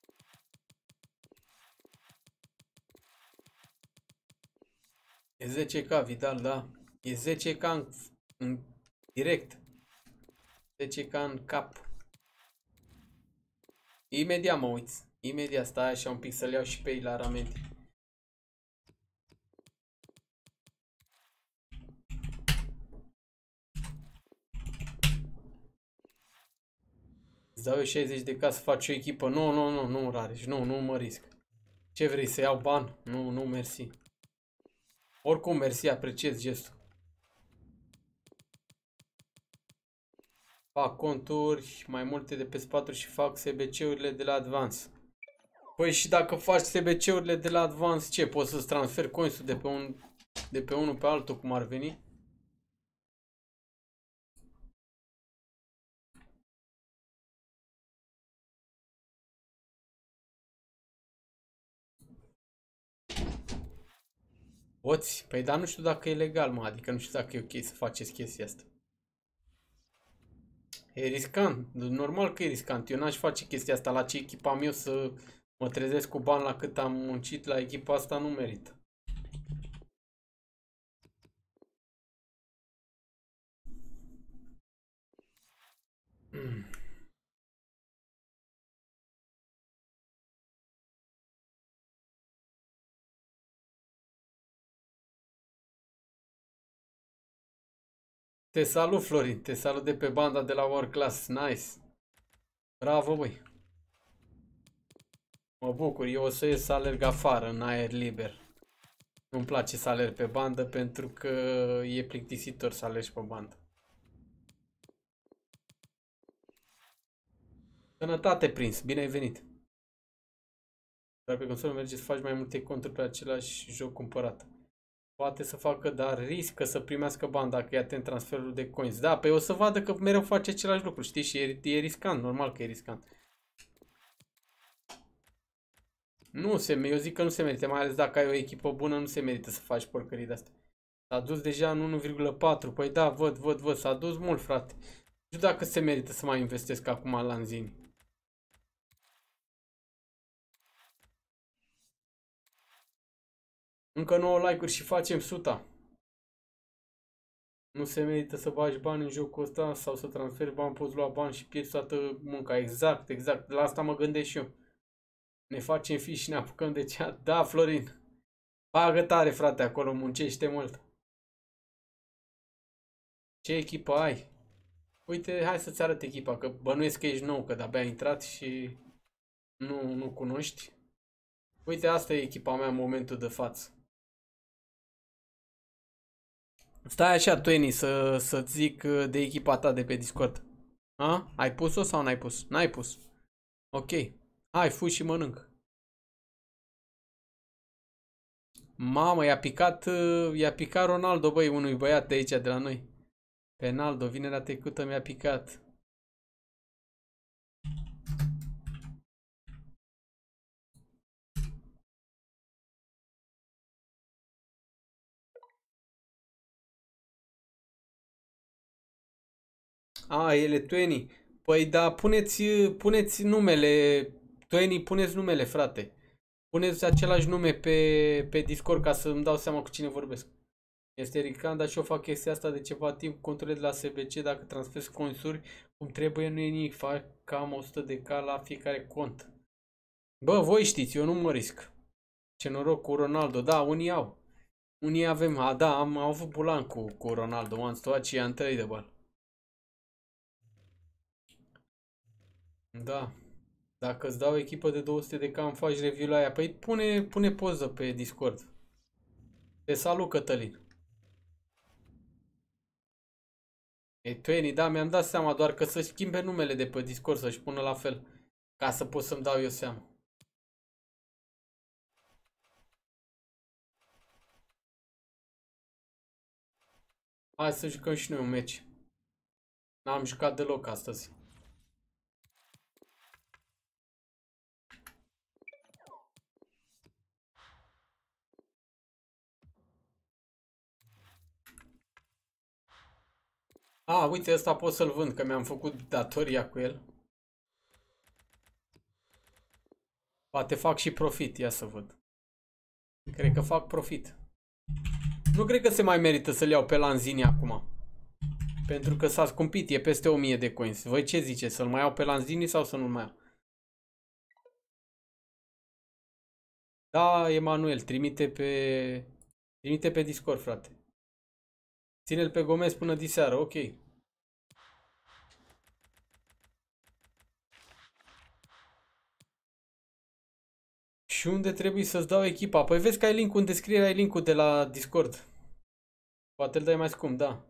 E zece K, Vidal, da. E zece K în, în direct. zece K în cap. Imediat mă uiți. Imediat, stai așa un pic să le iau și pe ei la ramente. Îți dau eu șaizeci de ca să faci o echipă. Nu, nu, nu, nu, Rareș, nu, nu mă risc. Ce vrei, să iau bani? Nu, nu, mersi. Oricum, mersi, apreciez gestul. Fac conturi mai multe de pe patru și fac S B C-urile de la Advance. Păi și dacă faci S B C-urile de la Advance, ce? Poți să-ți transferi coinsul de pe un de pe unul pe altul, cum ar veni? Poți? Păi dar nu știu dacă e legal, mă, adică nu știu dacă e ok să faceți chestia asta. E riscant, normal că e riscant. Eu n-aș face chestia asta la ce echipa am eu, să mă trezesc cu bani la cât am muncit la echipa asta, nu merită. Te salut, Florin, te salut de pe banda de la World Class, nice. Bravo, băi. Mă bucur, eu o să ies să alerg afară, în aer liber. Nu-mi place să alerg pe bandă pentru că e plictisitor să alergi pe bandă. Sănătate, prins. Bine ai venit. Dar pe consolă merge să faci mai multe conturi pe același joc cumpărat. Poate să facă, dar riscă să primească bani dacă e atent transferul de coins. Da, păi o să vadă că mereu face același lucru, știi? Și e, e riscant, normal că e riscant. Nu se, eu zic că nu se merită, mai ales dacă ai o echipă bună, nu se merită să faci porcării de astea. S-a dus deja în unu virgulă patru, păi da, văd, văd, văd, s-a dus mult, frate. Nu știu dacă se merită să mai investesc acum la Lanzini. Încă nouă like-uri și facem suta. Nu se merită să bagi bani în jocul ăsta sau să transferi bani, poți lua bani și pierzi toată munca. Exact, exact, la asta mă gândesc și eu. Ne facem fi și ne apucăm de cea. Da, Florin. Bagă tare, frate, acolo muncește mult. Ce echipă ai? Uite, hai să-ți arăt echipa, că bănuiesc că ești nou, că de-abia ai intrat și nu, nu cunoști. Uite, asta e echipa mea în momentul de față. Stai așa, Tony, să, să-ți zic de echipa ta de pe Discord. A? Ai pus-o sau n-ai pus? N-ai pus. Ok. Hai, fugi și mănânc. Mamă, i-a picat, i-a picat Ronaldo, băi, unui băiat de aici, de la noi. Penaldo, vinerea trecută mi-a picat. A, ele Twenty. Păi da, puneți, puneți numele. Twenty, puneți numele, frate. Puneți același nume pe, pe Discord ca să-mi dau seama cu cine vorbesc. Este Rican, dar și eu fac chestia asta de ceva timp. Conturile de la S B C, dacă transferi consuri cum trebuie, nu e nimic. Fac cam o sută de K la fiecare cont. Bă, voi știți, eu nu mă risc. Ce noroc cu Ronaldo. Da, unii au. Unii avem. A, da, am, am avut bulan cu, cu Ronaldo. M-am stuat și i-am trăit de bal. Da. Dacă îți dau echipă de două sute de K, îmi faci review la aia. Păi pune, pune poză pe Discord. Te salut, Cătălin. E Twenty, da, mi-am dat seama, doar că să-și schimbe numele de pe Discord, să-și pună la fel. Ca să pot să-mi dau eu seama. Hai să jucăm și noi un meci. N-am jucat deloc astăzi. A, uite, ăsta pot să-l vând, că mi-am făcut datoria cu el. Poate fac și profit, ia să văd. Cred că fac profit. Nu cred că se mai merită să-l iau pe Lanzini acum. Pentru că s-a scumpit, e peste o mie de coins. Voi ce ziceți, să-l mai iau pe Lanzini sau să nu-l mai iau? Da, Emanuel, trimite pe... Trimite pe Discord, frate. Ține-l pe Gomez până diseară, ok. Și unde trebuie să-ți dau echipa? Păi vezi că ai link-ul în descriere, ai link-ul de la Discord. Poate îl dai mai scump, da.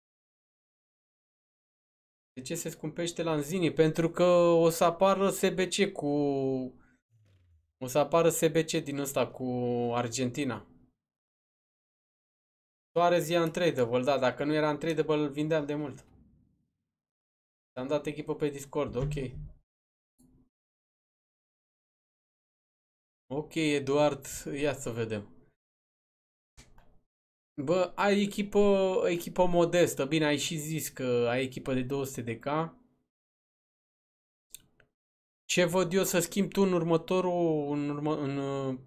De ce se scumpește Lanzini? Pentru că o să apară S B C cu... O să apară S B C din ăsta cu Argentina. Suarez e untradable, da, dacă nu era untradable îl vindeam de mult. Ți-am dat echipă pe Discord, ok. Ok, Eduard, ia să vedem. Bă, ai echipă, echipă modestă, bine, ai și zis că ai echipă de două sute de K. Ce văd eu să schimb tu în următorul, în, urmă, în,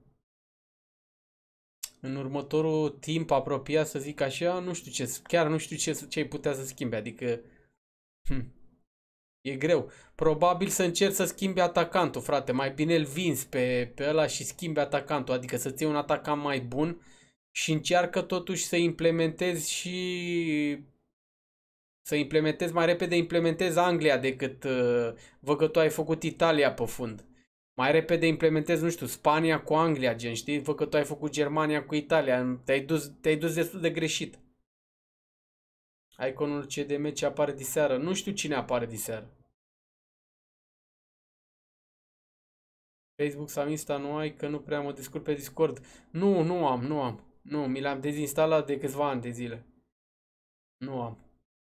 în următorul timp apropiat, să zic așa, nu știu ce, chiar nu știu ce, ce ai putea să schimbi, adică... Hm. E greu. Probabil să încerci să schimbi atacantul, frate. Mai bine îl vinzi pe, pe ăla și schimbi atacantul. Adică să-ți iei un atacant mai bun și încearcă totuși să implementezi și... Să implementezi mai repede, implementezi Anglia decât... Uh, văd că tu ai făcut Italia pe fund. Mai repede implementezi, nu știu, Spania cu Anglia, gen, știi? Văd că tu ai făcut Germania cu Italia. Te-ai dus, te-ai dus destul de greșit. Iconul C D M ce apare diseară. Nu știu cine apare diseară. Facebook sau Insta nu ai, că nu prea mă descurc pe Discord. Nu, nu am, nu am. Nu, mi l-am dezinstalat de câțiva ani de zile. Nu am.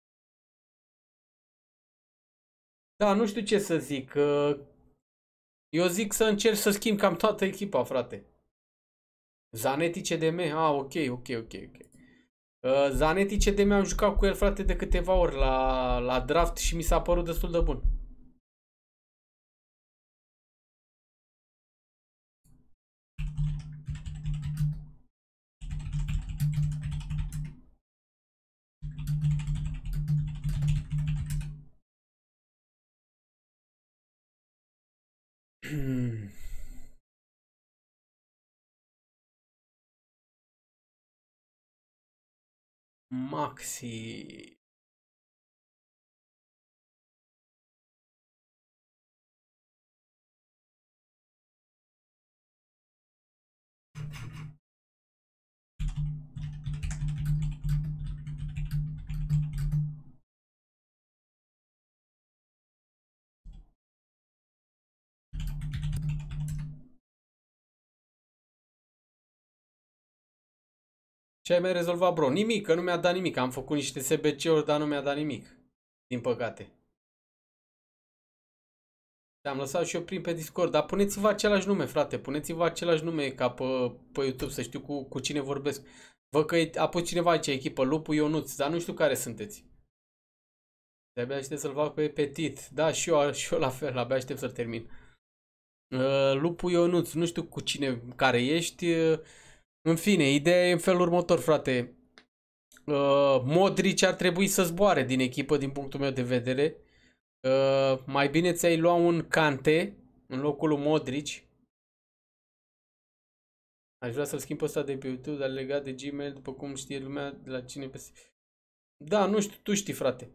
Da, nu știu ce să zic. Eu zic să încerci să schimbi cam toată echipa, frate. Zanetti C D M? Ah, ok, ok, ok, ok. Uh, Zanetti C D M am jucat cu el, frate, de câteva ori la, la draft și mi s-a părut destul de bun. Maxi. Ce ai mai rezolvat, bro? Nimic, că nu mi-a dat nimic. Am făcut niște S B C-uri, dar nu mi-a dat nimic. Din păcate. Te-am lăsat și eu prin pe Discord, dar puneți-vă același nume, frate. Puneți-vă același nume ca pe, pe YouTube, să știu cu, cu cine vorbesc. Văd că a pus cineva aici, echipă, Lupu Ionuț, dar nu știu care sunteți. De-abia aștept să-l fac pe Petit. Da, și eu, și eu la fel, abia aștept să-l termin. Uh, Lupu Ionuț, nu știu cu cine, care ești. Uh, în fine, ideea e în felul următor, frate. Uh, Modric ar trebui să zboare din echipă, din punctul meu de vedere. Uh, mai bine ți-ai lua un Kante în locul lui Modric. Aș vrea să-l schimb pe ăsta de pe YouTube, dar legat de Gmail, după cum știe lumea, de la cine pe... Da, nu știu, tu știi, frate.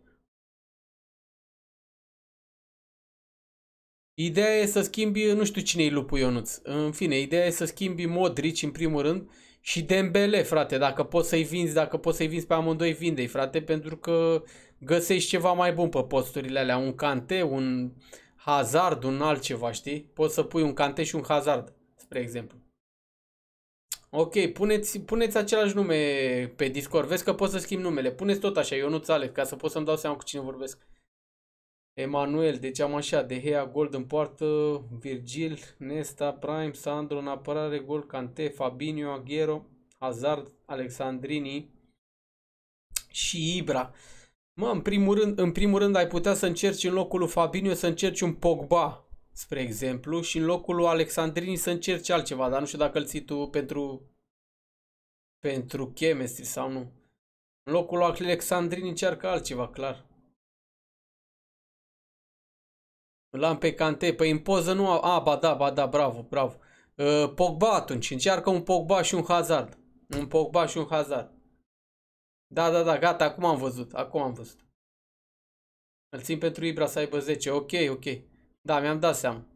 Ideea e să schimbi, nu știu cine e Lupu Ionuț. În fine, ideea e să schimbi Modric în primul rând și Dembele, frate, dacă poți să-i vinzi, dacă poți să-i vinzi pe amândoi, vinde-i, frate, pentru că găsești ceva mai bun pe posturile alea, un Kante, un Hazard, un altceva, știi? Poți să pui un Kante și un Hazard, spre exemplu. Ok, puneți, puneți același nume pe Discord, vezi că poți să schimbi numele, puneți tot așa, Ionuț Alex, ca să pot să-mi dau seama cu cine vorbesc. Emanuel, deci am așa, De Gea, Gold în poartă, Virgil, Nesta, Prime, Sandro în apărare, Gol, Kante, Fabinho, Agüero, Hazard, Alexandrini și Ibra. Mă, în primul rând, în primul rând ai putea să încerci în locul lui Fabinho să încerci un Pogba, spre exemplu, și în locul lui Alexandrini să încerci altceva, dar nu știu dacă îl ții tu pentru pentru chemistry sau nu. În locul lui Alexandrini încearcă altceva, clar. Îl am pe Kante, pe impoză nu au... A, ba da, ba da, bravo, bravo. Uh, Pogba atunci, încearcă un Pogba și un Hazard. Un Pogba și un Hazard. Da, da, da, gata, acum am văzut, acum am văzut. Îl țin pentru Ibra să aibă zece, ok, ok. Da, mi-am dat seama.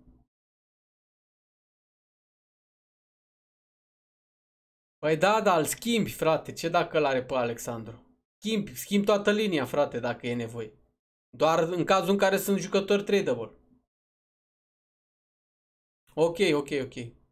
Păi da, da, îl schimbi, frate, ce dacă îl are pe Alexandru? Schimbi, schimbi toată linia, frate, dacă e nevoie. Doar în cazul în care sunt jucători tradable. Ok, ok, ok.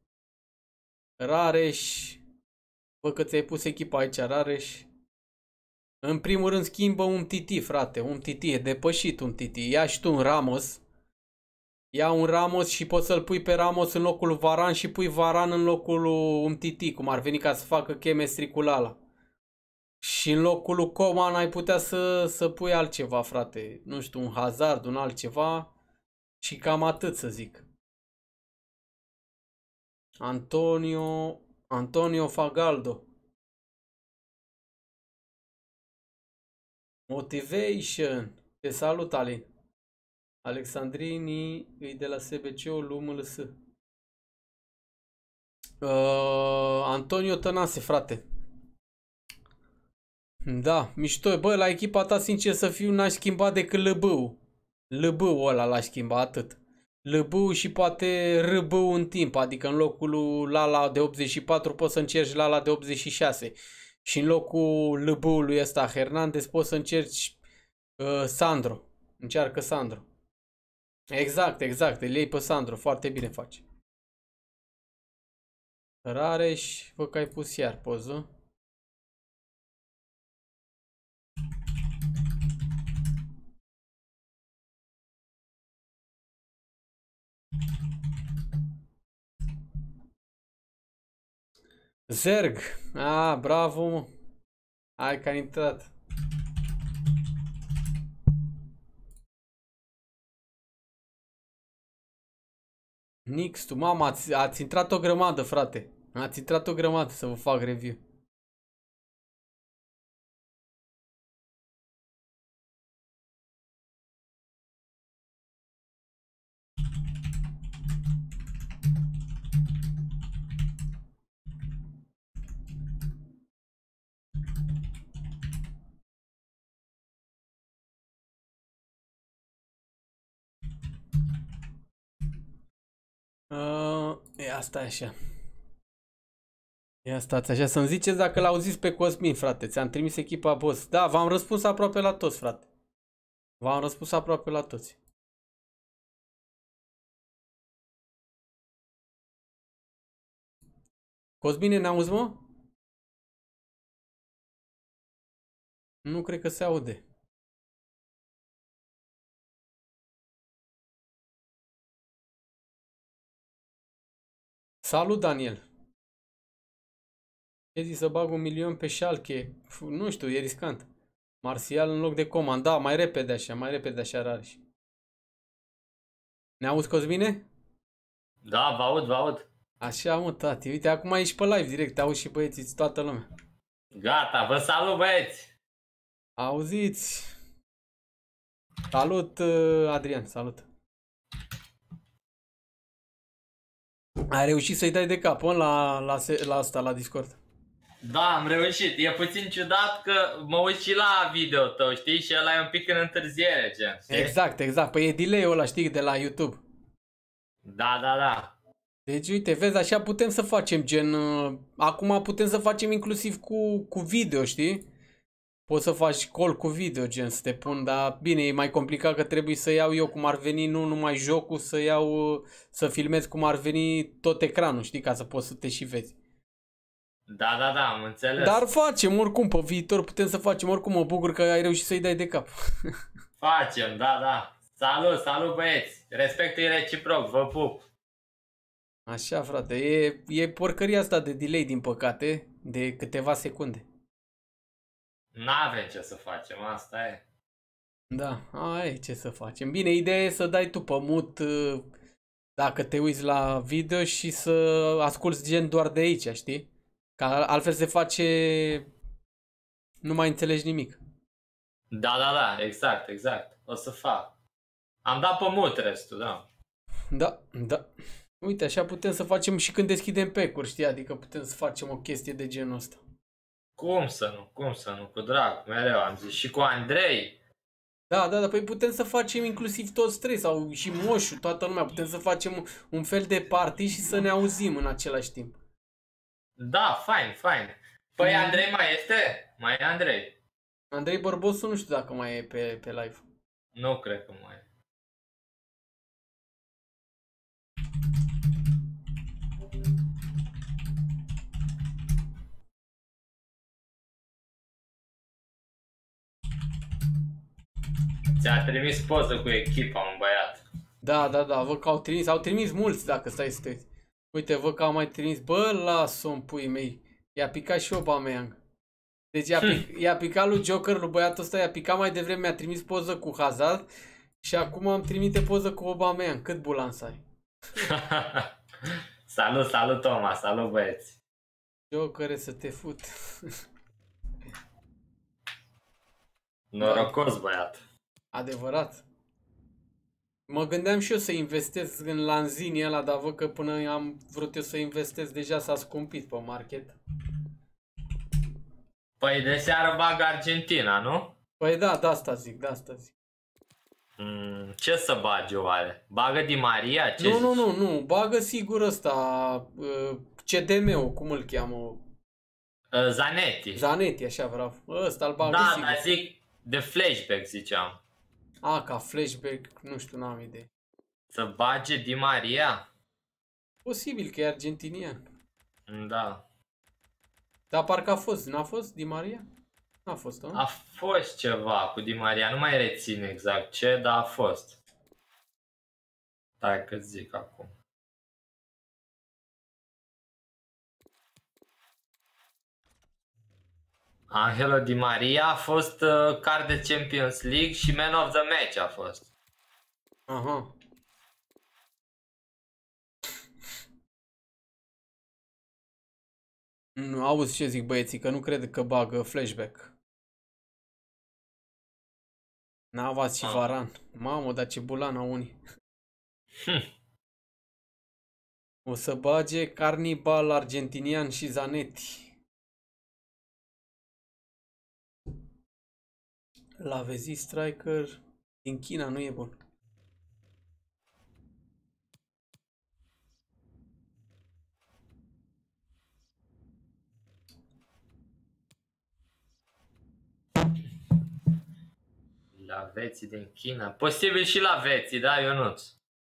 Rareș. Bă, că ți-ai pus echipa aici, Rareș. În primul rând schimbă un Titi, frate. Un Titi, e depășit un Titi. Ia și tu un Ramos. Ia un Ramos și poți să-l pui pe Ramos în locul lui Varan și pui Varan în locul lui un Titi, cum ar veni ca să facă chemistry cu Lala. Și în locul lui Coman ai putea să, să pui altceva, frate. Nu știu, un Hazard, un altceva. Și cam atât să zic. Antonio... Antonio Fagaldo. Motivation. Te salut, Alin. Alexandrini e de la S B C-ul lui M L S. Uh, Antonio Tănase, frate. Da, mișto. Bă, la echipa ta, sincer să fiu, n-aș schimba decât L B-ul. L B-ul ăla l-aș schimba, atât. L B-ul și poate R B-ul în timp, adică în locul lui Lala de optzeci și patru poți să încerci Lala de optzeci și șase. Și în locul L B-ului ăsta Hernandez poți să încerci uh, Sandro. Încearcă Sandro. Exact, exact, îl iei pe Sandro, foarte bine faci. Rareș, văd că ai pus iar poză. Zerg. Ah, bravo, mă. Hai că ai intrat. Nix, tu, mama, ați, ați intrat o grămadă, frate. Ați intrat o grămadă să vă fac review. Uh, ia stai așa. Ia stați așa să-mi ziceți dacă l-auziți pe Cosmin, frate. Ți-am trimis echipa boss. Da, v-am răspuns aproape la toți, frate. V-am răspuns aproape la toți. Cosmine, ne auzi, mă? Nu cred că se aude. Salut, Daniel. Ce zi să bag un milion pe Schalke? Nu știu, e riscant. Martial în loc de Coman. Da, mai repede așa, mai repede așa, Rareș. Ne auzi, Cosmine? Da, vă aud, vă aud. Așa, mă, tati. Uite, acum ești pe live direct. Te auzi și băieții, toată lumea. Gata, vă salut, băieți. Auziți? Salut, Adrian, salut. Ai reușit să-i dai de cap, mă, la, la, la asta, la Discord. Da, am reușit. E puțin ciudat că mă uit și la video tău, știi? Și ăla e un pic în întârziere, gen, știi? Exact, exact. Păi e delay-ul ăla, știi, de la YouTube. Da, da, da. Deci, uite, vezi, așa putem să facem, gen... Uh, acum putem să facem inclusiv cu, cu video, știi? Poți să faci call cu video, gen, să te pun, dar bine, e mai complicat că trebuie să iau eu cum ar veni, nu numai jocul, să iau, să filmez cum ar veni tot ecranul, știi, ca să poți să te și vezi. Da, da, da, am înțeles. Dar facem, oricum, pe viitor putem să facem, oricum mă bucur că ai reușit să-i dai de cap. Facem, da, da. Salut, salut, băieți. Respectul e reciproc, vă pup. Așa, frate, e, e porcăria asta de delay, din păcate, de câteva secunde. N-avem ce să facem, asta e. Da, ai ce să facem. Bine, ideea e să dai tu pe mut dacă te uiți la video și să asculți gen doar de aici, știi? Că altfel se face... Nu mai înțelegi nimic. Da, da, da, exact, exact. O să fac. Am dat pe mut restul, da. Da, da. Uite, așa putem să facem și când deschidem pack-uri, știi? Adică putem să facem o chestie de genul ăsta. Cum să nu, cum să nu, cu drag, mereu am zis. Și cu Andrei. Da, da, da, păi putem să facem inclusiv toți trei sau și Moșu, toată lumea. Putem să facem un fel de party și să ne auzim în același timp. Da, fain, fain. Păi Andrei mai este? Mai e Andrei. Andrei Bărbosu nu știu dacă mai e pe, pe live. Nu cred că mai e. Ți-a trimis poză cu echipa, un băiat. Da, da, da, văd că au trimis, au trimis mulți dacă stai să te uiți. Uite, văd că au mai trimis, bă, lasă-o-mi pui mei, i-a picat și Aubameyang. Deci i-a, pic, i-a picat lui Joker, lui băiatul ăsta, i-a picat mai devreme, mi-a trimis poză cu Hazard și acum îmi trimite poză cu Aubameyang. Cât bulans ai? Salut, salut Toma, salut băieți. Joker, să te fut. Norocos băiat. Adevărat. Mă gândeam și eu să investez în Lanzini ăla, dar văd că până am vrut eu să investez, deja s-a scumpit pe market. Păi de seară bagă Argentina, nu? Păi da, de asta zic, de asta zic. Mm, ce să bagi oare? Bagă Di Maria? Ce nu, zici? nu, nu, nu, bagă sigur ăsta, uh, C D M-ul, cum îl cheamă? Uh, Zanetti. Zanetti, așa vreau. Ăsta îl bagă Da, sigur. dar zic de flashback ziceam. A, ca flashback, nu știu, n-am idee. Să bage Di Maria? Posibil că e argentinian. Da. Dar parcă a fost, n-a fost Di Maria? N-a fost, nu? A fost ceva cu Di Maria, nu mai rețin exact ce, dar a fost. Stai că zic acum. Angelo Di Maria a fost uh, card de Champions League și Man of the Match a fost. Aha. Nu, auzi ce zic băieții, că nu cred că bagă flashback. Navas și Ah. Varan. Mamă, dar ce bulan au unii. O să bage Carnibal, Argentinian și Zanetti. La vezi striker din China nu e bun. La veții din China. Posibil și la veții, da, Ionuț?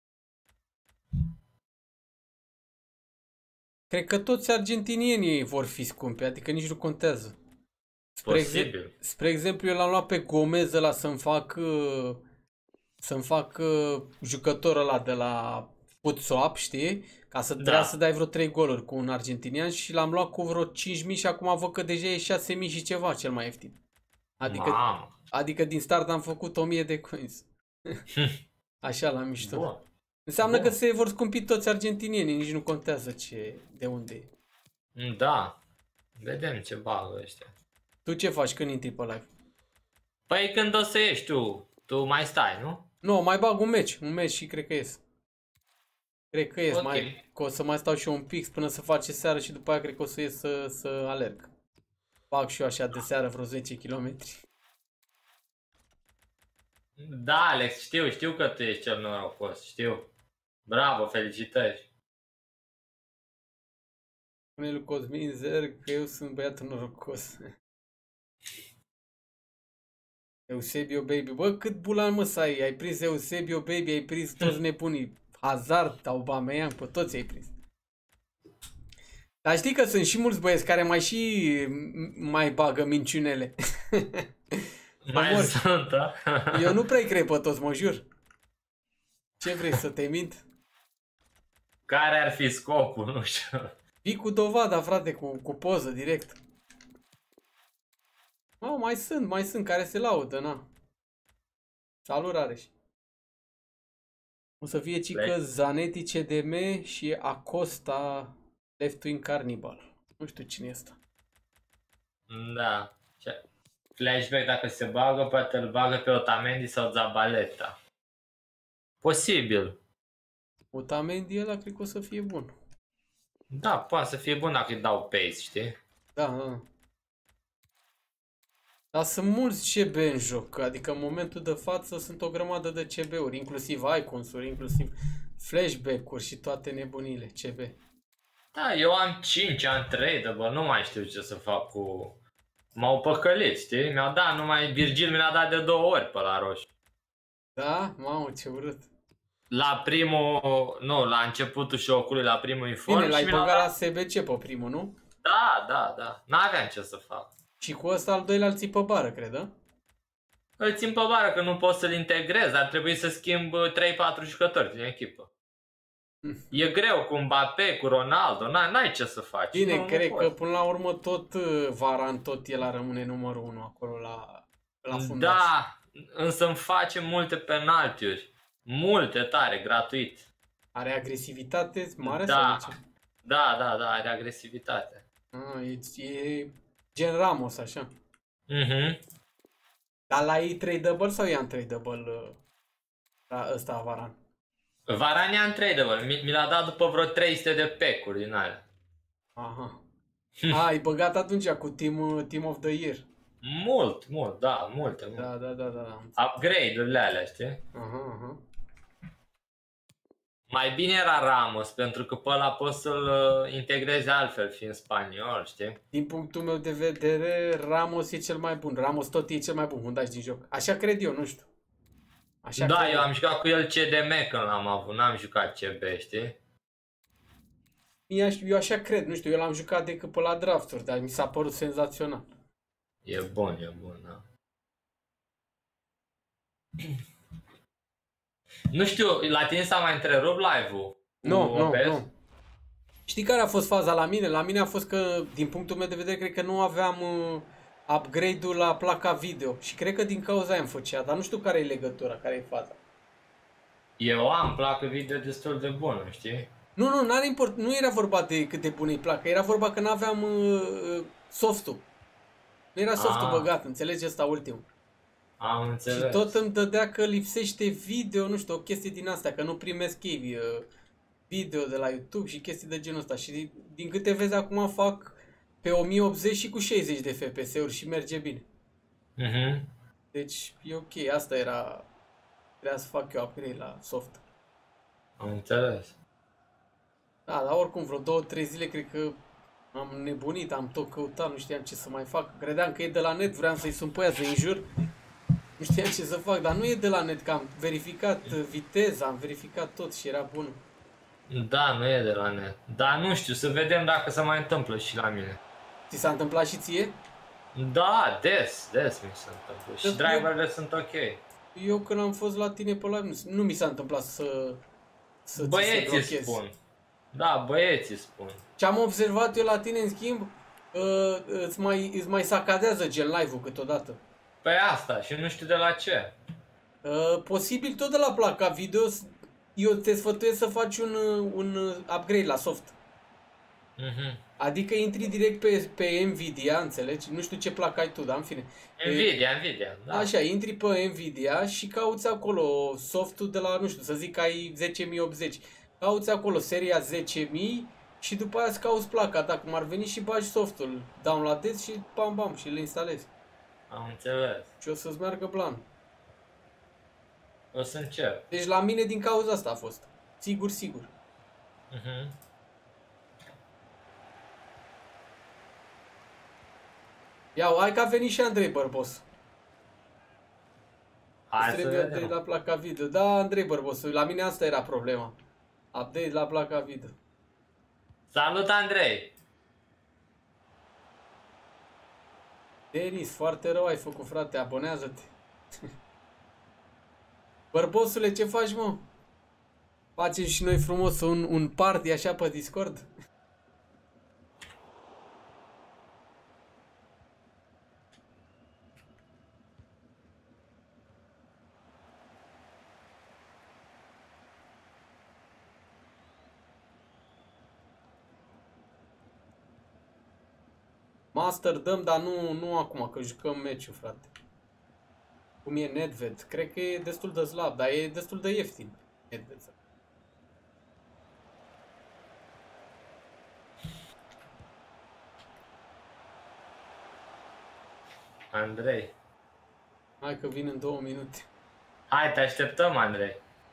Cred că toți argentinienii vor fi scumpi, adică nici nu contează. Spre, Posibil. exe spre exemplu, eu l-am luat pe Gomez ăla să-mi fac uh, să-mi fac uh, jucătorul ăla de la FootSwap, știi? Ca să trebuia Da. să dai vreo trei goluri cu un argentinian și l-am luat cu vreo cinci mii și acum văd că deja e șase mii și ceva cel mai ieftin. Adică, Mamă. adică din start am făcut o mie de coins. Așa la mișto. Bun. Înseamnă Bun. că se vor scumpi toți argentinienii, nici nu contează ce, de unde e. Da. Vedem ce bagă ăștia. Tu ce faci când intri pe live? Păi când o să ieși tu, tu mai stai, nu? Nu, mai bag un meci, un meci și cred că ies. Cred că ies, Ok. mai, că o să mai stau și eu un pic până să face seară și după aia cred că o să ies să, să alerg. Fac și eu așa de seară vreo zece kilometri. Da, Alex, știu, știu că tu ești cel norocos, știu. Bravo, felicitări. Spune lui Cosmin Zer că eu sunt băiatul norocos. Eusebio Baby. Bă, cât bulan mă să ai? Ai prins Eusebio Baby, ai prins toți nebunii. Hazard, Aubameyang, pe toți ai prins. Dar știi că sunt și mulți băieți care mai și mai bagă minciunele. Mai mor. sunt, da? Eu nu prea cred pe toți, mă jur. Ce vrei să te mint? Care ar fi scopul, nu știu. Vii cu dovada, frate, cu, cu poză, direct. Mă, mai sunt, mai sunt care se laudă, na. Salut, Rareș. O să fie cică Zanetti, C D M și Acosta Left Wing Carnival. Nu știu cine e ăsta. Da. Ce- Flashback dacă se bagă, poate îl bagă pe Otamendi sau Zabaleta. Posibil. Otamendi ăla cred că o să fie bun. Da, poate să fie bun dacă îi dau pace, știi? Da, da. Dar sunt mulți C B în joc, adică în momentul de față sunt o grămadă de C B-uri, inclusiv icons-uri, inclusiv flashback-uri și toate nebunile C B. Da, eu am cinci, am trei, dar bă, nu mai știu ce să fac cu... M-au păcălit, știi? Mi-au dat numai... Virgil mi l-a dat de două ori pe la roșu. Da? Mamă, ce urât. La primul... Nu, la începutul șocului, la primul inform. Bine, l-ai și mi l-a băgat la dat... S B C pe primul, nu? Da, da, da. N-aveam ce să fac. Și cu ăsta al doilea îl ții pe bară, cred, da? Îl țin pe bară că nu pot să-l integrez, ar trebui să schimb trei patru jucători din echipă. Hmm. E greu cu Mbappé, cu Ronaldo, n-ai ce să faci. Bine, nu, cred nu că poți. până la urmă tot uh, Varan, tot el ar rămâne numărul unu acolo la, la fundaș. Da, însă îmi face multe penaltiuri. Multe tare, gratuit. Are agresivitate mare Da, sau ce? da, da, da, are agresivitate. Ah, e, e gen Ramos, așa. Mhm. Dar la ei trei double sau i-a în trei double uh, la ăsta Varan? Varania în trade, mi, mi l-a dat după vreo trei sute de pecuri din alea. Aha. A, ai băgat atunci cu team, uh, team of the Year. Mult, mult, da, multe, multe. Da, da, da, da. da. Upgrade-urile alea, știi? Aha, aha. Mai bine era Ramos, pentru că pe ăla poți să-l uh, integrezi altfel, fiind spaniol, știi? Din punctul meu de vedere, Ramos e cel mai bun. Ramos tot e cel mai bun fundaș din joc. Așa cred eu, nu știu. Așa Da, cred eu am jucat cu el C D M când l-am avut, n-am jucat C B, știi? Eu așa cred, nu știu, eu l-am jucat decât pe la drafturi, dar mi s-a părut senzațional. E bun, e bun, da. Nu știu, la tine s-a mai întrerupt live-ul? Nu, nu, nu. Știi care a fost faza la mine? La mine a fost că, din punctul meu de vedere, cred că nu aveam uh, upgrade-ul la placa video. Și cred că din cauza aia îmi făcea, dar nu știu care e legătura, care e faza. Eu am placă video destul de bună, știi? Nu, nu, n-are import, nu era vorba de cât de bună e placa, era vorba că n-aveam uh, softul. Nu era softul Ah. băgat, înțelegi asta ultimul. Am înțeles. Și tot îmi dădea că lipsește video, nu știu, o chestie din asta, că nu primesc ei uh, video de la YouTube și chestii de genul ăsta. Și din, din câte vezi acum fac pe o mie optzeci și cu șaizeci de F P S-uri și merge bine. Mhm. Deci e ok, asta era, trebuia să fac eu upgrade la soft. Am înțeles. Da, dar oricum vreo două, trei zile cred că am nebunit, am tot căutat, nu știam ce să mai fac. Credeam că e de la net, vreau să-i sun pe aia, să-i înjur. Nu știam ce să fac, dar nu e de la net, că am verificat viteza, am verificat tot și era bun. Da, nu e de la net. Dar nu știu, să vedem dacă se mai întâmplă și la mine. Ți s-a întâmplat și ție? Da, des, des mi se întâmplă. Și Eu- driverele sunt ok. Eu când am fost la tine pe live, nu, nu mi s-a întâmplat să, să ți se Băieții blochezi. spun. Da, băieții spun. Ce am observat eu la tine, în schimb, uh, îți, mai, îți mai sacadează gen live-ul câteodată. Pe asta și nu știu de la ce. Uh, posibil tot de la placa video, eu te sfătuiesc să faci un, uh, un uh, upgrade la soft. Mhm. Adică intri direct pe, pe Nvidia, înțelegi? Nu știu ce placă ai tu, dar în fine. Nvidia, Nvidia, da. Așa, intri pe Nvidia și cauți acolo softul de la, nu știu, să zic că ai zece mii optzeci. Cauți acolo seria zece mii și după aia îți cauți placa ta, cum ar veni și bagi softul. Downloadezi și bam bam și le instalezi. Am înțeles. Și o să-ți meargă plan. O să încerc. Deci la mine din cauza asta a fost. Sigur, sigur. Mhm. Ia, hai că a venit și Andrei Bărbos. Hai Îți să trebuie update vedem. la placa video. Da, Andrei Bărbos, la mine asta era problema. Update la placa video. Salut, Andrei! Denis, foarte rău ai făcut, frate, abonează-te. Bărbosule, ce faci, mă? Facem și noi frumos un, un party așa pe Discord? Master dăm, dar nu, nu acum, că jucăm meciul, frate. Cum e Nedved? Cred că e destul de slab, dar e destul de ieftin. Nedved. Andrei. Hai că vin în două minute. Hai, te așteptăm, Andrei.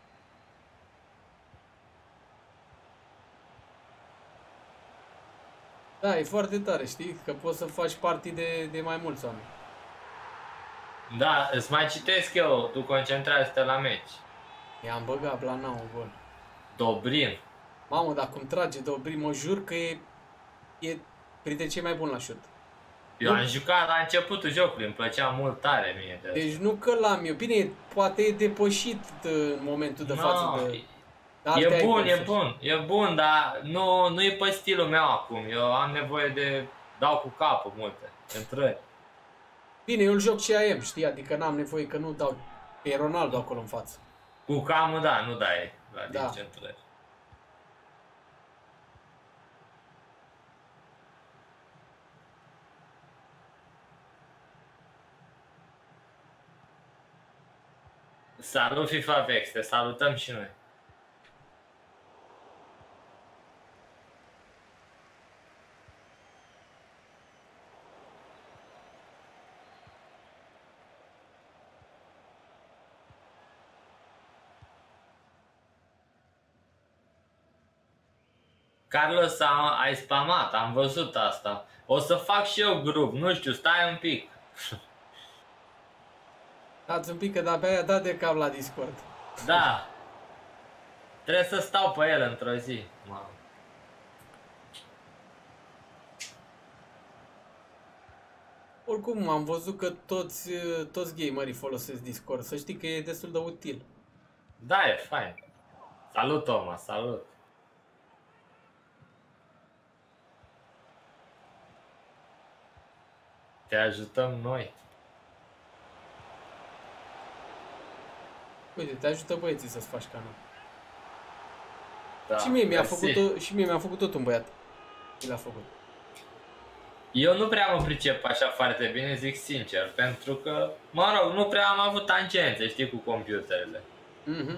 Da, e foarte tare, știi? Că poți să faci partii de, de mai mulți oameni. Da, îți mai citesc eu, tu concentrează-te la meci. I-am băgat Blanau în gol. Dobrin. Mamă, dar cum trage Dobrin, mă jur că e, e printre cei mai buni la șut. Eu Nu. am jucat la începutul jocului, îmi plăcea mult tare mie de Deci nu că l-am eu. Bine, poate e depășit în momentul de No, față de... de alte E bun, e iconsuri. bun, e bun, dar nu, nu e pe stilul meu acum. Eu am nevoie de... dau cu capul multe centrări. Bine, eu îl joc și A M, știi? Adică n-am nevoie că nu dau... E Ronaldo acolo în față. Cu camul, da, nu dai la Da. din centrări. Salut FIFA Vex, te salutăm și noi. Carlos, a- ai spamat, am văzut asta. O să fac și eu grup, nu știu, stai un pic. Dați un pic că de-abia i-a dat de cap la Discord. Da. Trebuie să stau pe el într-o zi. Mamă. oricum am văzut că toți, toți gamerii folosesc Discord. Să știi că e destul de util. Da, e fain. Salut, Toma, salut. Te ajutăm noi. Uite, te ajută băieții să-ți faci canal. Da, și mie mi-a mersi. făcut, tot- și mie mi-a făcut tot un băiat. Mi l-a făcut. Eu nu prea mă pricep așa foarte bine, zic sincer, pentru că, mă rog, nu prea am avut tangențe, știi, cu computerele. Mhm.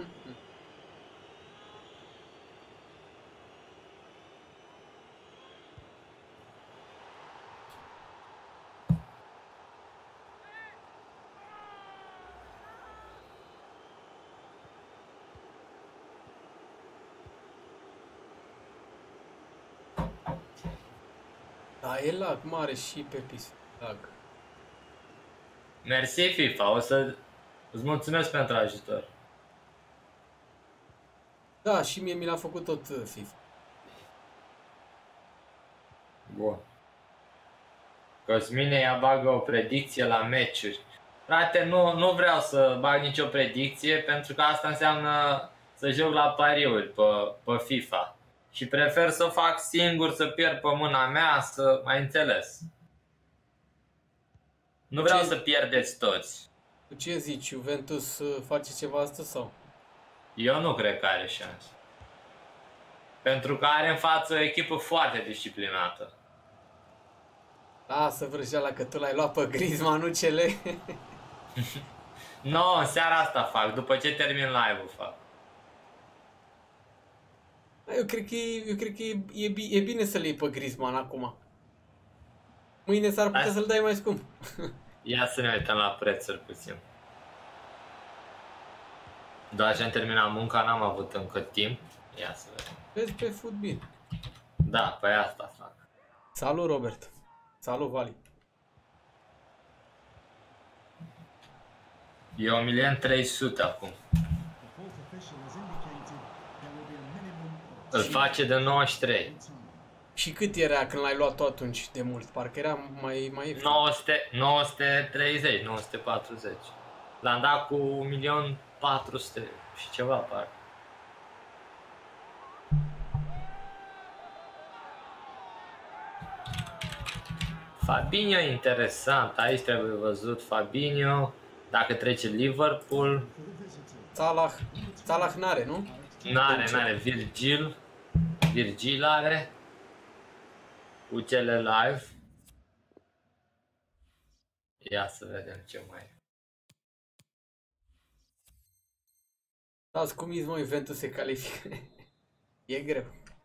Da, e lag mare și pe P C. Lag. Mersi, FIFA, o să îți mulțumesc pentru ajutor. Da, și mie mi l-a făcut tot uh, FIFA. Bun. Cosmine ea bagă o predicție la meciuri. Frate, nu, nu vreau să bag nicio predicție, pentru că asta înseamnă să joc la pariuri pe, pe FIFA. Și prefer să o fac singur, să pierd pe mâna mea, să mai înțeles. Nu vreau Ce- să pierdeți toți. Tu ce zici? Juventus uh, face ceva astăzi sau? Eu nu cred că are șansă. Pentru că are în față o echipă foarte disciplinată. Lasă vrăjeala că tu l-ai luat pe Griezmann, nu cele. Nu, în seara asta fac, după ce termin live-ul fac. Eu cred că e, eu cred că e, e, bi- e bine să-l iei pe Griezmann acum. Mâine s-ar putea Hai. să-l dai mai scump. Ia să ne uităm la prețuri puțin. Doar ce am terminat munca, n-am avut încă timp. Ia să vedem. Vezi pe Footbin. Da, pe asta fac. Salut, Robert. Salut, Vali. E un milion trei sute acum. Îl face de nouăzeci și trei. Și cât era când l-ai luat tu atunci de mult? Parcă era mai, mai ieftin. nouă sute, nouă sute treizeci, nouă sute patruzeci. L-am dat cu un milion patru sute și ceva, parcă. Fabinho e interesant, aici trebuie văzut Fabinho, dacă trece Liverpool. Salah. Salah n-are, nu? N-are, n-are, Virgil. Virgil are. U C L Live. Ia să vedem ce mai e. Dați cum ești, mă, Juventus se califică. E greu.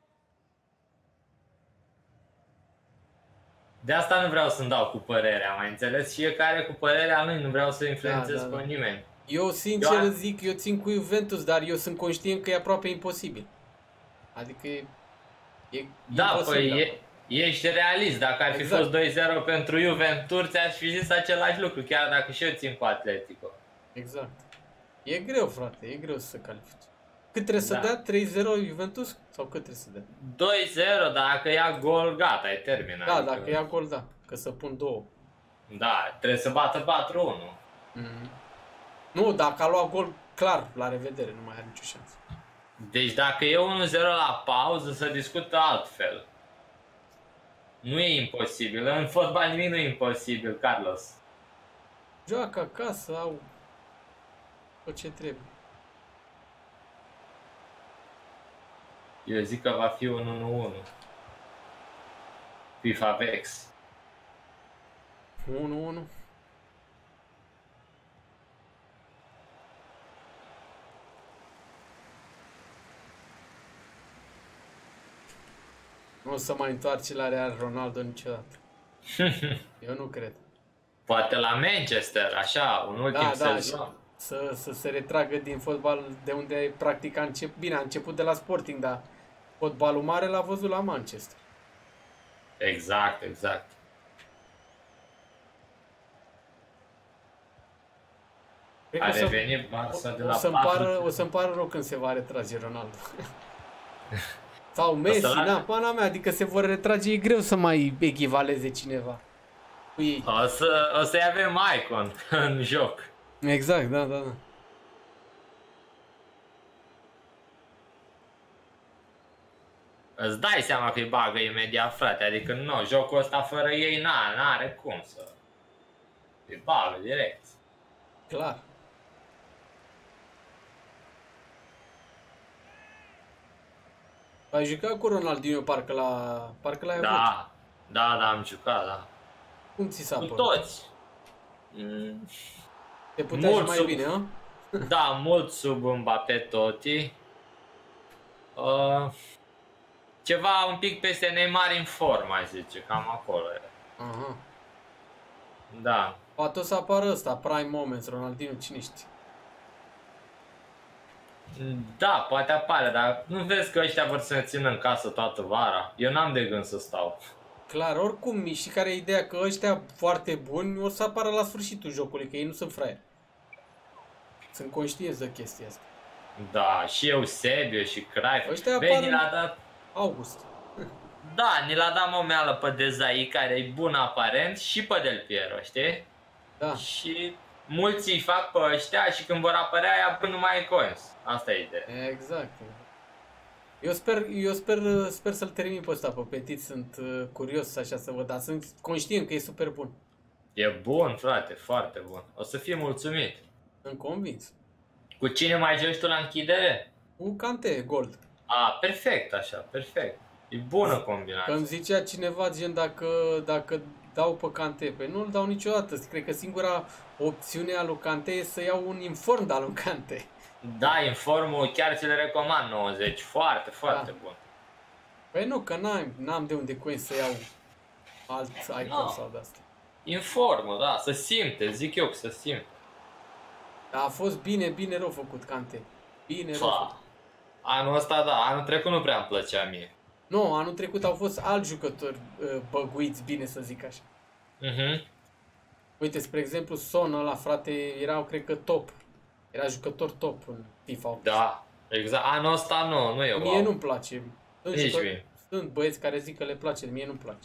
De asta nu vreau să-mi dau cu părerea, mai înțeles? Fiecare cu părerea lui, nu vreau să influențez Da, da, da. pe nimeni. Eu sincer Eu am- zic, eu țin cu Juventus, dar eu sunt conștient că e aproape imposibil. Adică e, e Da, imposibil. păi e, ești realist. Dacă ar fi Exact. fost doi zero pentru Juventus, ți-aș fi zis același lucru, chiar dacă și eu țin cu Atletico. Exact. E greu, frate, e greu să se califice. Cât trebuie să Da. dea? trei zero Juventus? Sau cât trebuie să dea? doi zero, dacă ia gol, gata, e terminat. Da, Adică- dacă ia gol, da. Că să pun două. Da, trebuie să bată patru unu. Mhm. Nu, dacă a luat gol, clar, la revedere, nu mai are nicio șansă. Deci dacă e unu zero la pauză, se discută altfel. Nu e imposibil. În fotbal nimic nu e imposibil, Carlos. Joacă acasă, au tot ce trebuie. Eu zic că va fi un unu unu. FIFA Vex. unu unu. Nu o să mai întoarce la Real Ronaldo niciodată. Eu nu cred. Poate la Manchester, așa, un ultim Da, da, sezon. să, să se retragă din fotbal de unde practic a început. Bine, a început de la Sporting, dar fotbalul mare l-a văzut la Manchester. Exact, exact. Cred că A o să- revenit Barça de O la să-mi patru. pară, o să-mi pară rău când se va retrage Ronaldo. Sau Messi, la- na, pana mea, adică se vor retrage, e greu să mai echivaleze cineva. cu ei. O să, o să-i avem Icon în joc. Exact, da, da, da. Îți dai seama că îi bagă imediat, frate, adică nu, jocul ăsta fără ei n-are cum să... Îi bagă direct. Clar. Ai jucat cu Ronaldinho parcă la... parcă l-ai avut. Da, da, da, am jucat, da. Cum ți s-a Cu părut? toți. Mm, Te putea și mult mai sub- bine, a? Da, mult sub Mbappé Totti. Uh, ceva un pic peste Neymar în formă, aș zice, cam acolo e. Aha. Da. Poate o să apară ăsta, Prime Moments, Ronaldinho, cine știe. Da, poate apare, dar nu vezi că ăștia vor să ne țină în casă toată vara? Eu n-am de gând să stau. Clar, oricum, și care e ideea că ăștia foarte buni o să apară la sfârșitul jocului, că ei nu sunt fraieri. Sunt conștienți de chestia asta. Da, și Eusebio și Cruyff. Ăștia Vezi, apar ni în l-a dat... august. Da, ni l-a dat momeală pe Dezai, care e bun aparent, și pe Del Piero, știi? Da. Și mulți îi fac pe ăștia și când vor apărea aia până nu mai e coins. Asta e ideea. Exact. Eu sper, eu sper, sper să-l termin pe ăsta, pe Petit, sunt uh, curios așa să văd, dar sunt conștient că e super bun. E bun, frate, foarte bun. O să fii mulțumit. Sunt convins. Cu cine mai joci tu la închidere? Cu Kante, Gold. A, perfect așa, perfect. E bună Că combinație. îmi zicea cineva, gen, dacă, dacă dau pe Kante, pe nu-l dau niciodată. Cred că singura opțiune a lui Kante e să iau un inform de al lui Kante. Da, informul chiar ți le recomand nouăzeci. Foarte, foarte Da. bun. Păi nu, că n-am, n-am de unde coin să iau alt icon No. sau de asta. Informul, da, să simte, zic eu că să simte. Dar a fost bine, bine rău făcut Kante. Bine rău Fa. făcut. Anul ăsta, da, anul trecut nu prea îmi plăcea mie. Nu, anul trecut au fost alți jucători uh, băguiți, bine să zic așa. Mhm. Uite, spre exemplu, Son ăla, frate, erau, cred că, top. Era jucător top în FIFA. Da, exact. Anul ăsta nu, nu e Mie wow. nu-mi place. Sunt, Nici jucători- mie. sunt băieți care zic că le place, mie nu-mi place.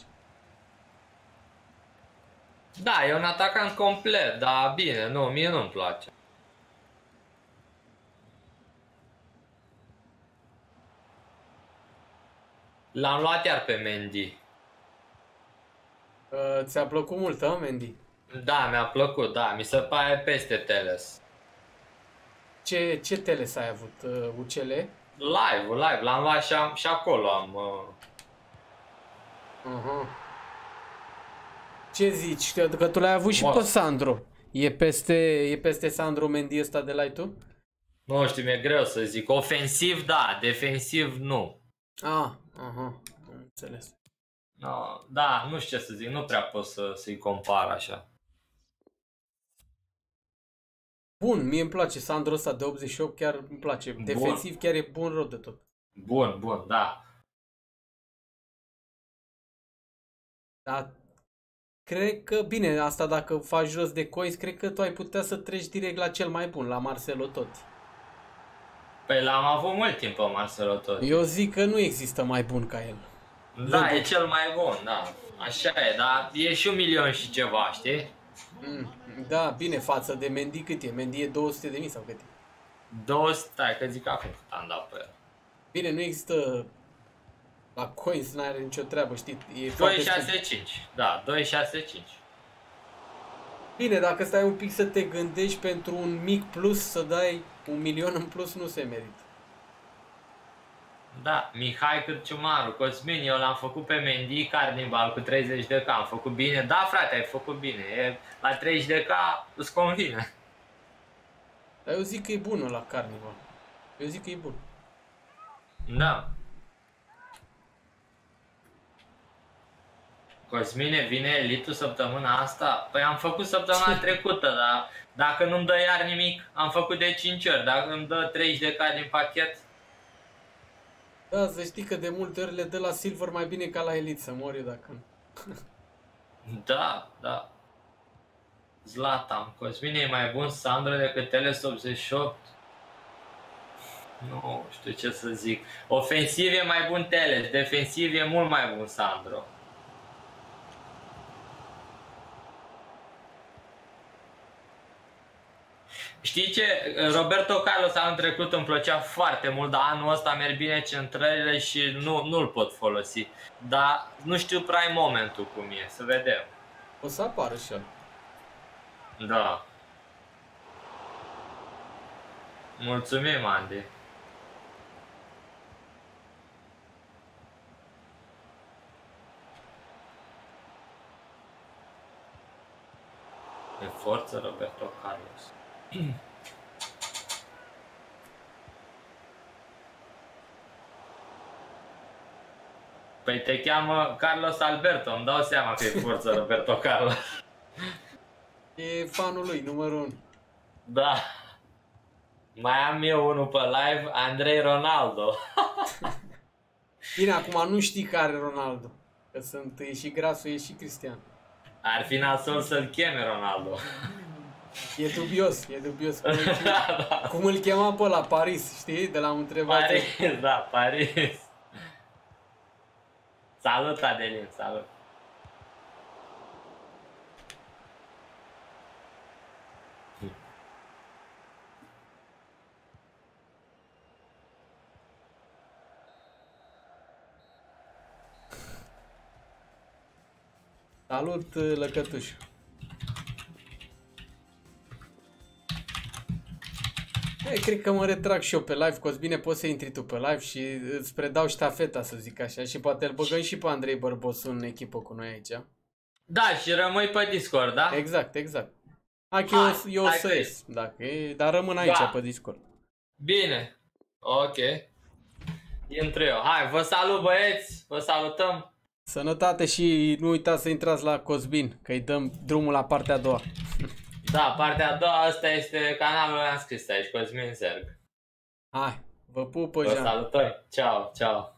Da, e un atacant complet, dar bine, nu, mie nu-mi place. L-am luat iar pe Mendy. Uh, ți-a plăcut mult, hă, Mendy? Da, mi-a plăcut, da, mi se pare peste Teles. Ce, ce teles ai avut? Uh, U C L? Live, live, l-am luat și, am, și acolo am... Uh... Uh-huh. Ce zici? Că, că tu l-ai avut și Mă. pe Sandro. E peste, e peste Sandro Mendy ăsta de la tu? Nu știu, mi-e greu să zic. Ofensiv, da, defensiv, nu. Ah, aha, am înțeles. No, da, nu știu ce să zic, nu prea pot să, să-i compar așa. Bun, mie îmi place Sandro ăsta de optzeci și opt, chiar îmi place. Bun. Defensiv chiar e bun rău de tot. Bun, bun, da. Dar cred că, bine, asta dacă faci jos de coins, cred că tu ai putea să treci direct la cel mai bun, la Marcelo Totti. Păi l-am avut mult timp pe Marcelo Totti. Eu zic că nu există mai bun ca el. Da, e cel mai bun, da. Așa e, dar e și un milion și ceva, știi? Mm, da, bine, față de Mendy cât e? Mendy e două sute de mii sau cât e? două sute, stai că zic acum cât am dat pe el. Bine, nu există... La coins n-are nicio treabă, știi? E doi foarte scump. șase cinci, da, doi șase cinci. Bine, dacă stai un pic să te gândești pentru un mic plus, să dai un milion în plus, nu se merită. Da, Mihai Cârciumaru, Cosmin, eu l-am făcut pe Mendy Carnival cu treizeci de K, am făcut bine? Da, frate, ai făcut bine, e, la treizeci de K îți convine. Dar eu zic că e bună la Carnival. Eu zic că e bun. Da. Cosmine, vine Elitul săptămâna asta? Păi am făcut săptămâna trecută, dar dacă nu-mi dă iar nimic, am făcut de cinci ori. Dacă îmi dă treizeci de K din pachet, Da, să știi că de multe ori le dă la Silver mai bine ca la Elite, să mor eu dacă nu. da, da. Zlatan, Cosmine e mai bun Sandro decât Teles optzeci și opt? Nu știu ce să zic. Ofensiv e mai bun Teles, defensiv e mult mai bun Sandro. Știi ce? Roberto Carlos anul trecut îmi plăcea foarte mult, dar anul ăsta merg bine centrările și nu, nu-l pot folosi. Dar nu știu prea momentul cum e, să vedem. O să apară și el. Da. Mulțumim, Andy. E forță Roberto Carlos. Păi te cheamă Carlos Alberto, îmi dau seama că e forță Roberto Carlos. E fanul lui, numărul unu. Da. Mai am eu unul pe live, Andrei Ronaldo. Bine, acum nu știi care e Ronaldo. Că sunt, e și Grasul, e și Cristian. Ar fi nasol să-l cheme Ronaldo. E dubios, e dubios. Cum, îl, Da, da. cum îl chema pe la Paris, știi? De la un întrebat. Paris, da, Paris. Salut, Adelin, salut. Salut, Lăcătuș. Ei, cred că mă retrag și eu pe live, Cosbine, poți să intri tu pe live și îți predau ștafeta, să zic așa, și poate îl băgăm și pe Andrei Bărbosu în echipă cu noi aici. Da, și rămâi pe Discord, da? Exact, exact. Hai că Hai, eu, eu hai să că ies, dacă e, dar rămân aici Da. pe Discord. Bine. Ok. Intru eu. Hai, vă salut, băieți, vă salutăm. Sănătate și nu uitați să intrați la Cosbin, că îi dăm drumul la partea a doua. Da, partea a doua, asta este canalul, am scris aici, Cosmin Zerg. Hai, vă pupă, Vă Jean. salutăm. Ciao, ciao.